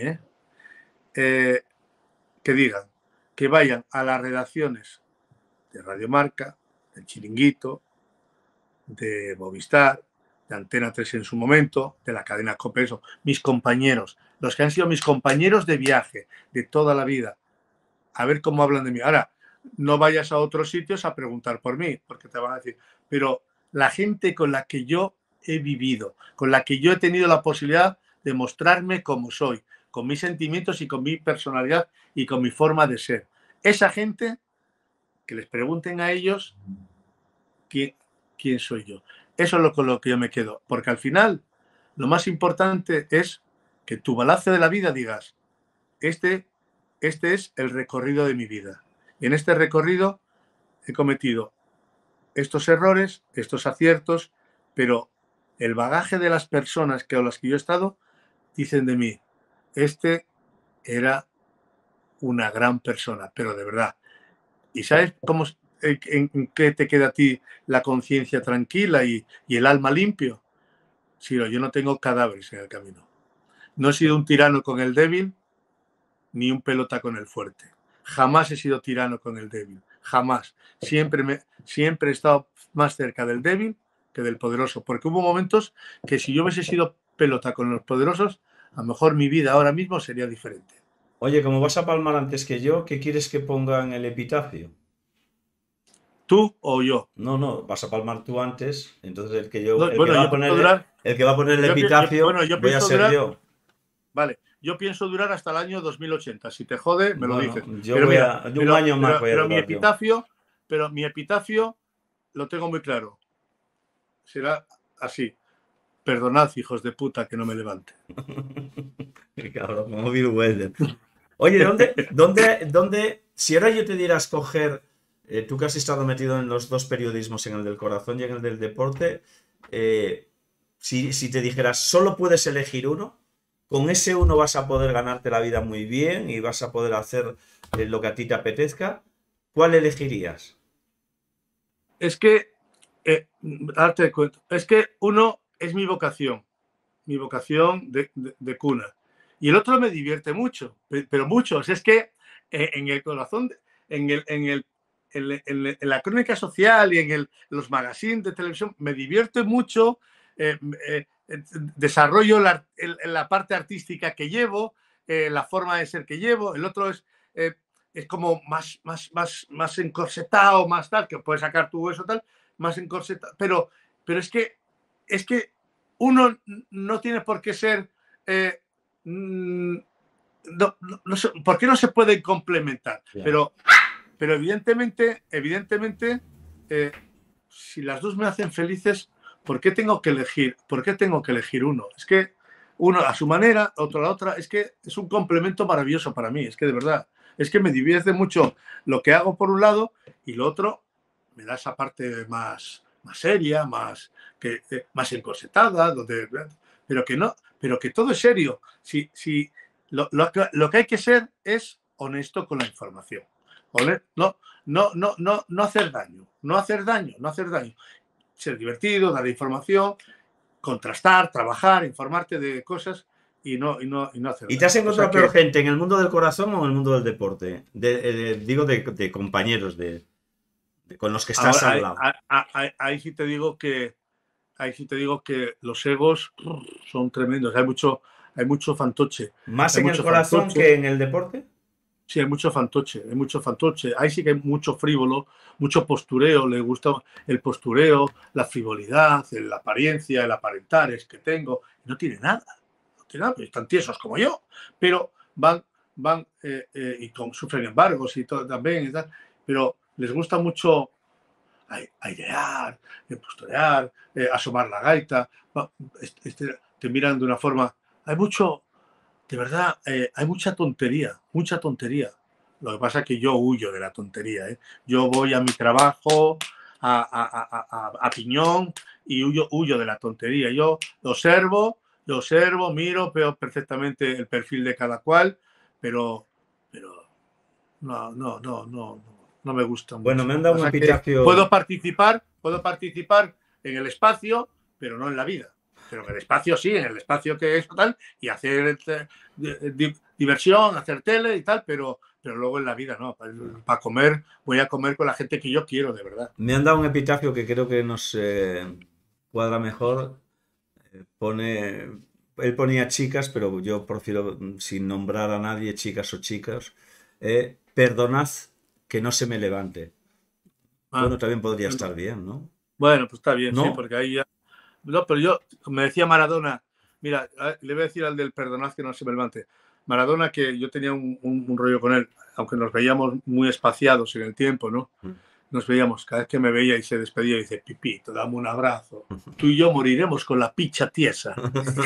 que digan, que vayan a las redacciones de Radio Marca, del Chiringuito, de Movistar, de Antena 3 en su momento, de la cadena COPE, mis compañeros, los que han sido mis compañeros de viaje de toda la vida, a ver cómo hablan de mí. Ahora, no vayas a otros sitios a preguntar por mí, porque te van a decir, pero la gente con la que yo he vivido, con la que yo he tenido la posibilidad de mostrarme como soy, con mis sentimientos y con mi personalidad y con mi forma de ser. Esa gente, que les pregunten a ellos quién soy yo. Eso es con lo que yo me quedo, porque al final lo más importante es que tu balance de la vida digas, este es el recorrido de mi vida. Y en este recorrido he cometido estos errores, estos aciertos, pero el bagaje de las personas con las que yo he estado dicen de mí, este era una gran persona, pero de verdad. ¿Y sabes cómo, en qué te queda a ti la conciencia tranquila y el alma limpio? Sí, yo no tengo cadáveres en el camino. No he sido un tirano con el débil, ni un pelota con el fuerte. Jamás he sido tirano con el débil. Jamás. Siempre he estado más cerca del débil que del poderoso. Porque hubo momentos que si yo hubiese sido pelota con los poderosos, a lo mejor mi vida ahora mismo sería diferente. Oye, como vas a palmar antes que yo, ¿qué quieres que ponga en el epitafio? ¿Tú o yo? No, vas a palmar tú antes, entonces el No, que bueno, va a yo poner, pienso durar. el que va a poner el epitafio Bueno, yo voy a pienso ser durar. yo. Vale, yo pienso durar hasta el año 2080. Si te jode, me lo Bueno, dices. yo Pero voy mira, a, un año más voy a pero mi durar yo. epitafio lo tengo muy claro. Será así. Perdonad, hijos de puta, que no me levante. Qué cabrón, como Bill Wilder. Oye, si ahora yo te diera a escoger, tú que has estado metido en los dos periodismos, en el del corazón y en el del deporte, si te dijeras, solo puedes elegir uno, con ese uno vas a poder ganarte la vida muy bien y vas a poder hacer lo que a ti te apetezca, ¿cuál elegirías? Es que, darte cuenta, es que uno es mi vocación de cuna. Y el otro me divierte mucho, pero mucho. Es que en el corazón, en la crónica social y en los magazines de televisión, me divierte mucho, desarrollo la parte artística que llevo, la forma de ser que llevo. El otro es como más encorsetado, más tal, que puedes sacar tu hueso tal, más encorsetado. Pero es que uno no tiene por qué ser... ¿por qué no se pueden complementar? Yeah. Pero evidentemente si las dos me hacen felices, ¿por qué tengo que elegir? ¿Por qué tengo que elegir uno? Es que uno a su manera, otro a la otra, es que es un complemento maravilloso para mí, es que de verdad, es que me divierte mucho lo que hago por un lado y lo otro me da esa parte más seria, más encorsetada, pero que todo es serio. Lo que hay que ser es honesto con la información. No hacer daño. Ser divertido, dar información, contrastar, trabajar, informarte de cosas y no hacer daño. ¿Y te has encontrado peor gente en el mundo del corazón o en el mundo del deporte? Digo de compañeros con los que estás al lado. Ahí sí te digo que los egos son tremendos. Hay mucho fantoche. ¿Más en el corazón que en el deporte? Sí, hay mucho fantoche. Ahí sí que hay mucho frívolo, mucho postureo. Le gusta el postureo, la frivolidad, la apariencia, el aparentar es que tengo. No tiene nada. Están tiesos como yo, pero van y sufren embargos y todo también y tal. Pero les gusta mucho airear, posturear, asomar la gaita. Te miran de una forma... Hay mucho... De verdad, hay mucha tontería. Lo que pasa es que yo huyo de la tontería. Yo voy a mi trabajo, a piñón y huyo de la tontería. Yo lo observo, miro, veo perfectamente el perfil de cada cual, pero no me gusta mucho. Bueno, me han dado un epitafio. Puedo participar en el espacio, pero no en la vida. Pero en el espacio sí, en el espacio que es tal, y hacer diversión, hacer tele y tal, pero luego en la vida no. Para comer, voy a comer con la gente que yo quiero, de verdad. Me han dado un epitafio que creo que nos cuadra mejor. Él ponía chicas, pero yo prefiero, sin nombrar a nadie, chicas o chicos. Perdonad que no se me levante. Bueno, también podría estar bien, ¿no? Bueno, pues está bien, ¿no? Sí, porque ahí ya... No, pero yo, me decía Maradona, mira, le voy a decir al del perdonad que no se me levante. Maradona, que yo tenía un rollo con él, aunque nos veíamos muy espaciados en el tiempo, ¿no? Nos veíamos, cada vez que me veía y se despedía, y dice, Pipito, dame un abrazo. Tú y yo moriremos con la picha tiesa.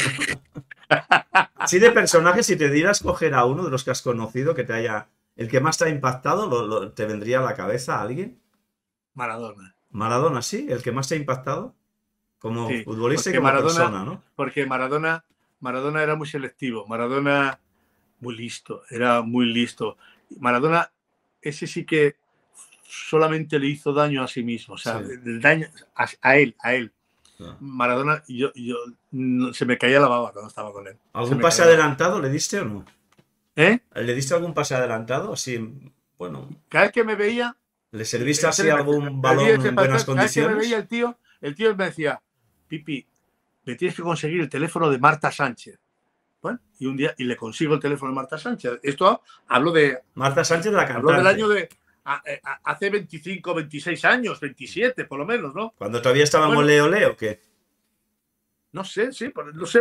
Sí, de personajes, si te dieras coger a uno de los que has conocido, que te haya... ¿El que más te ha impactado, te vendría a la cabeza alguien? Maradona. Maradona, sí, el que más te ha impactado. Como futbolista y como Maradona, persona, ¿no? Porque Maradona era muy selectivo. Maradona muy listo, era muy listo. Maradona, ese sí que solamente le hizo daño a sí mismo, o sea, Sí. el daño a él. No. Maradona, se me caía la baba cuando estaba con él. ¿Algún pase adelantado le diste o no? ¿Eh? ¿Le diste algún pase adelantado? Así, bueno, Cada vez que me veía, ¿le serviste así 3 meses, algún balón en buenas cada vez que me veía condiciones? el tío me decía, Pipi, me tienes que conseguir el teléfono de Marta Sánchez. Bueno, y un día, y le consigo el teléfono de Marta Sánchez. Esto hablo de... Marta Sánchez, la Hablo del año cantante. de... hace 25, 26 años, 27 por lo menos, ¿no? Cuando todavía estaba en Bueno, Ole Ole, ¿o qué? no sé, sí, no sé.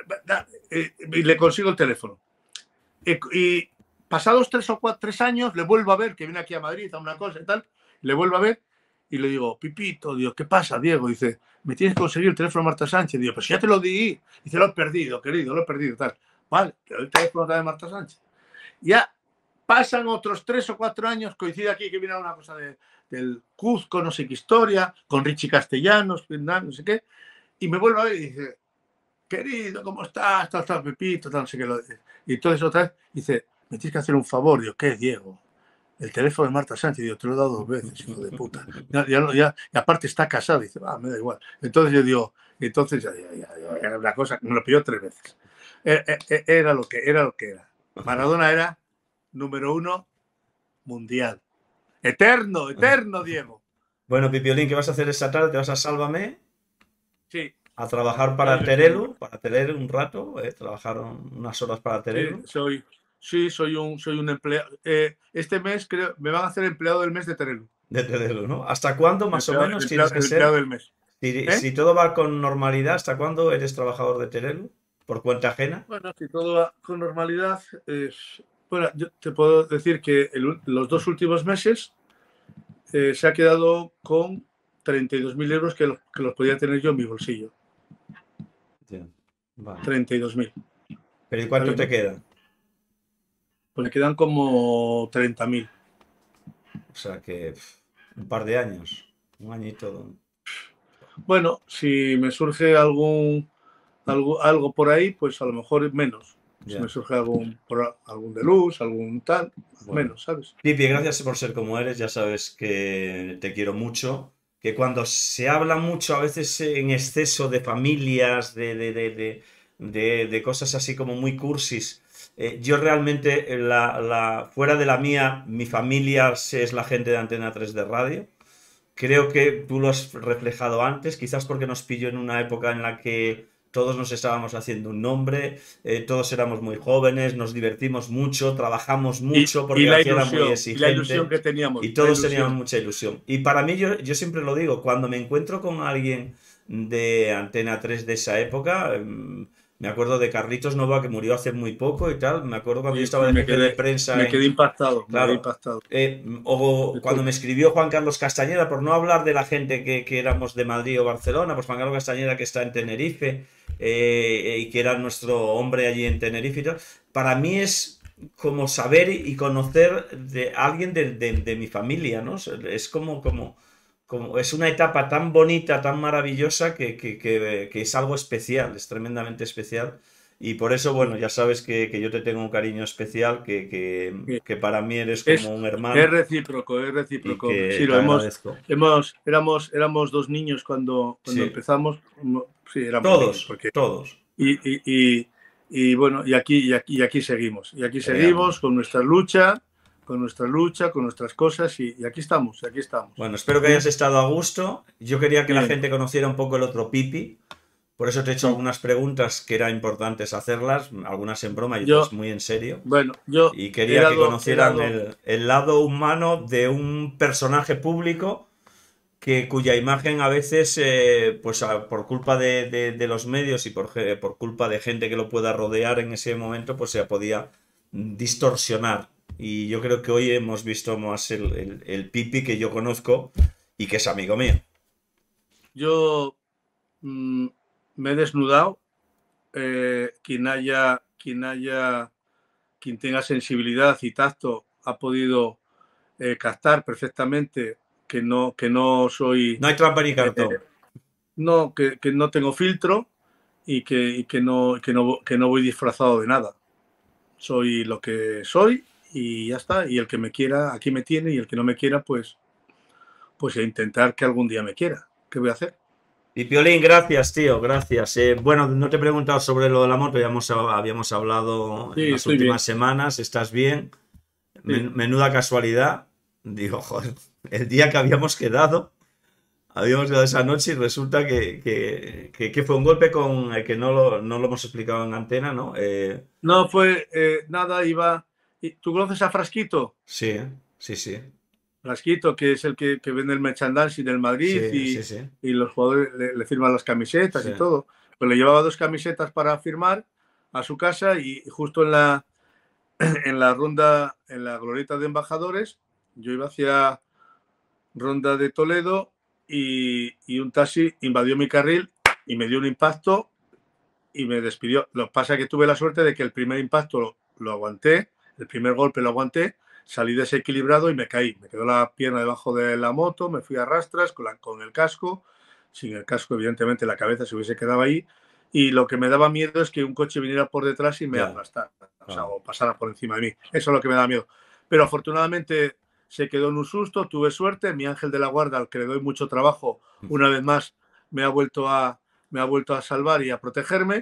Y le consigo el teléfono. Y pasados 3 años, le vuelvo a ver, que viene aquí a Madrid a una cosa y tal, le vuelvo a ver y le digo, Pipito, digo, ¿qué pasa, Diego? Dice, me tienes que conseguir el teléfono de Marta Sánchez. Digo, pues ya te lo di. Dice, lo he perdido, querido, lo he perdido, tal. Vale, te doy el teléfono de Marta Sánchez. Ya pasan otros 3 o 4 años, coincide aquí que viene una cosa del Cuzco, no sé qué historia, con Richie Castellanos, no sé qué, y me vuelve a ver y dice, querido, ¿cómo estás? Tal, Pepito, tal, no sé qué. Y entonces otra vez dice, me tienes que hacer un favor. Digo, ¿qué, Diego? El teléfono de Marta Sánchez. Digo, te lo he dado 2 veces, hijo de puta. Y aparte está casado. Dice, me da igual. Entonces yo digo, era una cosa, me lo pidió 3 veces. Era lo que era. Maradona era número 1 mundial. Eterno, Diego. Bueno, Pipiolín, ¿qué vas a hacer esta tarde? ¿Te vas a Sálvame? Sí. A trabajar Va a para divertirme. Terelu un rato, trabajar unas horas para Terelu. Soy un empleado. Este mes creo me van a hacer empleado del mes de Terelu. De Terelu, ¿no? ¿Hasta cuándo más o Empleado, menos tienes empleado, que empleado ser? del mes. Si todo va con normalidad, ¿hasta cuándo eres trabajador de Terelu? ¿Por cuenta ajena? Bueno, si todo va con normalidad, bueno, yo te puedo decir que los 2 últimos meses se ha quedado con 32.000 euros que los podía tener yo en mi bolsillo. Sí. Vale. 32.000. ¿Pero y cuánto te queda? Pues me quedan como 30.000. O sea que un par de años, un añito. Bueno, si me surge algo por ahí, pues a lo mejor menos. Si me surge algún de luz, algún tal, bueno, menos, ¿sabes? Pipi, gracias por ser como eres, ya sabes que te quiero mucho, que cuando se habla mucho a veces en exceso de familias, de cosas así como muy cursis, yo realmente, fuera de la mía, mi familia es la gente de Antena 3 de radio. Creo que tú lo has reflejado antes, quizás porque nos pilló en una época en la que todos nos estábamos haciendo un nombre, todos éramos muy jóvenes, nos divertimos mucho, trabajamos mucho porque la era muy la ilusión exigente que teníamos. y todos teníamos mucha ilusión. Y para mí, yo siempre lo digo, cuando me encuentro con alguien de Antena 3 de esa época, me acuerdo de Carlitos Nova, que murió hace muy poco y tal. Me acuerdo cuando yo estaba de jefe de prensa. Me quedé impactado. Claro. Me quedé impactado. O cuando me escribió Juan Carlos Castañeda, por no hablar de la gente que éramos de Madrid o Barcelona, pues Juan Carlos Castañeda, que está en Tenerife, y que era nuestro hombre allí en Tenerife y tal. Para mí es como saber y conocer de alguien de mi familia, ¿no? Es como es una etapa tan bonita, tan maravillosa que es algo especial, es tremendamente especial. Y por eso, bueno, ya sabes que yo te tengo un cariño especial, que para mí eres como un hermano. Es recíproco, es recíproco. Y que sí, te agradezco. Éramos 2 niños cuando Sí. empezamos. Sí, éramos Todos, niños, porque... todos. Y bueno, y aquí seguimos. Y aquí seguimos con nuestra lucha, con nuestras cosas, y aquí estamos. Bueno, espero que hayas estado a gusto. Yo quería que la gente conociera un poco el otro Pipi. Por eso te he hecho algunas preguntas que era importantes hacerlas, algunas en broma y otras muy en serio. Bueno, y quería que conocieran el lado humano de un personaje público cuya imagen a veces, pues por culpa de los medios y por culpa de gente que lo pueda rodear en ese momento, pues se podía distorsionar. Y yo creo que hoy hemos visto más el Pipi que yo conozco y que es amigo mío. Yo me he desnudado. Quien tenga sensibilidad y tacto ha podido captar perfectamente que no soy... No hay trampa ni cartón. No, que no tengo filtro y que no voy disfrazado de nada. soy lo que soy y ya está. Y el que me quiera, aquí me tiene, y el que no me quiera, pues a intentar que algún día me quiera. ¿Qué voy a hacer? Y Piolín, gracias, tío, gracias. Bueno, no te he preguntado sobre lo de la moto, habíamos hablado en Sí, las estoy bien. últimas semanas. ¿Estás bien? Sí. Menuda casualidad. Digo, joder, el día que habíamos quedado esa noche y resulta que fue un golpe con el que no lo hemos explicado en antena, ¿no? No fue nada, iba. ¿Tú conoces a Frasquito? Sí, sí, sí, Frasquito, que es el que vende el merchandising del Madrid sí, sí, sí, y los jugadores le firman las camisetas sí. y todo. Pues le llevaba 2 camisetas para firmar a su casa, y justo en la ronda, en la glorieta de embajadores, yo iba hacia Ronda de Toledo y un taxi invadió mi carril y me dio un impacto y me despidió. Lo que pasa es que tuve la suerte de que el primer impacto lo aguanté, el primer golpe lo aguanté, salí desequilibrado y me caí. Me quedó la pierna debajo de la moto, me fui a rastras con el casco. Sin el casco, evidentemente, la cabeza se hubiese quedado ahí. Y lo que me daba miedo es que un coche viniera por detrás y me Ya, aplastara, o sea, ah, o pasara por encima de mí. Eso es lo que me da miedo. Pero afortunadamente se quedó en un susto, tuve suerte. Mi ángel de la guarda, al que le doy mucho trabajo, una vez más me ha vuelto a salvar y a protegerme.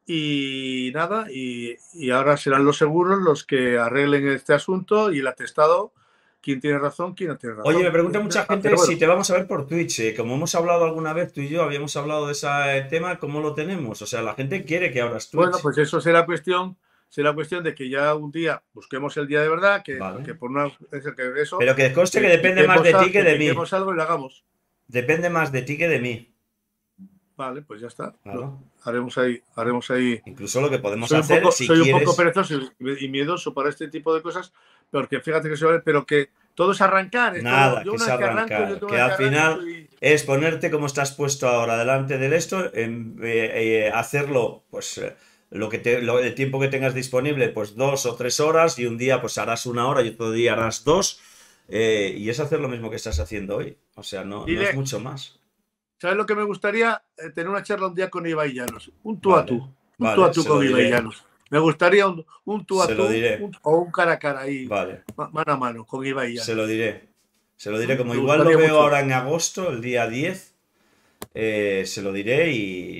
Y nada, y ahora serán los seguros los que arreglen este asunto y el atestado, quién tiene razón, quién no tiene Oye, me razón. pregunta mucha Pero gente bueno, si te vamos a ver por Twitch. Como hemos hablado alguna vez, tú y yo habíamos hablado de ese tema, ¿cómo lo tenemos? O sea, la gente quiere que abras bueno, Twitch. pues eso será cuestión de que ya un día busquemos el día de verdad, que Vale. por una que eso, Pero que conste que depende más piquemos, de ti que que de mí. piquemos algo y lo hagamos. Depende más de ti que de mí. Vale, pues ya está. Claro. Haremos ahí. Incluso lo que podemos Soy un hacer, poco, si soy un poco quieres. perezoso y miedoso para este tipo de cosas, porque fíjate que pero que todo es arrancar, es todo. Nada, Yo que es una vez que arranco, yo arrancar. tengo Que una vez al que arranco, final soy. es ponerte como estás puesto ahora delante del esto, hacerlo, pues el tiempo que tengas disponible, pues 2 o 3 horas, y un día pues harás 1 hora y otro día harás 2, y es hacer lo mismo que estás haciendo hoy. O sea, no es Dile, mucho más. ¿sabes lo que me gustaría? Tener una charla un día con Ibai Llanos, un tú a Vale, tú, vale, se lo con Ibai diré. Llanos. Me gustaría un tú a Se lo tú, diré. o un cara a cara ahí, Vale, mano a mano, con Ibai se lo Llanos. diré. Se lo diré. Como Me igual lo gustaría veo mucho. ahora en agosto, el día 10. Se lo diré,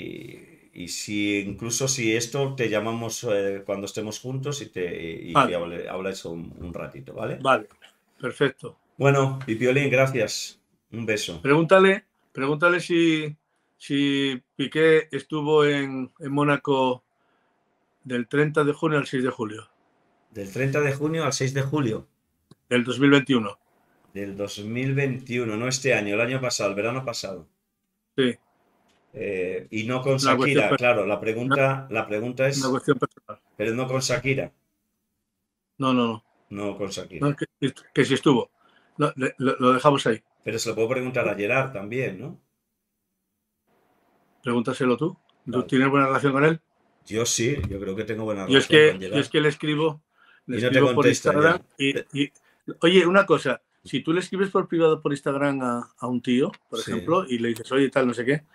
y si incluso si esto te llamamos cuando estemos juntos y Vale, habláis un ratito, ¿vale? vale, perfecto. Bueno, y Piolín, gracias. Un beso. Pregúntale si Piqué estuvo en Mónaco del 30 de junio al 6 de julio Del 30 de junio al 6 de julio del 2021. del 2021, no este año, el año pasado, el verano pasado. Sí, Y no con una cuestión, Shakira, claro, una, la pregunta una es, cuestión personal. pero no con Shakira, No, no, no. no con Shakira. No, que si estuvo. No, lo dejamos ahí. Pero se lo puedo preguntar a Gerard también, ¿no? Pregúntaselo tú. ¿Tú Vale. tienes buena relación con él? Yo sí, yo creo que tengo buena Yo es relación con que, yo es Gerard. que le Y no te escribo por contestan Instagram ya. oye, una cosa, si tú le escribes por privado por Instagram a un tío, por Sí. ejemplo, y le dices, oye, tal, no sé qué,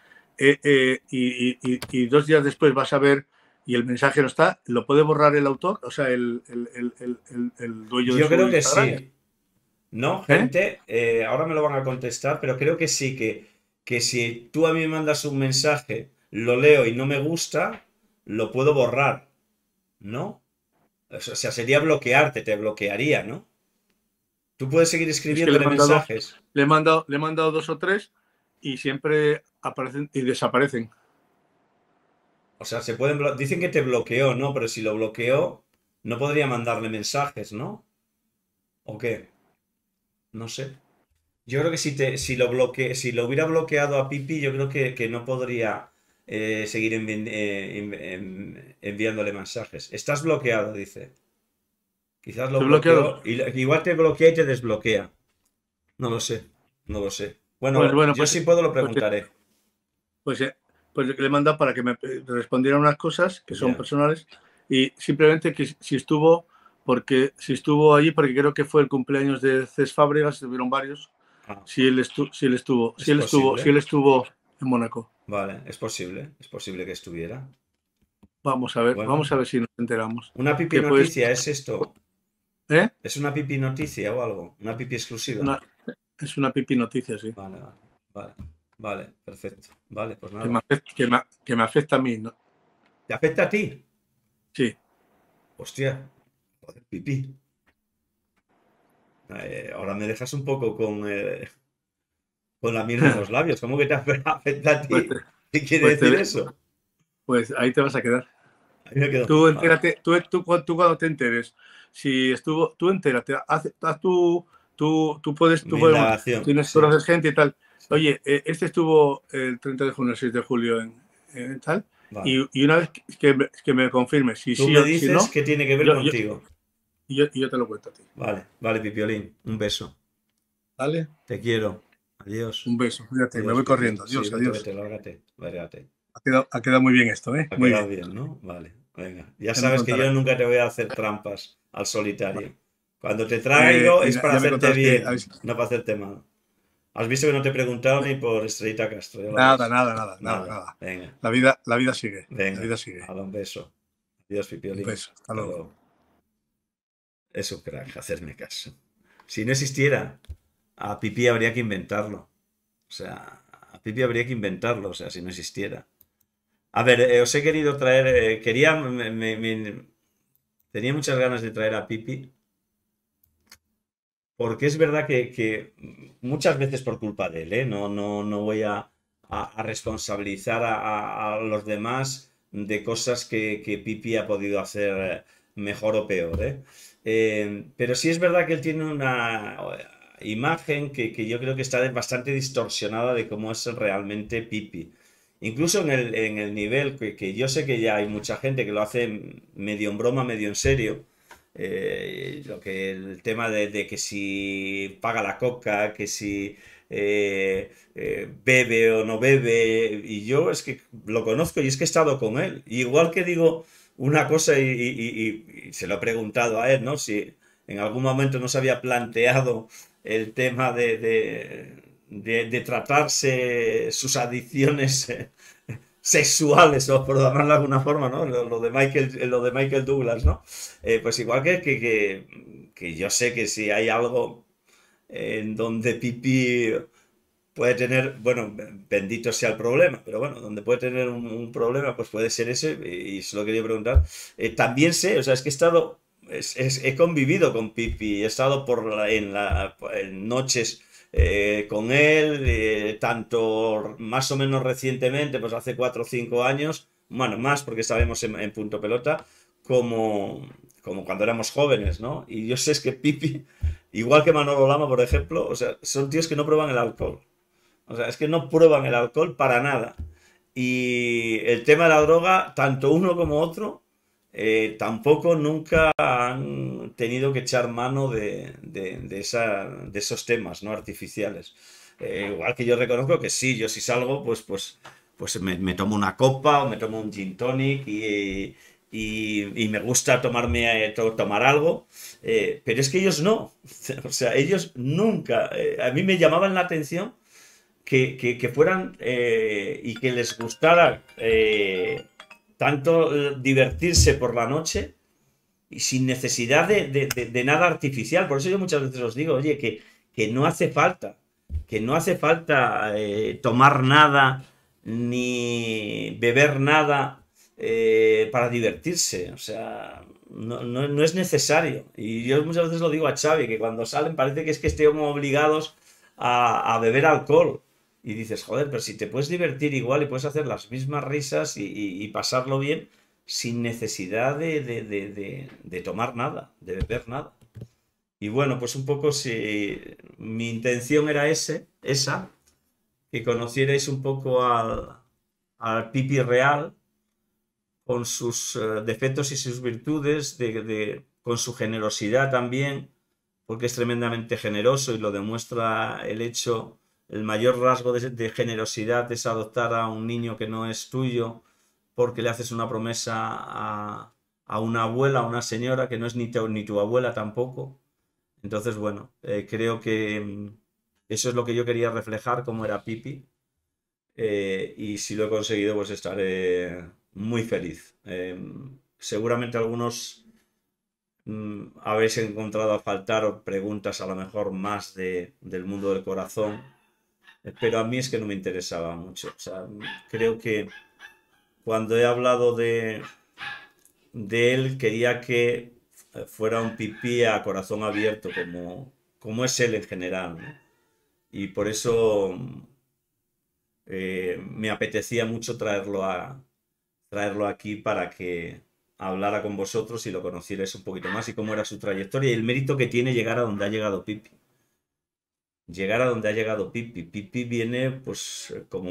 y 2 días después vas a ver y el mensaje no está, ¿lo puede borrar el autor? O sea, el dueño de Yo su creo que Instagram. sí. No, ¿Eh? gente, ahora me lo van a contestar, pero creo que sí, que si tú a mí me mandas un mensaje, lo leo y no me gusta, lo puedo borrar, ¿no? O sea, sería bloquearte, te bloquearía, ¿no? Tú puedes seguir Es que le he escribiéndole mandado, mensajes. le he mandado 2 o 3 y siempre aparecen y desaparecen. O sea, dicen que te bloqueó, ¿no? Pero si lo bloqueó, no podría mandarle mensajes, ¿no? ¿O qué? No sé. Yo creo que si lo hubiera bloqueado a Pipi, yo creo que no podría seguir enviándole mensajes. Estás bloqueado, dice. Quizás lo Estoy bloqueado. bloqueó. Igual te bloquea y te desbloquea. No lo sé. No lo sé. Pues Bueno, bueno, yo si puedo lo pues, preguntaré. pues, pues le he mandado para que me respondiera unas cosas que son Ya. personales, y simplemente que si estuvo, allí, porque creo que fue el cumpleaños de Cés Fábregas, estuvieron varios, Ah, si él estuvo, es posible. en Mónaco. Vale, es posible. Es posible que estuviera. Bueno, vamos a ver si nos enteramos. una pipi Que pues, noticia es esto. ¿eh? ¿Es una pipi noticia o algo? ¿Una pipi exclusiva? Es una pipi noticia, sí. Vale, vale, vale, vale, perfecto. Vale, pues Que me nada. afecta, que me afecta a mí, ¿no? ¿Te afecta a ti? Sí. Hostia, joder, pipí. Ahora me dejas un poco con la miel en los labios. ¿Cómo que te afecta a Pues, ti? ¿Qué quiere pues, decir eso? pues ahí te vas a quedar. Ahí me quedo. Tú Vale. entérate, tú cuando te enteres, si estuvo, tú entérate, haz tú puedes, Mi bueno, indagación, tienes, sí, conoces gente y tal. sí. Oye, este estuvo el 30 de junio, el 6 de julio en tal, Vale. y una vez que me confirme si Tú sí me o si dices no, que tiene que ver yo, yo, contigo. yo te lo cuento a ti. Vale, vale, Pipiolín. Un beso. ¿Vale? Te quiero. Adiós. Un beso, cuídate, me Adiós, voy Pipi. corriendo. Sí, Adiós, vete, adiós. vete, lárgate. Lárgate. Ha quedado muy bien esto, ¿eh? Ha Muy quedado bien. bien, ¿no? Vale, venga. Ya Ya me sabes que yo contarás. nunca te voy a hacer trampas al solitario. Vale. Cuando te traigo es para Ya me hacerte contarás que... bien, no para hacerte mal. Has visto que no te he preguntado ni por Estrellita Castro, ya lo Nada, ves. nada, nada, nada, Nada, nada. venga, La vida sigue. La venga. vida sigue. Hala, un beso. Adiós, Un Pipiolín. beso. Hasta Hasta luego. luego. Es un crack, hacerme caso. Si no existiera, a Pipi habría que inventarlo. O sea, a Pipi habría que inventarlo, o sea, si no existiera. A ver, os he querido traer, tenía muchas ganas de traer a Pipi, porque es verdad que muchas veces por culpa de él, ¿eh? No voy a responsabilizar a los demás de cosas que Pipi ha podido hacer mejor o peor, ¿eh? Pero sí es verdad que él tiene una imagen que yo creo que está bastante distorsionada de cómo es realmente Pipi. Incluso en el nivel que yo sé que ya hay mucha gente que lo hace medio en broma, medio en serio. El tema de que si paga la coca, que si bebe o no bebe, y yo es que lo conozco y es que he estado con él. Y igual que digo una cosa y se lo he preguntado a él, ¿no? Si en algún momento no se había planteado el tema de tratarse sus adicciones sexuales, o por llamarlo de alguna forma, ¿no? Lo de Michael Douglas, ¿no? Pues igual que yo sé que si hay algo en donde Pipi puede tener, bueno, bendito sea el problema, pero bueno, donde puede tener un problema, pues puede ser ese, y se lo quería preguntar. También sé, o sea, es que he estado, he convivido con Pipi, he estado en noches con él, tanto más o menos recientemente, pues hace 4 o 5 años, bueno, más porque estábamos en Punto Pelota, como cuando éramos jóvenes, ¿no? Y yo sé es que Pipi, igual que Manolo Lama, por ejemplo, o sea, son tíos que no prueban el alcohol. O sea, es que no prueban el alcohol para nada. Y el tema de la droga, tanto uno como otro, tampoco nunca han tenido que echar mano de esos temas, ¿no? Artificiales. Igual que yo reconozco que sí, yo si salgo, pues me tomo una copa o me tomo un gin tonic y me gusta tomar algo, pero es que ellos no. O sea, ellos nunca. A mí me llamaban la atención que fueran y que les gustara tanto divertirse por la noche y sin necesidad de nada artificial. Por eso yo muchas veces os digo, oye, que no hace falta, tomar nada ni beber nada para divertirse. O sea, no es necesario. Y yo muchas veces lo digo a Xavi, que cuando salen parece que es que estemos obligados a beber alcohol. Y dices, joder, pero si te puedes divertir igual y puedes hacer las mismas risas y pasarlo bien sin necesidad de tomar nada, de beber nada. Y bueno, pues un poco si mi intención era esa, que conocierais un poco al Pipi real, con sus defectos y sus virtudes, con su generosidad también, porque es tremendamente generoso y lo demuestra el mayor rasgo de generosidad es adoptar a un niño que no es tuyo porque le haces una promesa a una abuela, a una señora que no es ni tu abuela tampoco. Entonces, bueno, creo que eso es lo que yo quería reflejar, cómo era Pipi. Y si lo he conseguido, pues estaré muy feliz. Seguramente algunos habéis encontrado a faltar preguntas a lo mejor más del mundo del corazón, pero a mí es que no me interesaba mucho. O sea, creo que cuando he hablado de él quería que fuera un pipí a corazón abierto, como es él en general, ¿no? Y por eso me apetecía mucho traerlo aquí para que hablara con vosotros y lo conocierais un poquito más y cómo era su trayectoria y el mérito que tiene llegar a donde ha llegado Pipi. Llegar a donde ha llegado Pipi. Pipi viene, pues, como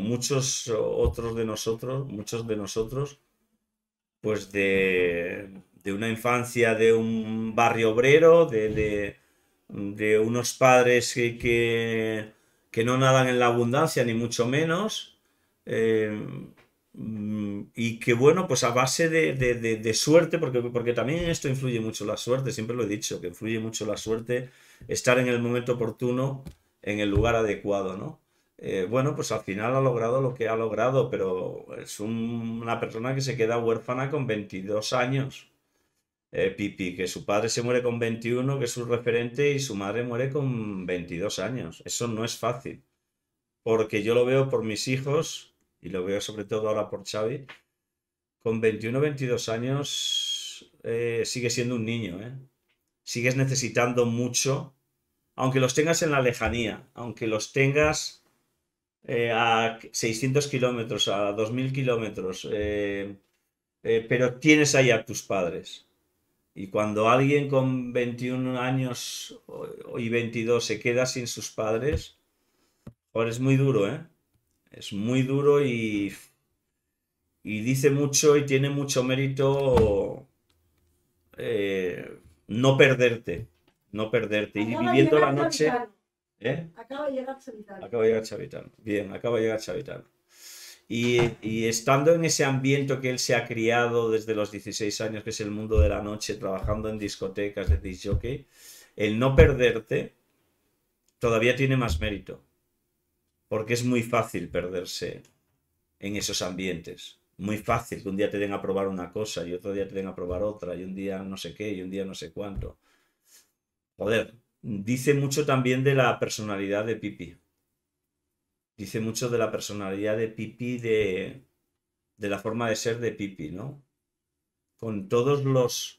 muchos de nosotros, pues de una infancia de un barrio obrero, de unos padres que no nadan en la abundancia, ni mucho menos, eh, y que bueno, pues a base de suerte, porque también en esto influye mucho la suerte, siempre lo he dicho, que influye mucho la suerte, estar en el momento oportuno, en el lugar adecuado, ¿no? Bueno, pues al final ha logrado lo que ha logrado, pero es una persona que se queda huérfana con 22 años. Pipi, que su padre se muere con 21, que es su referente, y su madre muere con 22 años. Eso no es fácil, porque yo lo veo por mis hijos, y lo veo sobre todo ahora por Xavi, con 21 22 años sigue siendo un niño, ¿eh? Sigues necesitando mucho, aunque los tengas en la lejanía, aunque los tengas a 600 kilómetros, a 2000 kilómetros, pero tienes ahí a tus padres. Y cuando alguien con 21 años y 22 se queda sin sus padres, joder, es muy duro, ¿eh? Es muy duro y dice mucho y tiene mucho mérito no perderte, no perderte. Y viviendo la noche... ¿Eh? Acaba de llegar Chavitano. Acaba de llegar Chavitano. Bien, acaba de llegar Chavitano. Y estando en ese ambiente que él se ha criado desde los 16 años, que es el mundo de la noche, trabajando en discotecas de disc jockey, el no perderte todavía tiene más mérito, porque es muy fácil perderse en esos ambientes. Muy fácil que un día te den a probar una cosa y otro día te den a probar otra y un día no sé qué y un día no sé cuánto. Joder, dice mucho también de la personalidad de Pipi. Dice mucho de la personalidad de Pipi, de la forma de ser de Pipi, ¿no? Con todos los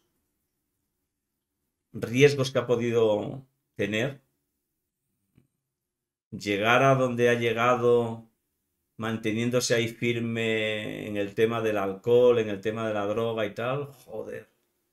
riesgos que ha podido tener, llegar a donde ha llegado manteniéndose ahí firme en el tema del alcohol, en el tema de la droga y tal, joder.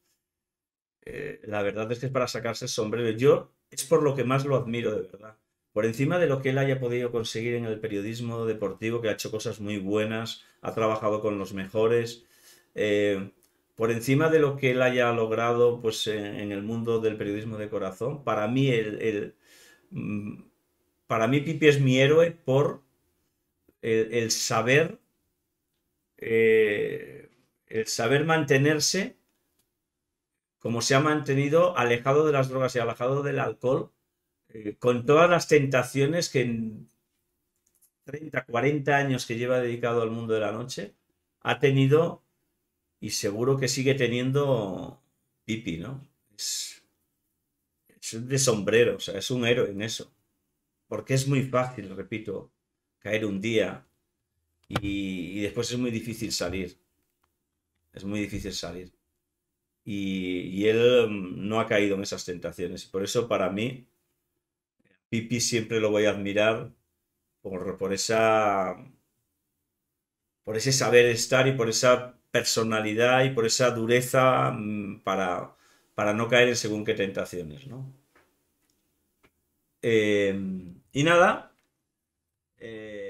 La verdad es que es para sacarse el sombrero. Yo es por lo que más lo admiro, de verdad. Por encima de lo que él haya podido conseguir en el periodismo deportivo, que ha hecho cosas muy buenas, ha trabajado con los mejores, por encima de lo que él haya logrado pues, en el mundo del periodismo de corazón, mm, para mí Pipi es mi héroe por el saber, el saber mantenerse como se ha mantenido alejado de las drogas y alejado del alcohol, con todas las tentaciones que en 30, 40 años que lleva dedicado al mundo de la noche, ha tenido y seguro que sigue teniendo Pipi, ¿no? Es de sombrero, o sea, es un héroe en eso. Porque es muy fácil, repito, caer un día y después es muy difícil salir. Es muy difícil salir. Y él no ha caído en esas tentaciones. Por eso, para mí, Pipi siempre lo voy a admirar por ese saber estar y por esa personalidad y por esa dureza para no caer en según qué tentaciones, ¿no? Y nada.